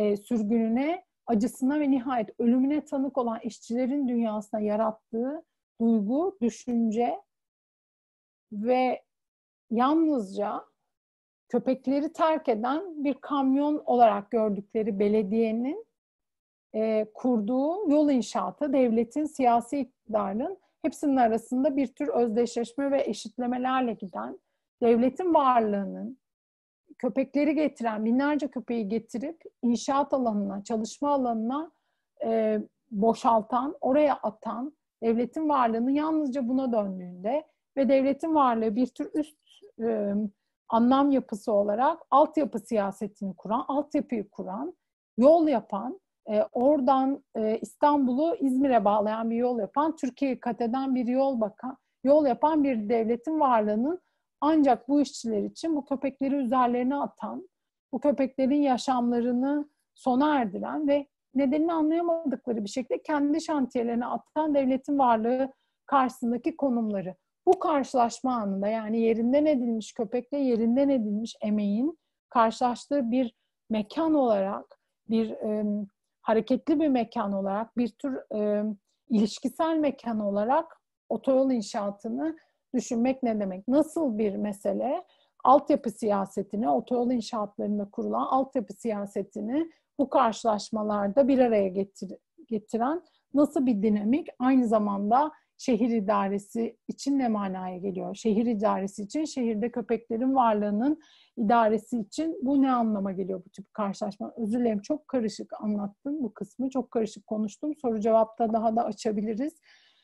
sürgününe, acısına ve nihayet ölümüne tanık olan işçilerin dünyasına yarattığı duygu, düşünce ve yalnızca köpekleri terk eden bir kamyon olarak gördükleri belediyenin kurduğu yol inşaatı, devletin, siyasi iktidarın hepsinin arasında bir tür özdeşleşme ve eşitlemelerle giden, devletin varlığının köpekleri getiren, binlerce köpeği getirip inşaat alanına, çalışma alanına boşaltan, oraya atan, devletin varlığını yalnızca buna döndüğünde ve devletin varlığı bir tür üst anlam yapısı olarak altyapı siyasetini kuran, altyapıyı kuran, yol yapan, oradan İstanbul'u İzmir'e bağlayan bir yol yapan, Türkiye'yi kat eden bir yol yapan bir devletin varlığının ancak bu işçiler için bu köpekleri üzerlerine atan, bu köpeklerin yaşamlarını sona erdiren ve nedenini anlayamadıkları bir şekilde kendi şantiyelerine atan devletin varlığı karşısındaki konumları. Bu karşılaşma anında, yani yerinden edilmiş köpekle yerinden edilmiş emeğin karşılaştığı bir mekan olarak, bir hareketli bir mekan olarak, bir tür ilişkisel mekan olarak otoyol inşaatını düşünmek ne demek? Nasıl bir mesele? Altyapı siyasetini, otoyol inşaatlarında kurulan altyapı siyasetini bu karşılaşmalarda bir araya getiren nasıl bir dinamik? Aynı zamanda şehir idaresi için ne manaya geliyor? Şehir idaresi için, şehirde köpeklerin varlığının idaresi için bu ne anlama geliyor, bu tip karşılaşma? Özür dilerim, çok karışık anlattım bu kısmı, çok karışık konuştum. Soru cevapta daha da açabiliriz.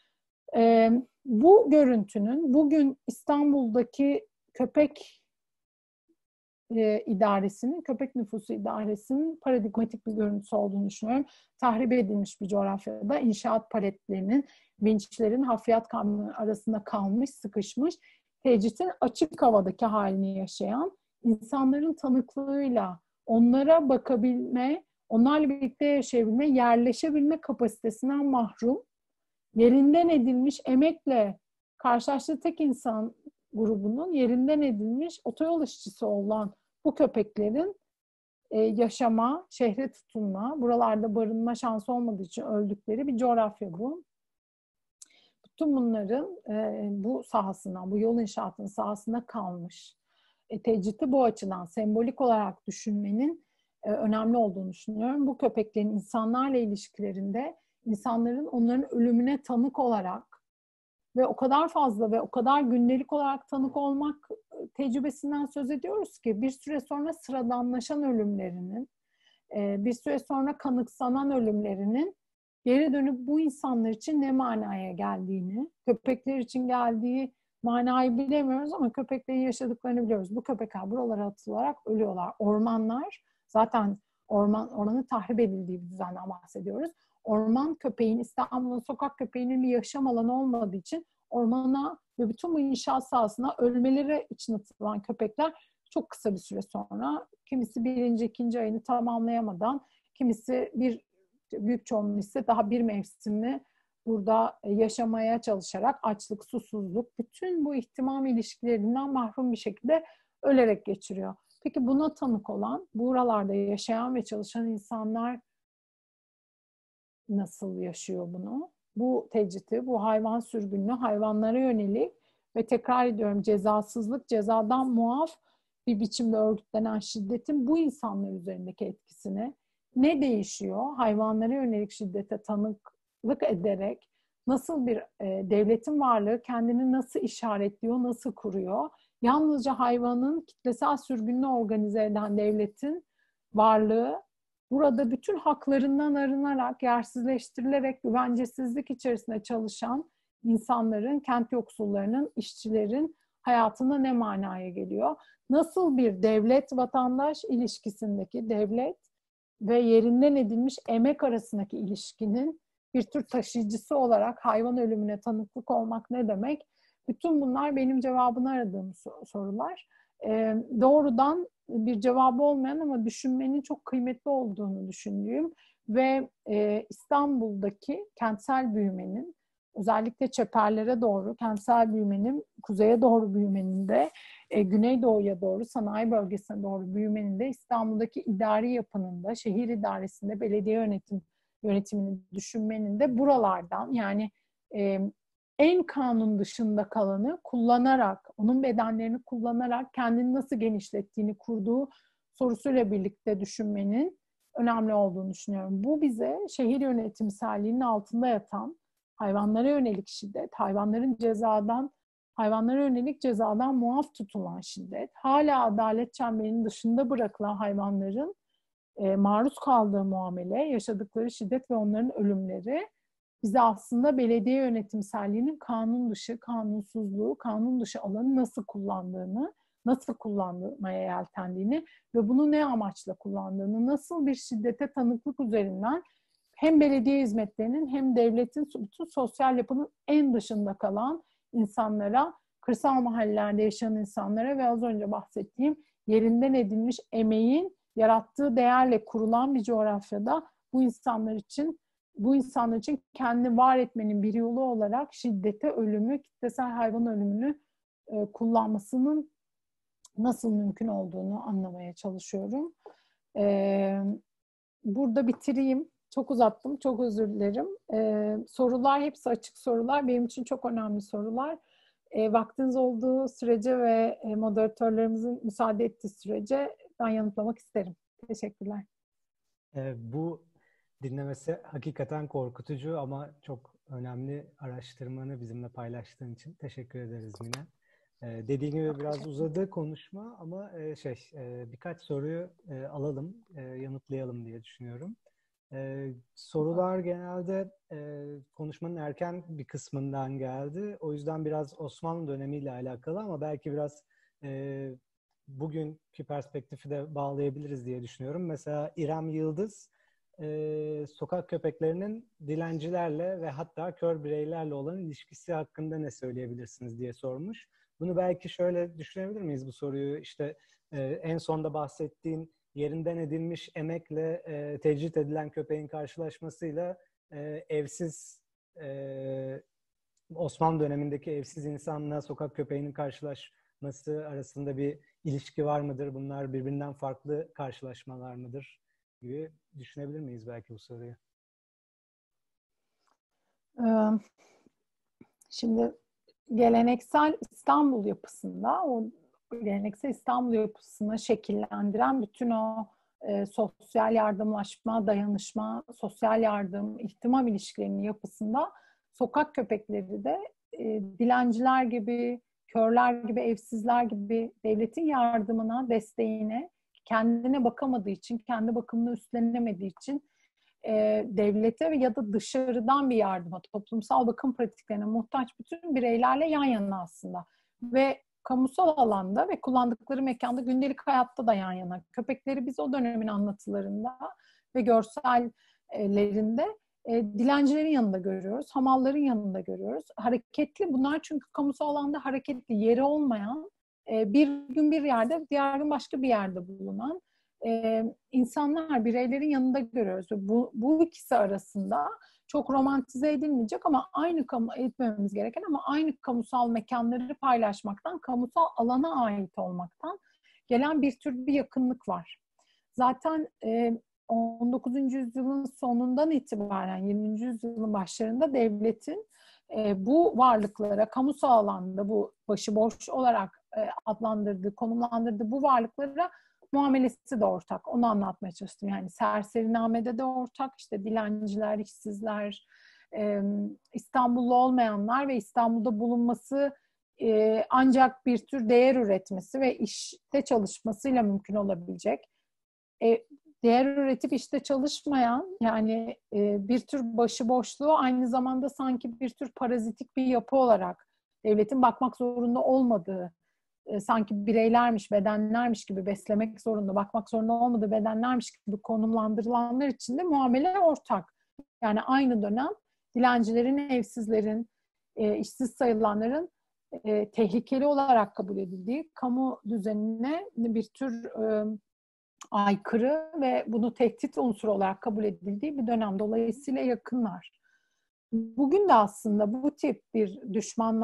Bu görüntünün bugün İstanbul'daki köpek idaresinin, köpek nüfusu idaresinin paradigmatik bir görüntüsü olduğunu düşünüyorum. Tahrip edilmiş bir coğrafyada inşaat paletlerinin, vinçlerin hafriyat kamyonları arasında kalmış, sıkışmış, tecritin açık havadaki halini yaşayan, insanların tanıklığıyla onlara bakabilme, onlarla birlikte yaşayabilme, yerleşebilme kapasitesinden mahrum, yerinden edilmiş emekle karşılaştığı tek insan grubunun yerinden edilmiş otoyol işçisi olan bu köpeklerin yaşama, şehre tutunma, buralarda barınma şansı olmadığı için öldükleri bir coğrafya bu. Bütün bunların bu sahasından, bu yol inşaatının sahasında kalmış. Tecriti bu açıdan sembolik olarak düşünmenin önemli olduğunu düşünüyorum. Bu köpeklerin insanlarla ilişkilerinde insanların onların ölümüne tanık olarak ve o kadar fazla ve o kadar gündelik olarak tanık olmak tecrübesinden söz ediyoruz ki bir süre sonra sıradanlaşan ölümlerinin, bir süre sonra kanıksanan ölümlerinin geri dönüp bu insanlar için ne manaya geldiğini, köpekler için geldiği manayı bilemiyoruz ama köpeklerin yaşadıklarını biliyoruz. Bu köpekler buralara atılarak ölüyorlar. Ormanlar, zaten oranın tahrip edildiği bir düzenden bahsediyoruz. Orman köpeğin, İstanbul'un sokak köpeğinin bir yaşam alanı olmadığı için ormana ve bütün bu inşaat sahasına ölmeleri için atılan köpekler çok kısa bir süre sonra, kimisi birinci, ikinci ayını tamamlayamadan, kimisi büyük çoğunluğu ise daha bir mevsimi burada yaşamaya çalışarak açlık, susuzluk, bütün bu ihtimam ilişkilerinden mahrum bir şekilde ölerek geçiriyor. Peki buna tanık olan, buralarda yaşayan ve çalışan insanlar nasıl yaşıyor bunu? Bu tecriti, bu hayvan sürgününü, hayvanlara yönelik ve tekrar ediyorum cezasızlık, cezadan muaf bir biçimde örgütlenen şiddetin bu insanlar üzerindeki etkisini, ne değişiyor? Hayvanlara yönelik şiddete tanıklık ederek nasıl bir devletin varlığı kendini nasıl işaretliyor, nasıl kuruyor? Yalnızca hayvanın kitlesel sürgününü organize eden devletin varlığı burada bütün haklarından arınarak, yersizleştirilerek, güvencesizlik içerisinde çalışan insanların, kent yoksullarının, işçilerin hayatına ne manaya geliyor? Nasıl bir devlet-vatandaş ilişkisindeki devlet ve yerinden edilmiş emek arasındaki ilişkinin bir tür taşıyıcısı olarak hayvan ölümüne tanıklık olmak ne demek? Bütün bunlar benim cevabını aradığım sorular. Doğrudan bir cevabı olmayan ama düşünmenin çok kıymetli olduğunu düşündüğüm ve İstanbul'daki kentsel büyümenin, özellikle çeperlere doğru kentsel büyümenin, kuzeye doğru büyümenin de, güneydoğuya doğru, sanayi bölgesine doğru büyümenin de İstanbul'daki idari yapının da, şehir idaresinde belediye yönetimini düşünmenin de buralardan, yani en kanun dışında kalanı kullanarak, onun bedenlerini kullanarak kendini nasıl genişlettiğini kurduğu sorusuyla birlikte düşünmenin önemli olduğunu düşünüyorum. Bu bize şehir yönetimselliğinin altında yatan hayvanlara yönelik şiddet, hayvanlara yönelik cezadan muaf tutulan şiddet, hala adalet çemberinin dışında bırakılan hayvanların maruz kaldığı muamele, yaşadıkları şiddet ve onların ölümleri bize aslında belediye yönetimselliğinin kanun dışı, kanunsuzluğu, kanun dışı alanı nasıl kullandığını, nasıl kullanmaya yeltendiğini ve bunu ne amaçla kullandığını, nasıl bir şiddete tanıklık üzerinden hem belediye hizmetlerinin hem devletin bütün sosyal yapının en dışında kalan insanlara, kırsal mahallelerde yaşayan insanlara ve az önce bahsettiğim yerinden edilmiş emeğin yarattığı değerle kurulan bir coğrafyada bu insanlar için kendini var etmenin bir yolu olarak şiddete, ölümü, kitlesel hayvan ölümünü kullanmasının nasıl mümkün olduğunu anlamaya çalışıyorum. Burada bitireyim. Çok uzattım, çok özür dilerim. Sorular hepsi açık sorular. Benim için çok önemli sorular. Vaktiniz olduğu sürece ve moderatörlerimizin müsaade ettiği sürece ben yanıtlamak isterim. Teşekkürler. Bu dinlemesi hakikaten korkutucu ama çok önemli araştırmanı bizimle paylaştığın için teşekkür ederiz Mine. Dediğim gibi biraz uzadı konuşma ama birkaç soruyu alalım, yanıtlayalım diye düşünüyorum. Sorular genelde konuşmanın erken bir kısmından geldi. O yüzden biraz Osmanlı dönemiyle alakalı ama belki biraz bugünkü perspektifi de bağlayabiliriz diye düşünüyorum. Mesela İrem Yıldız, sokak köpeklerinin dilencilerle ve hatta kör bireylerle olan ilişkisi hakkında ne söyleyebilirsiniz diye sormuş. Bunu belki şöyle düşünebilir miyiz bu soruyu? İşte en sonda bahsettiğin yerinden edilmiş emekle tecrit edilen köpeğin karşılaşmasıyla evsiz Osmanlı dönemindeki evsiz insanla sokak köpeğinin karşılaşması arasında bir ilişki var mıdır? Bunlar birbirinden farklı karşılaşmalar mıdır gibi düşünebilir miyiz belki bu soruyu? Şimdi geleneksel İstanbul yapısını şekillendiren bütün o sosyal yardımlaşma, dayanışma, sosyal yardım, ihtimam ilişkilerinin yapısında sokak köpekleri de dilenciler gibi, körler gibi, evsizler gibi devletin yardımına, desteğine, kendine bakamadığı için, kendi bakımını üstlenemediği için devlete ya da dışarıdan bir yardıma, toplumsal bakım pratiklerine muhtaç bütün bireylerle yan yana aslında. Ve kamusal alanda ve kullandıkları mekanda, gündelik hayatta da yan yana. Köpekleri biz o dönemin anlatılarında ve görsellerinde dilencilerin yanında görüyoruz, hamalların yanında görüyoruz. Hareketli, bunlar çünkü kamusal alanda hareketli, yeri olmayan, bir gün bir yerde, diğer gün başka bir yerde bulunan insanlar, bireylerin yanında görüyoruz. Bu ikisi arasında çok romantize edilmeyecek ama etmememiz gereken ama aynı kamusal mekanları paylaşmaktan, kamusal alana ait olmaktan gelen bir yakınlık var. Zaten 19. yüzyılın sonundan itibaren 20. yüzyılın başlarında devletin bu varlıklara, kamusal alanda bu başıboş olarak adlandırdığı, konumlandırdığı bu varlıklara muamelesi de ortak. Onu anlatmaya çalıştım. Yani serserinamede de ortak. İşte dilenciler, işsizler, İstanbullu olmayanlar ve İstanbul'da bulunması ancak bir tür değer üretmesi ve işte çalışmasıyla mümkün olabilecek. Değer üretip işte çalışmayan, yani bir tür başıboşluğu aynı zamanda sanki bir tür parazitik bir yapı olarak devletin bakmak zorunda olmadığı, sanki bireylermiş, bedenlermiş gibi beslemek zorunda, bakmak zorunda olmadığı bedenlermiş gibi konumlandırılanlar için de muamele ortak. Yani aynı dönem dilencilerin, evsizlerin, işsiz sayılanların tehlikeli olarak kabul edildiği, kamu düzenine bir tür aykırı ve bunu tehdit unsuru olarak kabul edildiği bir dönem. Dolayısıyla yakınlar. Bugün de aslında bu tip bir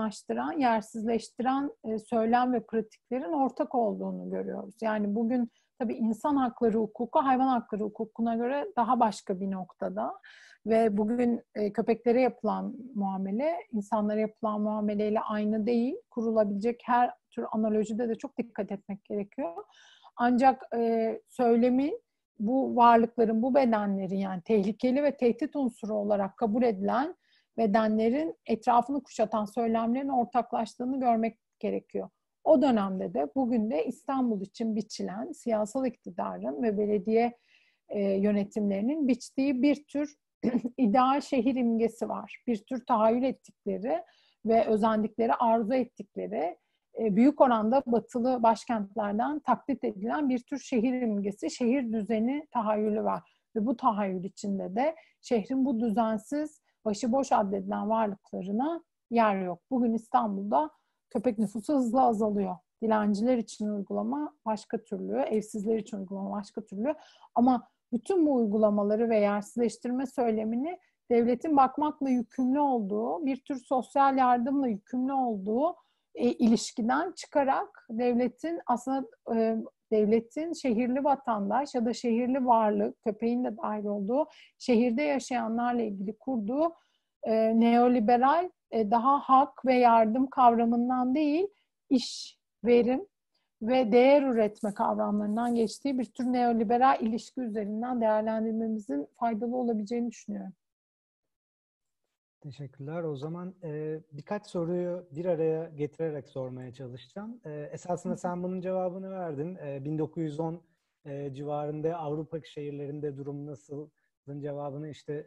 düşmanlaştıran, yersizleştiren söylem ve pratiklerin ortak olduğunu görüyoruz. Yani bugün tabii insan hakları hukuku hayvan hakları hukukuna göre daha başka bir noktada. Ve bugün köpeklere yapılan muamele, insanlara yapılan muameleyle aynı değil. Kurulabilecek her tür analojide de çok dikkat etmek gerekiyor. Ancak söylemi bu varlıkların, bu bedenlerin yani tehlikeli ve tehdit unsuru olarak kabul edilen bedenlerin etrafını kuşatan söylemlerin ortaklaştığını görmek gerekiyor. O dönemde de bugün de İstanbul için biçilen siyasal iktidarın ve belediye yönetimlerinin biçtiği bir tür ideal şehir imgesi var. Bir tür tahayyül ettikleri ve özendikleri, arzu ettikleri büyük oranda batılı başkentlerden taklit edilen bir tür şehir imgesi, şehir düzeni tahayyülü var. Ve bu tahayyül içinde de şehrin bu düzensiz, başıboş addedilen varlıklarına yer yok. Bugün İstanbul'da köpek nüfusu hızla azalıyor. Dilenciler için uygulama başka türlü, evsizler için uygulama başka türlü. Ama bütün bu uygulamaları ve yersizleştirme söylemini devletin bakmakla yükümlü olduğu, bir tür sosyal yardımla yükümlü olduğu ilişkiden çıkarak devletin aslında devletin şehirli vatandaş ya da şehirli varlık, köpeğin de dahil olduğu şehirde yaşayanlarla ilgili kurduğu neoliberal daha hak ve yardım kavramından değil, iş, verim ve değer üretme kavramlarından geçtiği bir tür neoliberal ilişki üzerinden değerlendirmemizin faydalı olabileceğini düşünüyorum. Teşekkürler. O zaman birkaç soruyu bir araya getirerek sormaya çalışacağım. Esasında sen bunun cevabını verdin. 1910 civarında Avrupa şehirlerinde durum nasıl? Bunun cevabını işte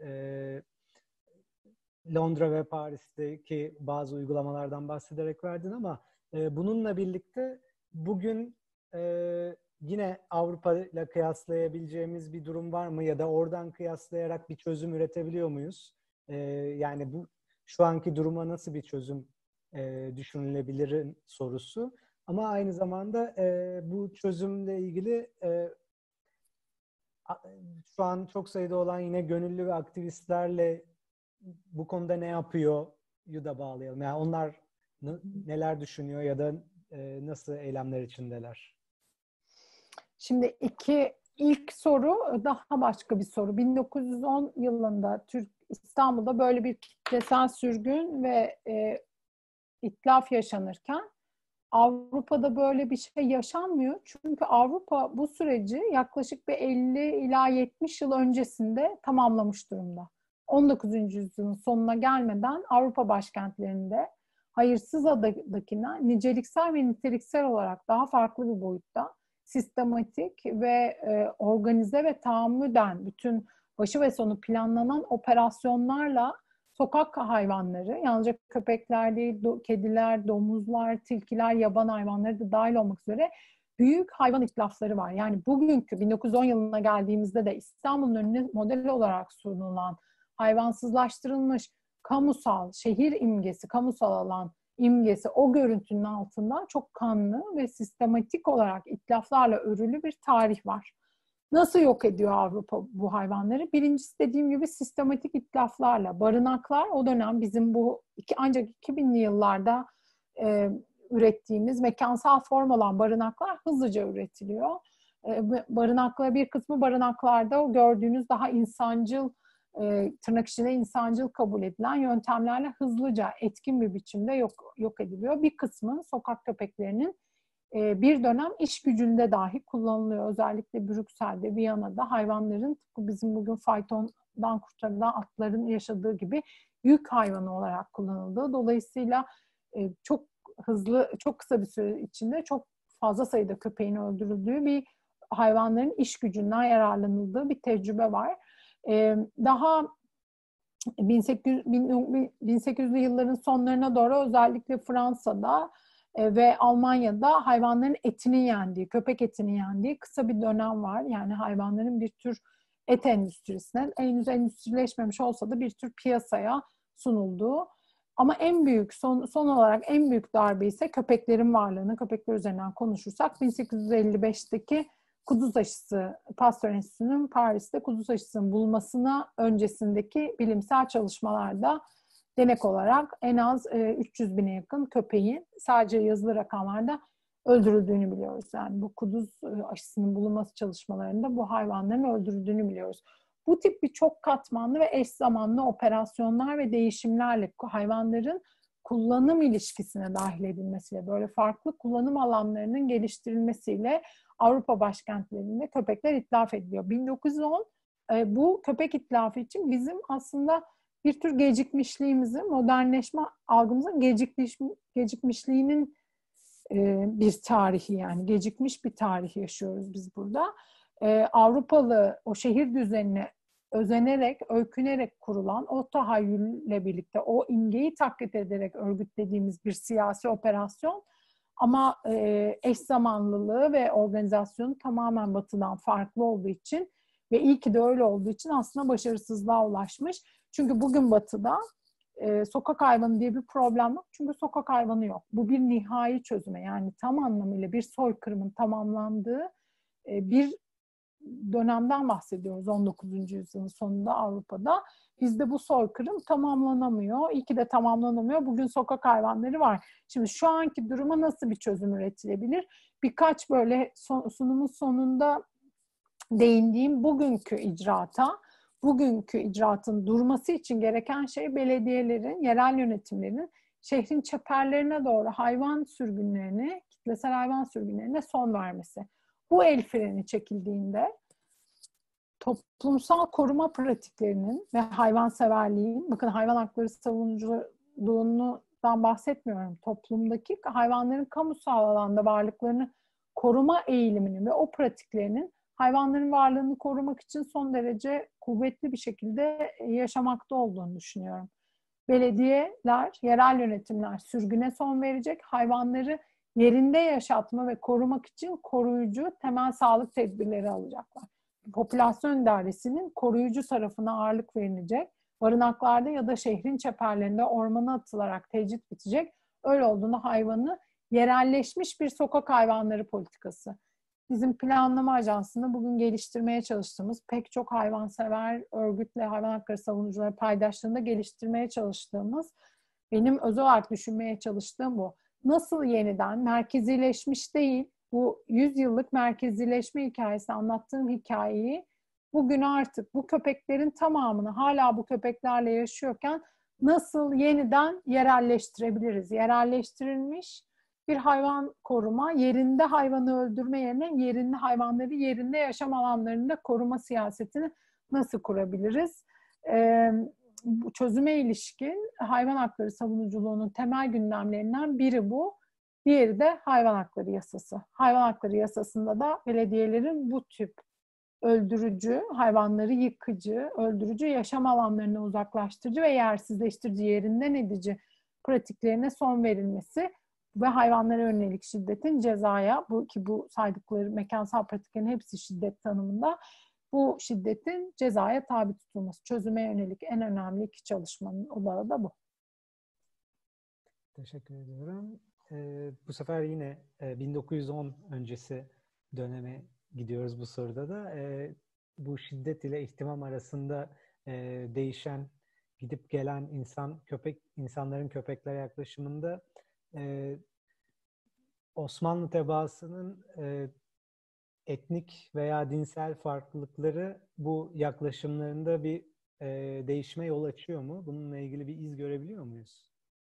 Londra ve Paris'teki bazı uygulamalardan bahsederek verdin ama bununla birlikte bugün yine Avrupa ile kıyaslayabileceğimiz bir durum var mı? Ya da oradan kıyaslayarak bir çözüm üretebiliyor muyuz? Yani bu şu anki duruma nasıl bir çözüm düşünülebilir sorusu. Ama aynı zamanda bu çözümle ilgili şu an çok sayıda olan yine gönüllü ve aktivistlerle bu konuda ne yapıyor da bağlayalım. Yani onlar neler düşünüyor ya da nasıl eylemler içindeler? Şimdi ilk soru daha başka bir soru. 1910 yılında İstanbul'da böyle bir kitlesel sürgün ve itlaf yaşanırken Avrupa'da böyle bir şey yaşanmıyor. Çünkü Avrupa bu süreci yaklaşık bir 50 ila 70 yıl öncesinde tamamlamış durumda. 19. yüzyılın sonuna gelmeden Avrupa başkentlerinde hayırsız adadakinden niceliksel ve niteliksel olarak daha farklı bir boyutta sistematik ve organize ve tahammüden bütün başı ve sonu planlanan operasyonlarla sokak hayvanları, yalnızca köpekler değil, kediler, domuzlar, tilkiler, yaban hayvanları da dahil olmak üzere büyük hayvan itlafları var. Yani bugünkü 1910 yılına geldiğimizde de İstanbul'un önüne model olarak sunulan hayvansızlaştırılmış kamusal, şehir imgesi, kamusal alan imgesi o görüntünün altında çok kanlı ve sistematik olarak itlaflarla örülü bir tarih var. Nasıl yok ediyor Avrupa bu hayvanları? Birincisi dediğim gibi sistematik itlaflarla. Barınaklar o dönem bizim bu ancak 2000'li yıllarda ürettiğimiz mekansal form olan barınaklar hızlıca üretiliyor. Barınaklar bir kısmı barınaklarda o gördüğünüz daha insancıl tırnak içinde insancıl kabul edilen yöntemlerle hızlıca etkin bir biçimde yok ediliyor. Bir kısmı sokak köpeklerinin bir dönem iş gücünde dahi kullanılıyor. Özellikle Brüksel'de, Viyana'da hayvanların tıpkı bizim bugün faytondan kurtarılan atların yaşadığı gibi yük hayvanı olarak kullanıldığı. Dolayısıyla çok hızlı, çok kısa bir süre içinde çok fazla sayıda köpeğin öldürüldüğü bir hayvanların iş gücünden yararlanıldığı bir tecrübe var. Daha 1800'lü yılların sonlarına doğru özellikle Fransa'da ve Almanya'da hayvanların etinin yendiği, köpek etinin yendiği kısa bir dönem var. Yani hayvanların bir tür et endüstrisine henüz endüstrileşmemiş olsa da bir tür piyasaya sunulduğu. Ama en büyük, son olarak en büyük darbe ise köpeklerin varlığını, köpekler üzerinden konuşursak 1855'teki kuduz aşısı, Pasteur Enstitüsü'nün Paris'te kuduz aşısının bulmasına öncesindeki bilimsel çalışmalarda denek olarak en az 300 bine yakın köpeğin sadece yazılı rakamlarda öldürüldüğünü biliyoruz. Yani bu kuduz aşısının bulunması çalışmalarında bu hayvanların öldürüldüğünü biliyoruz. Bu tip bir çok katmanlı ve eş zamanlı operasyonlar ve değişimlerle hayvanların kullanım ilişkisine dahil edilmesiyle, böyle farklı kullanım alanlarının geliştirilmesiyle Avrupa başkentlerinde köpekler itlaf ediliyor. 1910 bu köpek itlafı için bizim aslında bir tür gecikmişliğimizi, modernleşme algımızın gecikmişliğinin bir tarihi, yani gecikmiş bir tarih yaşıyoruz biz burada. Avrupalı o şehir düzenine özenerek, öykünerek kurulan o tahayyülle birlikte, o imgeyi taklit ederek örgütlediğimiz bir siyasi operasyon, ama eş zamanlılığı ve organizasyonu tamamen Batı'dan farklı olduğu için ve iyi ki de öyle olduğu için aslında başarısızlığa ulaşmış. Çünkü bugün Batı'da sokak hayvanı diye bir problem yok. Çünkü sokak hayvanı yok. Bu bir nihai çözüme, yani tam anlamıyla bir soykırımın tamamlandığı bir dönemden bahsediyoruz 19. yüzyılın sonunda Avrupa'da. Bizde bu soykırım tamamlanamıyor. İyi ki de tamamlanamıyor. Bugün sokak hayvanları var. Şimdi şu anki duruma nasıl bir çözüm üretilebilir? Birkaç böyle sunumun sonunda değindiğim bugünkü icraatın durması için gereken şey belediyelerin, yerel yönetimlerin şehrin çeperlerine doğru hayvan sürgünlerine, kitlesel hayvan sürgünlerine son vermesi. Bu el freni çekildiğinde toplumsal koruma pratiklerinin ve hayvanseverliğin, bakın hayvan hakları savunuculuğundan bahsetmiyorum, toplumdaki hayvanların kamusal alanda varlıklarını koruma eğiliminin ve o pratiklerinin hayvanların varlığını korumak için son derece kuvvetli bir şekilde yaşamakta olduğunu düşünüyorum. Belediyeler, yerel yönetimler sürgüne son verecek, hayvanları yerinde yaşatma ve korumak için koruyucu temel sağlık tedbirleri alacaklar. Popülasyon idaresinin koruyucu tarafına ağırlık verilecek, barınaklarda ya da şehrin çeperlerinde ormana atılarak tecrit bitecek. Öyle olduğunda hayvanı yerelleşmiş bir sokak hayvanları politikası. Bizim planlama ajansında bugün geliştirmeye çalıştığımız, pek çok hayvansever örgütle, hayvan hakları savunucuları paydaşlığında geliştirmeye çalıştığımız, benim özel olarak düşünmeye çalıştığım bu. Nasıl yeniden merkezileşmiş değil, bu 100 yıllık merkezileşme hikayesi, anlattığım hikayeyi bugün artık bu köpeklerin tamamını hala bu köpeklerle yaşıyorken nasıl yeniden yerelleştirebiliriz? Yerelleştirilmiş bir hayvan koruma, yerinde hayvanı öldürme yerine yerinde hayvanları yerinde yaşam alanlarında koruma siyasetini nasıl kurabiliriz? Bu çözüme ilişkin hayvan hakları savunuculuğunun temel gündemlerinden biri bu. Diğeri de hayvan hakları yasası. Hayvan hakları yasasında da belediyelerin bu tip öldürücü, hayvanları yıkıcı, öldürücü, yaşam alanlarını uzaklaştırıcı ve yersizleştirici, yerinden edici pratiklerine son verilmesi ve hayvanlara yönelik şiddetin cezaya, bu saydıkları mekansal pratiklerin hepsi şiddet tanımında, bu şiddetin cezaya tabi tutulması. Çözüme yönelik en önemli iki çalışmanın odağı da bu. Teşekkür ediyorum. Bu sefer yine 1910 öncesi döneme gidiyoruz bu soruda da. Bu şiddet ile ihtimam arasında değişen, gidip gelen insanların köpeklere yaklaşımında Osmanlı tebaasının etnik veya dinsel farklılıkları bu yaklaşımlarında bir değişime yol açıyor mu? Bununla ilgili bir iz görebiliyor muyuz?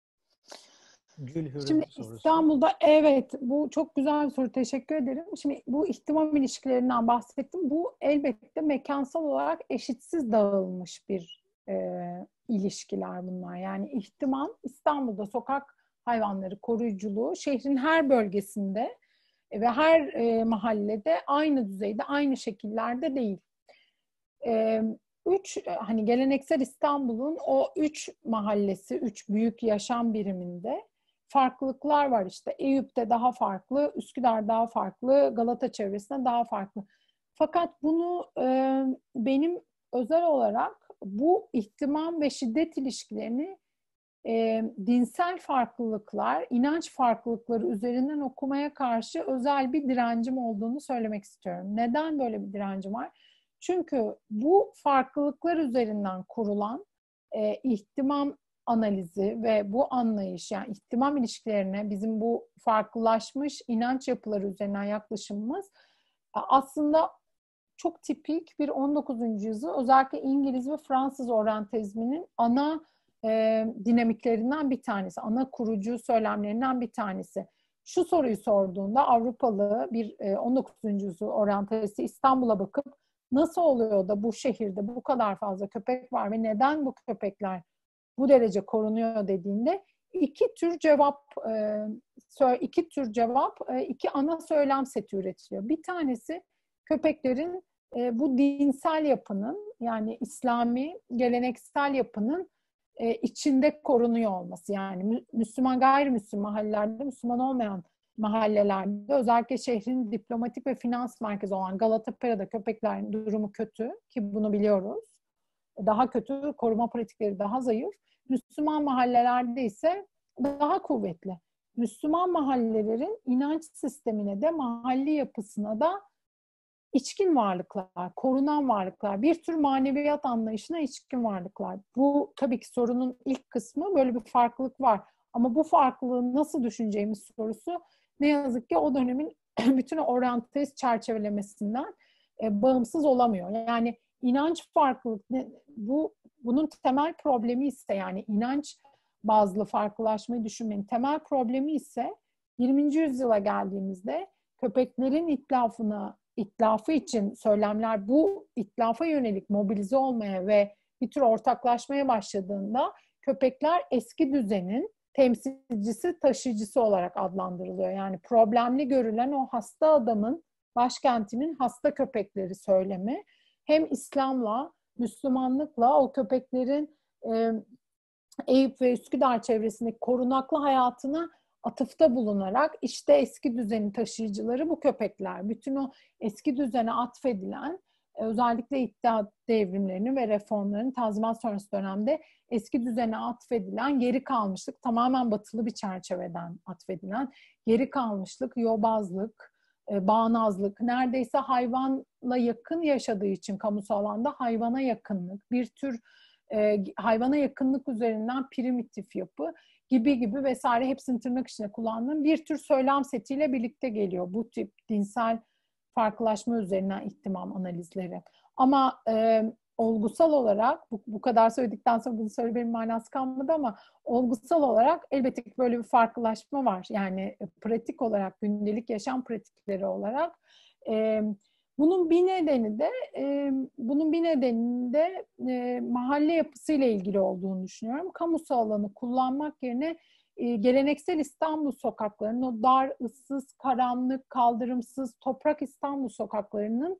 Şimdi sorusu. İstanbul'da, evet, bu çok güzel bir soru, teşekkür ederim. Şimdi bu ihtimam ilişkilerinden bahsettim. Bu elbette mekansal olarak eşitsiz dağılmış bir ilişkiler bunlar. Yani ihtimam İstanbul'da sokak hayvanları koruyuculuğu şehrin her bölgesinde ve her mahallede aynı düzeyde, aynı şekillerde değil. Hani geleneksel İstanbul'un o 3 mahallesi, 3 büyük yaşam biriminde farklılıklar var işte. Eyüp'te daha farklı, Üsküdar daha farklı, Galata çevresinde daha farklı. Fakat bunu benim özel olarak bu ihtimam ve şiddet ilişkilerini dinsel farklılıklar, inanç farklılıkları üzerinden okumaya karşı özel bir direncim olduğunu söylemek istiyorum. Neden böyle bir direncim var? Çünkü bu farklılıklar üzerinden kurulan ihtimam analizi ve bu anlayış, yani ihtimam ilişkilerine bizim bu farklılaşmış inanç yapıları üzerinden yaklaşımımız aslında çok tipik bir 19. yüzyıl, özellikle İngiliz ve Fransız oryantalizminin ana dinamiklerinden bir tanesi, ana kurucu söylemlerinden bir tanesi. Şu soruyu sorduğunda Avrupalı bir 19. yüzyıl oryantalisti İstanbul'a bakıp nasıl oluyor da bu şehirde bu kadar fazla köpek var ve neden bu köpekler bu derece korunuyor dediğinde iki ana söylem seti üretiliyor. Bir tanesi köpeklerin bu dinsel yapının, yani İslami geleneksel yapının içinde korunuyor olması. Yani Müslüman, gayrimüslim mahallelerde, Müslüman olmayan mahallelerde, özellikle şehrin diplomatik ve finans merkezi olan Galatapera'da köpeklerin durumu kötü, ki bunu biliyoruz. Daha kötü, koruma pratikleri daha zayıf. Müslüman mahallelerde ise daha kuvvetli. Müslüman mahallelerin inanç sistemine de, mahalli yapısına da içkin varlıklar, korunan varlıklar, bir tür maneviyat anlayışına içkin varlıklar. Bu tabii ki sorunun ilk kısmı, böyle bir farklılık var. Ama bu farklılığı nasıl düşüneceğimiz sorusu ne yazık ki o dönemin bütün oryantalist çerçevelemesinden bağımsız olamıyor. Yani inanç farklılık, bunun temel problemi ise, yani inanç bazlı farklılaşmayı düşünmenin temel problemi ise 20. yüzyıla geldiğimizde köpeklerin itlafı için söylemler bu itlafa yönelik mobilize olmaya ve bir tür ortaklaşmaya başladığında köpekler eski düzenin temsilcisi, taşıyıcısı olarak adlandırılıyor. Yani problemli görülen o hasta adamın başkentinin hasta köpekleri söylemi hem İslam'la, Müslümanlıkla o köpeklerin Eyüp ve Üsküdar çevresindeki korunaklı hayatına atıfta bulunarak işte eski düzenin taşıyıcıları bu köpekler. Bütün o eski düzene atfedilen, özellikle İttihat devrimlerinin ve reformların Tanzimat sonrası dönemde eski düzene atfedilen geri kalmışlık, tamamen batılı bir çerçeveden atfedilen geri kalmışlık, yobazlık, bağnazlık, neredeyse hayvanla yakın yaşadığı için kamusal alanda hayvana yakınlık, bir tür hayvana yakınlık üzerinden primitif yapı gibi vesaire, hepsini tırnak içinde kullandığım bir tür söylem setiyle birlikte geliyor bu tip dinsel farklılaşma üzerinden ihtimam analizleri. Ama olgusal olarak bu kadar söyledikten sonra bunu söylemenin manası kalmadı, ama olgusal olarak elbette ki böyle bir farklılaşma var. Yani pratik olarak, gündelik yaşam pratikleri olarak bunun bir nedeni de mahalle yapısıyla ilgili olduğunu düşünüyorum. Kamusal alanı kullanmak yerine geleneksel İstanbul sokaklarının, o dar, ıssız, karanlık, kaldırımsız, toprak İstanbul sokaklarının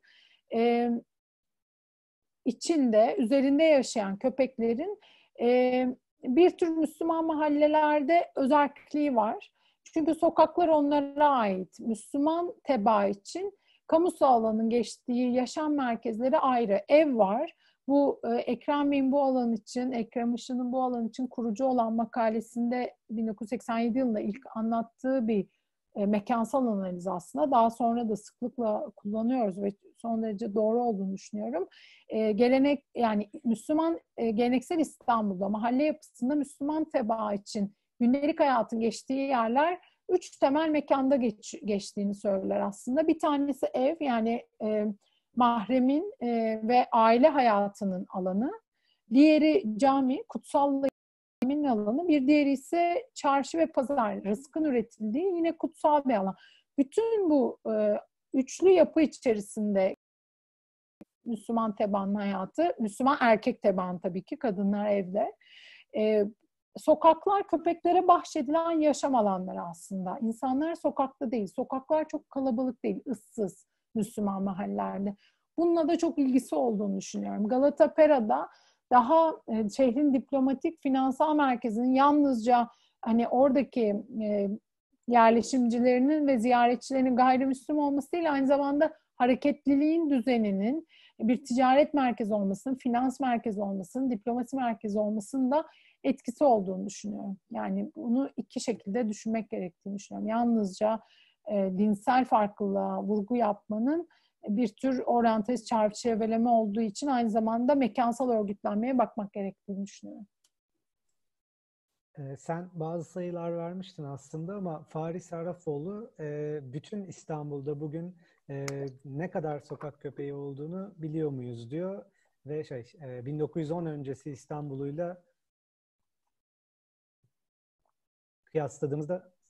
içinde, üzerinde yaşayan köpeklerin bir tür Müslüman mahallelerde özelliği var. Çünkü sokaklar onlara ait. Müslüman tebaa için kamusal alanın geçtiği yaşam merkezleri ayrı. Ev var. Bu Ekrem Bey'in bu alan için, Ekrem Işın'ın bu alan için kurucu olan makalesinde 1987 yılında ilk anlattığı bir mekansal analiz aslında. Daha sonra da sıklıkla kullanıyoruz ve son derece doğru olduğunu düşünüyorum. Yani Müslüman geleneksel İstanbul'da mahalle yapısında Müslüman tebaa için gündelik hayatın geçtiği yerler 3 temel mekanda geçtiğini söyler aslında. Bir tanesi ev, yani mahremin ve aile hayatının alanı. Diğeri cami, kutsal emin alanı. Bir diğeri ise çarşı ve pazar, rızkın üretildiği yine kutsal bir alan. Bütün bu üçlü yapı içerisinde Müslüman tebaanın hayatı, Müslüman erkek tebaanı tabii ki, kadınlar evde. Sokaklar köpeklere bahşedilen yaşam alanları aslında. İnsanlar sokakta değil, sokaklar çok kalabalık değil, ıssız Müslüman mahallelerde. Bununla da çok ilgisi olduğunu düşünüyorum. Galatapera'da daha şehrin diplomatik finansal merkezinin yalnızca hani oradaki yerleşimcilerinin ve ziyaretçilerinin gayrimüslim olması değil, aynı zamanda hareketliliğin düzeninin bir ticaret merkezi olmasının, finans merkezi olmasının, diplomasi merkezi olmasının da etkisi olduğunu düşünüyorum. Yani bunu iki şekilde düşünmek gerektiğini düşünüyorum. Yalnızca dinsel farklılığa vurgu yapmanın bir tür oryantalist çerçeveleme olduğu için aynı zamanda mekansal örgütlenmeye bakmak gerektiğini düşünüyorum. Sen bazı sayılar vermiştin aslında ama Fahri Sarrafoğlu bütün İstanbul'da bugün ne kadar sokak köpeği olduğunu biliyor muyuz diyor ve 1910 öncesi İstanbul'uyla kıyasladığımızda.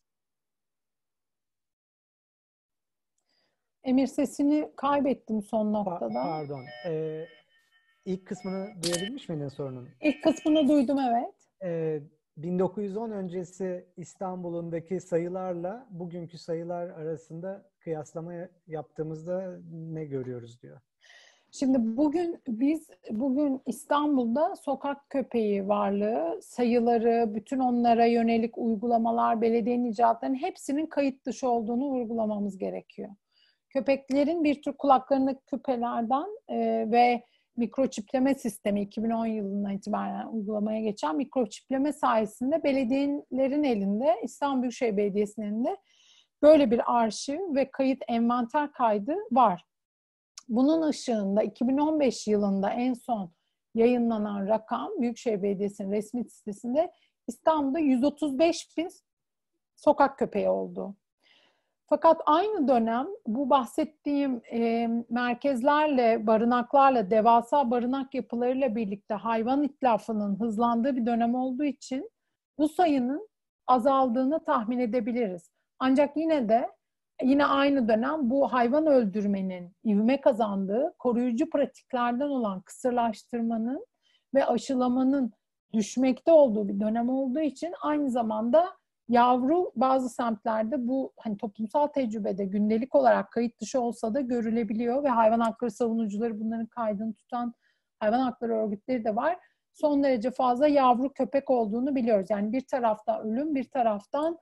Emir, sesini kaybettim son noktada. Pardon. İlk kısmını duyabilmiş miydin sorunun? İlk kısmını duydum, evet. 1910 öncesi İstanbul'undaki sayılarla bugünkü sayılar arasında kıyaslama yaptığımızda ne görüyoruz diyor. Şimdi bugün İstanbul'da sokak köpeği varlığı, sayıları, bütün onlara yönelik uygulamalar, belediyenin icraatlarının hepsinin kayıt dışı olduğunu vurgulamamız gerekiyor. Köpeklerin bir tür kulaklarındaki küpelerden ve mikroçipleme sistemi 2010 yılından itibaren uygulamaya geçen mikroçipleme sayesinde belediyelerin elinde, İstanbul Büyükşehir Belediyesi'nin elinde böyle bir arşiv ve kayıt envanter kaydı var. Bunun ışığında 2015 yılında en son yayınlanan rakam Büyükşehir Belediyesi'nin resmi sitesinde İstanbul'da 135 bin sokak köpeği oldu. Fakat aynı dönem bu bahsettiğim merkezlerle, barınaklarla, devasa barınak yapılarıyla birlikte hayvan itlafının hızlandığı bir dönem olduğu için bu sayının azaldığını tahmin edebiliriz. Ancak yine aynı dönem bu hayvan öldürmenin ivme kazandığı, koruyucu pratiklerden olan kısırlaştırmanın ve aşılamanın düşmekte olduğu bir dönem olduğu için aynı zamanda yavru bazı semtlerde bu hani toplumsal tecrübede gündelik olarak kayıt dışı olsa da görülebiliyor ve hayvan hakları savunucuları bunların kaydını tutan hayvan hakları örgütleri de var. Son derece fazla yavru köpek olduğunu biliyoruz. Yani bir taraftan ölüm, bir taraftan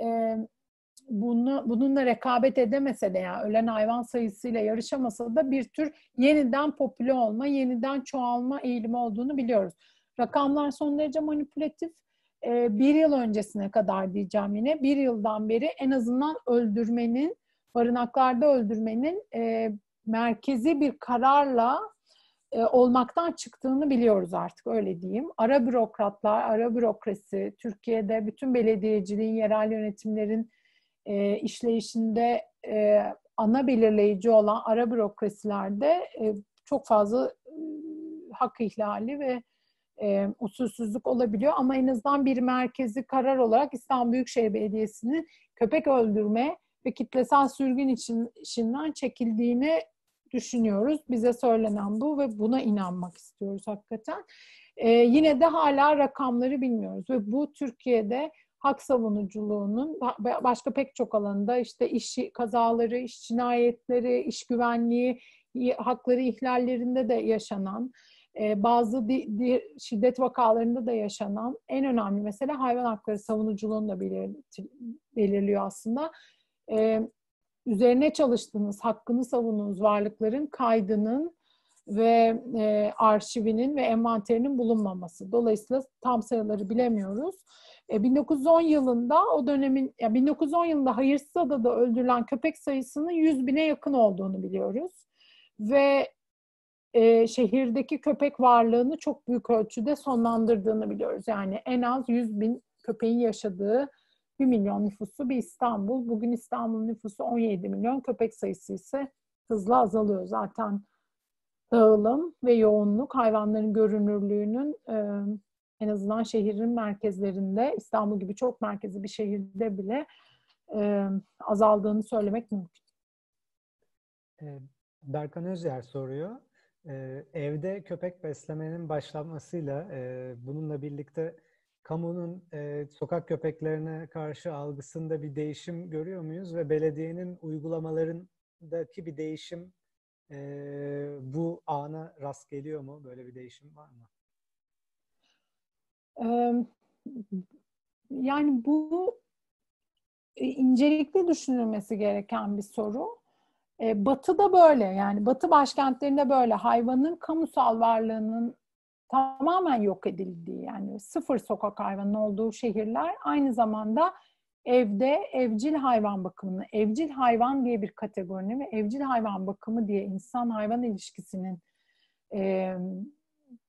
bununla rekabet edemese de, yani ölen hayvan sayısıyla yarışamasa da bir tür yeniden popüle olma, yeniden çoğalma eğilimi olduğunu biliyoruz. Rakamlar son derece manipülatif. Bir yıl öncesine kadar diyeceğim yine, bir yıldan beri en azından barınaklarda öldürmenin merkezi bir kararla olmaktan çıktığını biliyoruz artık, öyle diyeyim. Ara bürokratlar, ara bürokrasi, Türkiye'de bütün belediyeciliğin, yerel yönetimlerin işleyişinde ana belirleyici olan ara bürokrasilerde çok fazla hak ihlali ve usulsüzlük olabiliyor. Ama en azından bir merkezi karar olarak İstanbul Büyükşehir Belediyesi'nin köpek öldürme ve kitlesel sürgün işinden çekildiğini düşünüyoruz. Bize söylenen bu ve buna inanmak istiyoruz hakikaten. Yine de hala rakamları bilmiyoruz ve bu Türkiye'de hak savunuculuğunun başka pek çok alanda, işte iş kazaları, iş cinayetleri, iş güvenliği hakları ihlallerinde de yaşanan, bazı şiddet vakalarında da yaşanan en önemli mesele hayvan hakları savunuculuğunu da belirliyor aslında. Üzerine çalıştığınız, hakkını savunduğunuz varlıkların kaydının ve arşivinin ve envanterinin bulunmaması. Dolayısıyla tam sayıları bilemiyoruz. 1910 yılında o dönemin, 1910 yılında Hayırsızada'da öldürülen köpek sayısının 100 bine yakın olduğunu biliyoruz. Ve şehirdeki köpek varlığını çok büyük ölçüde sonlandırdığını biliyoruz. Yani en az 100 bin köpeğin yaşadığı 1 milyon nüfusu bir İstanbul. Bugün İstanbul nüfusu 17 milyon, köpek sayısı ise hızla azalıyor. Zaten dağılım ve yoğunluk hayvanların görünürlüğünün en azından şehrin merkezlerinde, İstanbul gibi çok merkezi bir şehirde bile azaldığını söylemek mümkün. Berkan Özyer soruyor. Evde köpek beslemenin başlanmasıyla bununla birlikte kamunun sokak köpeklerine karşı algısında bir değişim görüyor muyuz ve belediyenin uygulamalarındaki bir değişim bu ana rast geliyor mu? Böyle bir değişim var mı? Yani bu incelikli düşünülmesi gereken bir soru. Batı'da böyle, yani Batı başkentlerinde böyle hayvanın kamusal varlığının tamamen yok edildiği, yani sıfır sokak hayvanının olduğu şehirler aynı zamanda evde evcil hayvan bakımını, evcil hayvan diye bir kategorinin ve evcil hayvan bakımı diye insan hayvan ilişkisinin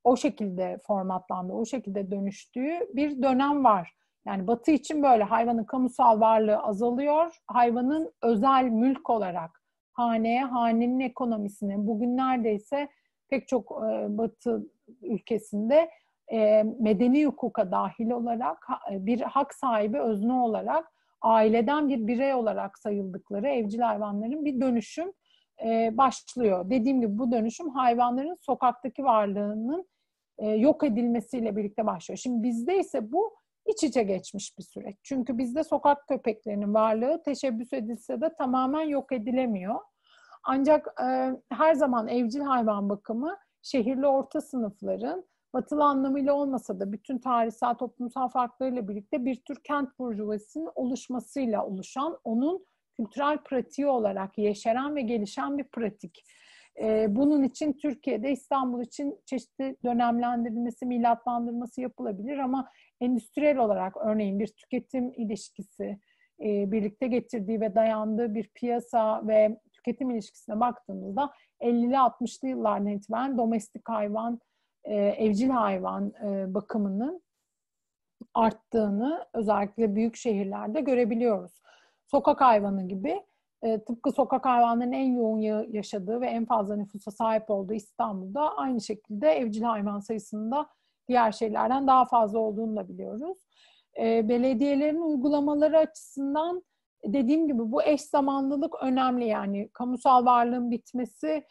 o şekilde formatlandığı, o şekilde dönüştüğü bir dönem var. Yani Batı için böyle hayvanın kamusal varlığı azalıyor. Hayvanın özel mülk olarak haneye, hanenin ekonomisine bugün neredeyse pek çok Batı ülkesinde medeni hukuka dahil olarak bir hak sahibi özne olarak aileden bir birey olarak sayıldıkları evcil hayvanların bir dönüşüm başlıyor. Dediğim gibi bu dönüşüm hayvanların sokaktaki varlığının yok edilmesiyle birlikte başlıyor. Şimdi bizde ise bu iç içe geçmiş bir süreç. Çünkü bizde sokak köpeklerinin varlığı teşebbüs edilse de tamamen yok edilemiyor. Ancak her zaman evcil hayvan bakımı şehirli orta sınıfların batılı anlamıyla olmasa da bütün tarihsel toplumsal farklarıyla birlikte bir tür kent burjuvazisinin oluşmasıyla oluşan, onun kültürel pratiği olarak yeşeren ve gelişen bir pratik. Bunun için Türkiye'de, İstanbul için çeşitli dönemlendirilmesi, milatlandırması yapılabilir ama endüstriyel olarak örneğin bir tüketim ilişkisi birlikte getirdiği ve dayandığı bir piyasa ve tüketim ilişkisine baktığımızda 50'li 60'lı yıllardan itibaren domestik hayvan, evcil hayvan bakımının arttığını özellikle büyük şehirlerde görebiliyoruz. Sokak hayvanı gibi tıpkı sokak hayvanların en yoğun yaşadığı ve en fazla nüfusa sahip olduğu İstanbul'da aynı şekilde evcil hayvan sayısında diğer şehirlerden daha fazla olduğunu da biliyoruz. Belediyelerin uygulamaları açısından dediğim gibi bu eş zamanlılık önemli. Yani kamusal varlığın bitmesi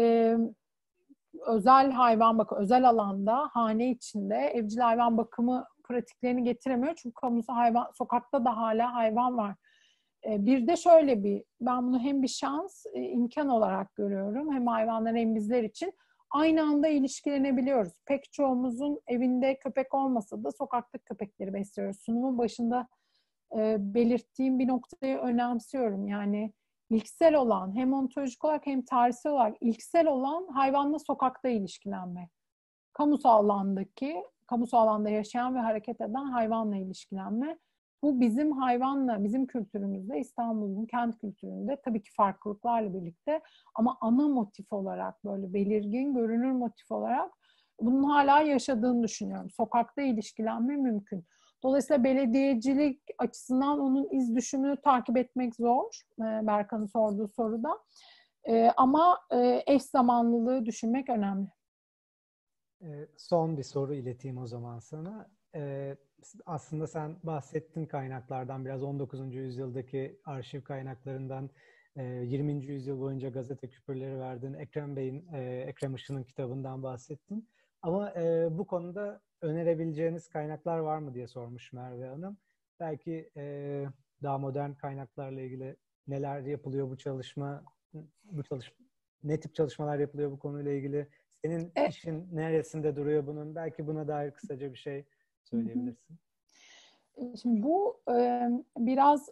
özel hayvan bakımı, özel alanda, hane içinde evcil hayvan bakımı pratiklerini getiremiyor. Çünkü kamusal hayvan, sokakta da hala hayvan var. Bir de şöyle ben bunu hem bir şans, imkan olarak görüyorum. Hem hayvanlar hem bizler için aynı anda ilişkilenebiliyoruz. Pek çoğumuzun evinde köpek olmasa da sokakta köpekleri besliyoruz. Sunumun başında belirttiğim bir noktayı önemsiyorum. Yani ilksel olan, hem ontolojik olarak hem tarihsel olarak ilksel olan hayvanla sokakta ilişkilenme. Kamusal alanda yaşayan ve hareket eden hayvanla ilişkilenme. Bu bizim hayvanla, bizim kültürümüzde, İstanbul'un kent kültüründe tabii ki farklılıklarla birlikte ama ana motif olarak böyle belirgin, görünür motif olarak bunun hala yaşadığını düşünüyorum. Sokakta ilişkilenme mümkün. Dolayısıyla belediyecilik açısından onun iz düşümünü takip etmek zor. Berkan'ın sorduğu soruda. Ama eş zamanlılığı düşünmek önemli. Son bir soru ileteyim o zaman sana. Aslında sen bahsettin kaynaklardan, biraz 19. yüzyıldaki arşiv kaynaklarından, 20. yüzyıl boyunca gazete küpürleri verdin. Ekrem Işın'ın kitabından bahsettin. Ama bu konuda önerebileceğiniz kaynaklar var mı diye sormuş Merve Hanım. Belki daha modern kaynaklarla ilgili neler yapılıyor ne tip çalışmalar yapılıyor bu konuyla ilgili? Senin işin neresinde duruyor bunun? Belki buna dair kısaca bir şey söyleyebilirsin. Şimdi bu biraz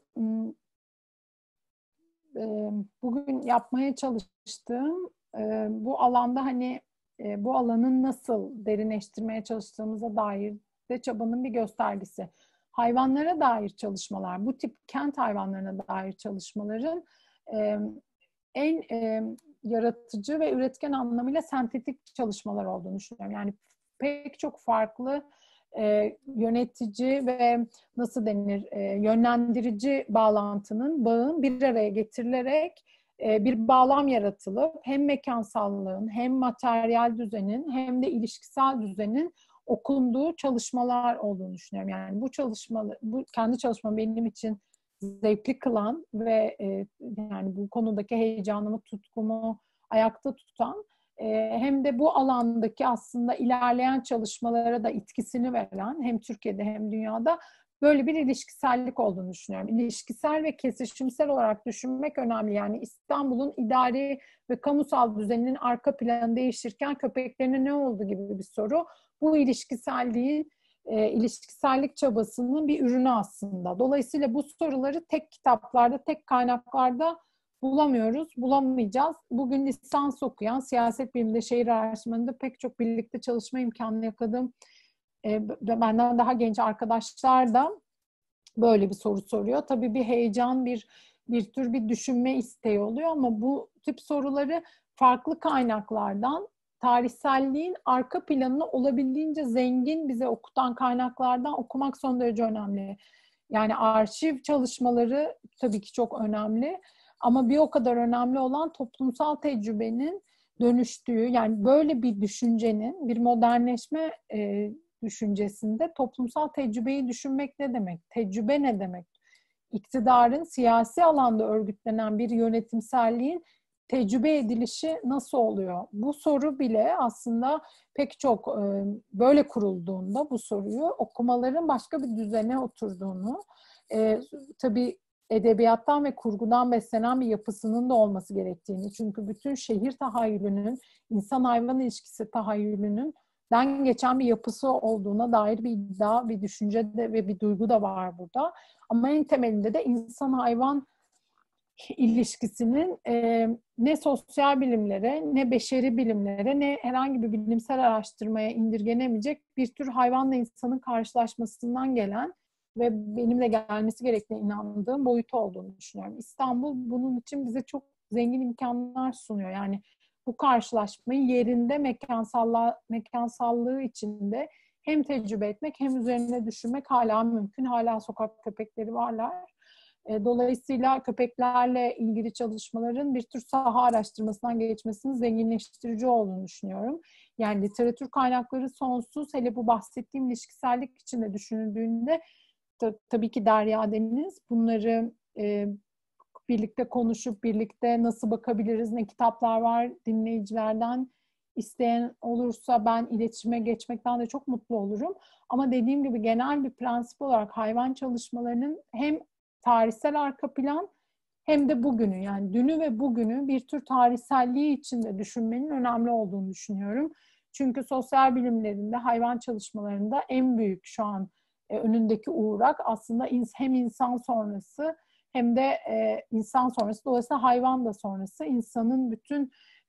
bugün yapmaya çalıştığım bu alanda hani bu alanın nasıl derinleştirmeye çalıştığımıza dair de çabanın bir göstergesi. Hayvanlara dair çalışmalar, bu tip kent hayvanlarına dair çalışmaların en yaratıcı ve üretken anlamıyla sentetik çalışmalar olduğunu düşünüyorum. Yani pek çok farklı yönetici ve nasıl denir yönlendirici bağın bir araya getirilerek bir bağlam yaratılıp hem mekansallığın hem materyal düzenin hem de ilişkisel düzenin okunduğu çalışmalar olduğunu düşünüyorum. Yani bu kendi çalışmam benim için zevkli kılan ve yani bu konudaki heyecanımı, tutkumu ayakta tutan hem de bu alandaki aslında ilerleyen çalışmalara da etkisini veren hem Türkiye'de hem dünyada böyle bir ilişkisellik olduğunu düşünüyorum. İlişkisel ve kesişimsel olarak düşünmek önemli. Yani İstanbul'un idari ve kamusal düzeninin arka planı değişirken köpeklerine ne oldu gibi bir soru. Bu ilişkisellik çabasının bir ürünü aslında. Dolayısıyla bu soruları tek kitaplarda, tek kaynaklarda bulamıyoruz, bulamayacağız. Bugün lisans okuyan, siyaset biliminde, şehir araştırmalarında pek çok birlikte çalışma imkanı yakaladığım benden daha genç arkadaşlar da böyle bir soru soruyor. Tabii bir heyecan, bir tür bir düşünme isteği oluyor ama bu tip soruları farklı kaynaklardan tarihselliğin arka planını olabildiğince zengin bize okutan kaynaklardan okumak son derece önemli. Yani arşiv çalışmaları tabii ki çok önemli. Ama bir o kadar önemli olan toplumsal tecrübenin dönüştüğü, yani böyle bir düşüncenin, bir modernleşme düşüncesinde toplumsal tecrübeyi düşünmek ne demek? Tecrübe ne demek? İktidarın siyasi alanda örgütlenen bir yönetimselliğin tecrübe edilişi nasıl oluyor? Bu soru bile aslında pek çok böyle kurulduğunda bu soruyu okumaların başka bir düzene oturduğunu, tabii edebiyattan ve kurgudan beslenen bir yapısının da olması gerektiğini, çünkü bütün şehir tahayyülünün, insan hayvan ilişkisi tahayyülünün den geçen bir yapısı olduğuna dair bir iddia, bir düşünce de ve bir duygu da var burada. Ama en temelinde de insan hayvan ilişkisinin ne sosyal bilimlere, ne beşeri bilimlere, ne herhangi bir bilimsel araştırmaya indirgenemeyecek bir tür hayvanla insanın karşılaşmasından gelen ve benim de gelmesi gerektiğine inandığım boyutu olduğunu düşünüyorum. İstanbul bunun için bize çok zengin imkanlar sunuyor. Yani bu karşılaşmayı yerinde mekansallığı içinde hem tecrübe etmek hem üzerine düşünmek hala mümkün. Hala sokak köpekleri varlar. Dolayısıyla köpeklerle ilgili çalışmaların bir tür saha araştırmasından geçmesinin zenginleştirici olduğunu düşünüyorum. Yani literatür kaynakları sonsuz. Hele bu bahsettiğim ilişkisellik içinde düşünüldüğünde tabii ki Derya Deniz bunları birlikte konuşup birlikte nasıl bakabiliriz, ne kitaplar var dinleyicilerden isteyen olursa ben iletişime geçmekten de çok mutlu olurum. Ama dediğim gibi genel bir prensip olarak hayvan çalışmalarının hem tarihsel arka plan hem de bugünü, yani dünü ve bugünü bir tür tarihselliği içinde düşünmenin önemli olduğunu düşünüyorum. Çünkü sosyal bilimlerinde, hayvan çalışmalarında en büyük şu an önündeki uğrak aslında hem insan sonrası hem de insan sonrası, dolayısıyla hayvan da sonrası, insanın bütün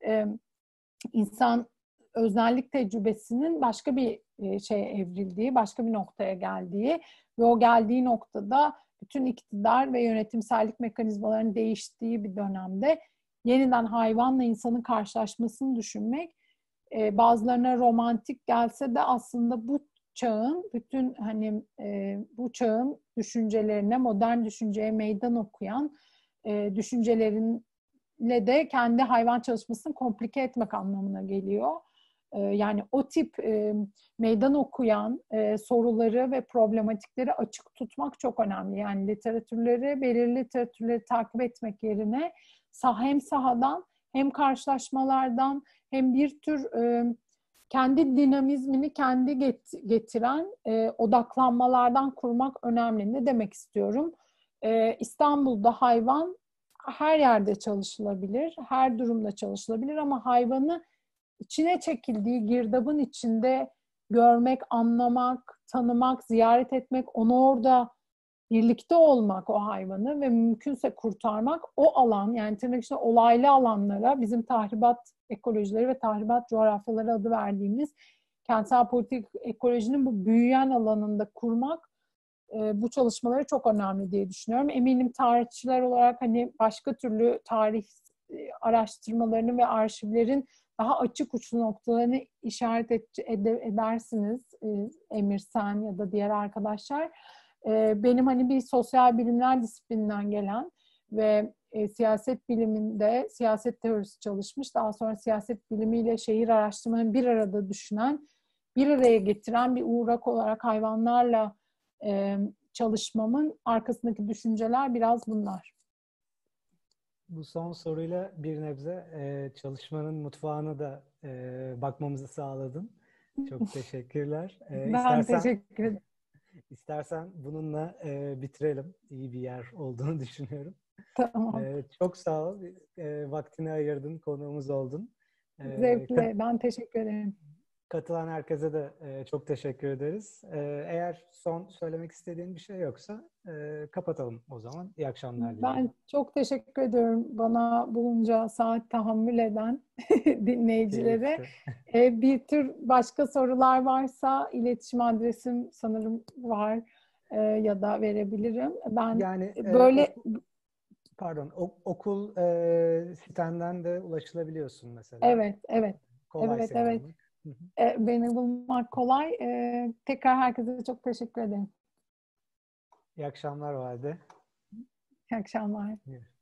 insan öznellik tecrübesinin başka bir şeye evrildiği, başka bir noktaya geldiği ve o geldiği noktada bütün iktidar ve yönetimsellik mekanizmalarının değiştiği bir dönemde yeniden hayvanla insanın karşılaşmasını düşünmek bazılarına romantik gelse de aslında bu çağın bütün bu çağın düşüncelerine, modern düşünceye meydan okuyan düşüncelerinle de kendi hayvan çalışmasını komplike etmek anlamına geliyor. Yani o tip meydan okuyan soruları ve problematikleri açık tutmak çok önemli. Yani belirli literatürleri takip etmek yerine hem sahadan hem karşılaşmalardan hem bir tür kendi dinamizmini getiren odaklanmalardan kurmak önemli. Ne demek istiyorum? İstanbul'da hayvan her yerde çalışılabilir, her durumda çalışılabilir ama hayvanı içine çekildiği girdabın içinde görmek, anlamak, tanımak, ziyaret etmek, onu orada birlikte olmak, o hayvanı ve mümkünse kurtarmak, o alan, yani tırnak içinde olaylı alanlara, bizim tahribat ekolojileri ve tahribat coğrafyaları adı verdiğimiz kentsel politik ekolojinin bu büyüyen alanında kurmak bu çalışmaları çok önemli diye düşünüyorum. Eminim tarihçiler olarak hani başka türlü tarih araştırmalarını ve arşivlerin daha açık uçlu noktalarını işaret edersiniz, Emir, sen ya da diğer arkadaşlar. Benim hani bir sosyal bilimler disiplininden gelen ve siyaset biliminde siyaset teorisi çalışmış, daha sonra siyaset bilimiyle şehir araştırmanın bir arada düşünen, bir araya getiren bir uğrak olarak hayvanlarla çalışmamın arkasındaki düşünceler biraz bunlar. Bu son soruyla bir nebze çalışmanın mutfağına da bakmamızı sağladın. Çok teşekkürler. Ben teşekkür ederim. İstersen bununla bitirelim. İyi bir yer olduğunu düşünüyorum. Tamam. Çok sağ ol. Vaktini ayırdın, konuğumuz oldun. Zevkle. Ben teşekkür ederim. Katılan herkese de çok teşekkür ederiz. Eğer son söylemek istediğin bir şey yoksa kapatalım o zaman. İyi akşamlar dilerim. Ben çok teşekkür ediyorum bana bunca saat tahammül eden dinleyicilere. Bir tür başka sorular varsa iletişim adresim sanırım var ya da verebilirim. Ben yani böyle okul sitenden de ulaşılabiliyorsun mesela. Evet. Kolay Evet, seni evet. bulmak. Beni bulmak kolay. Tekrar herkese çok teşekkür ederim. İyi akşamlar o halde. İyi akşamlar. Evet.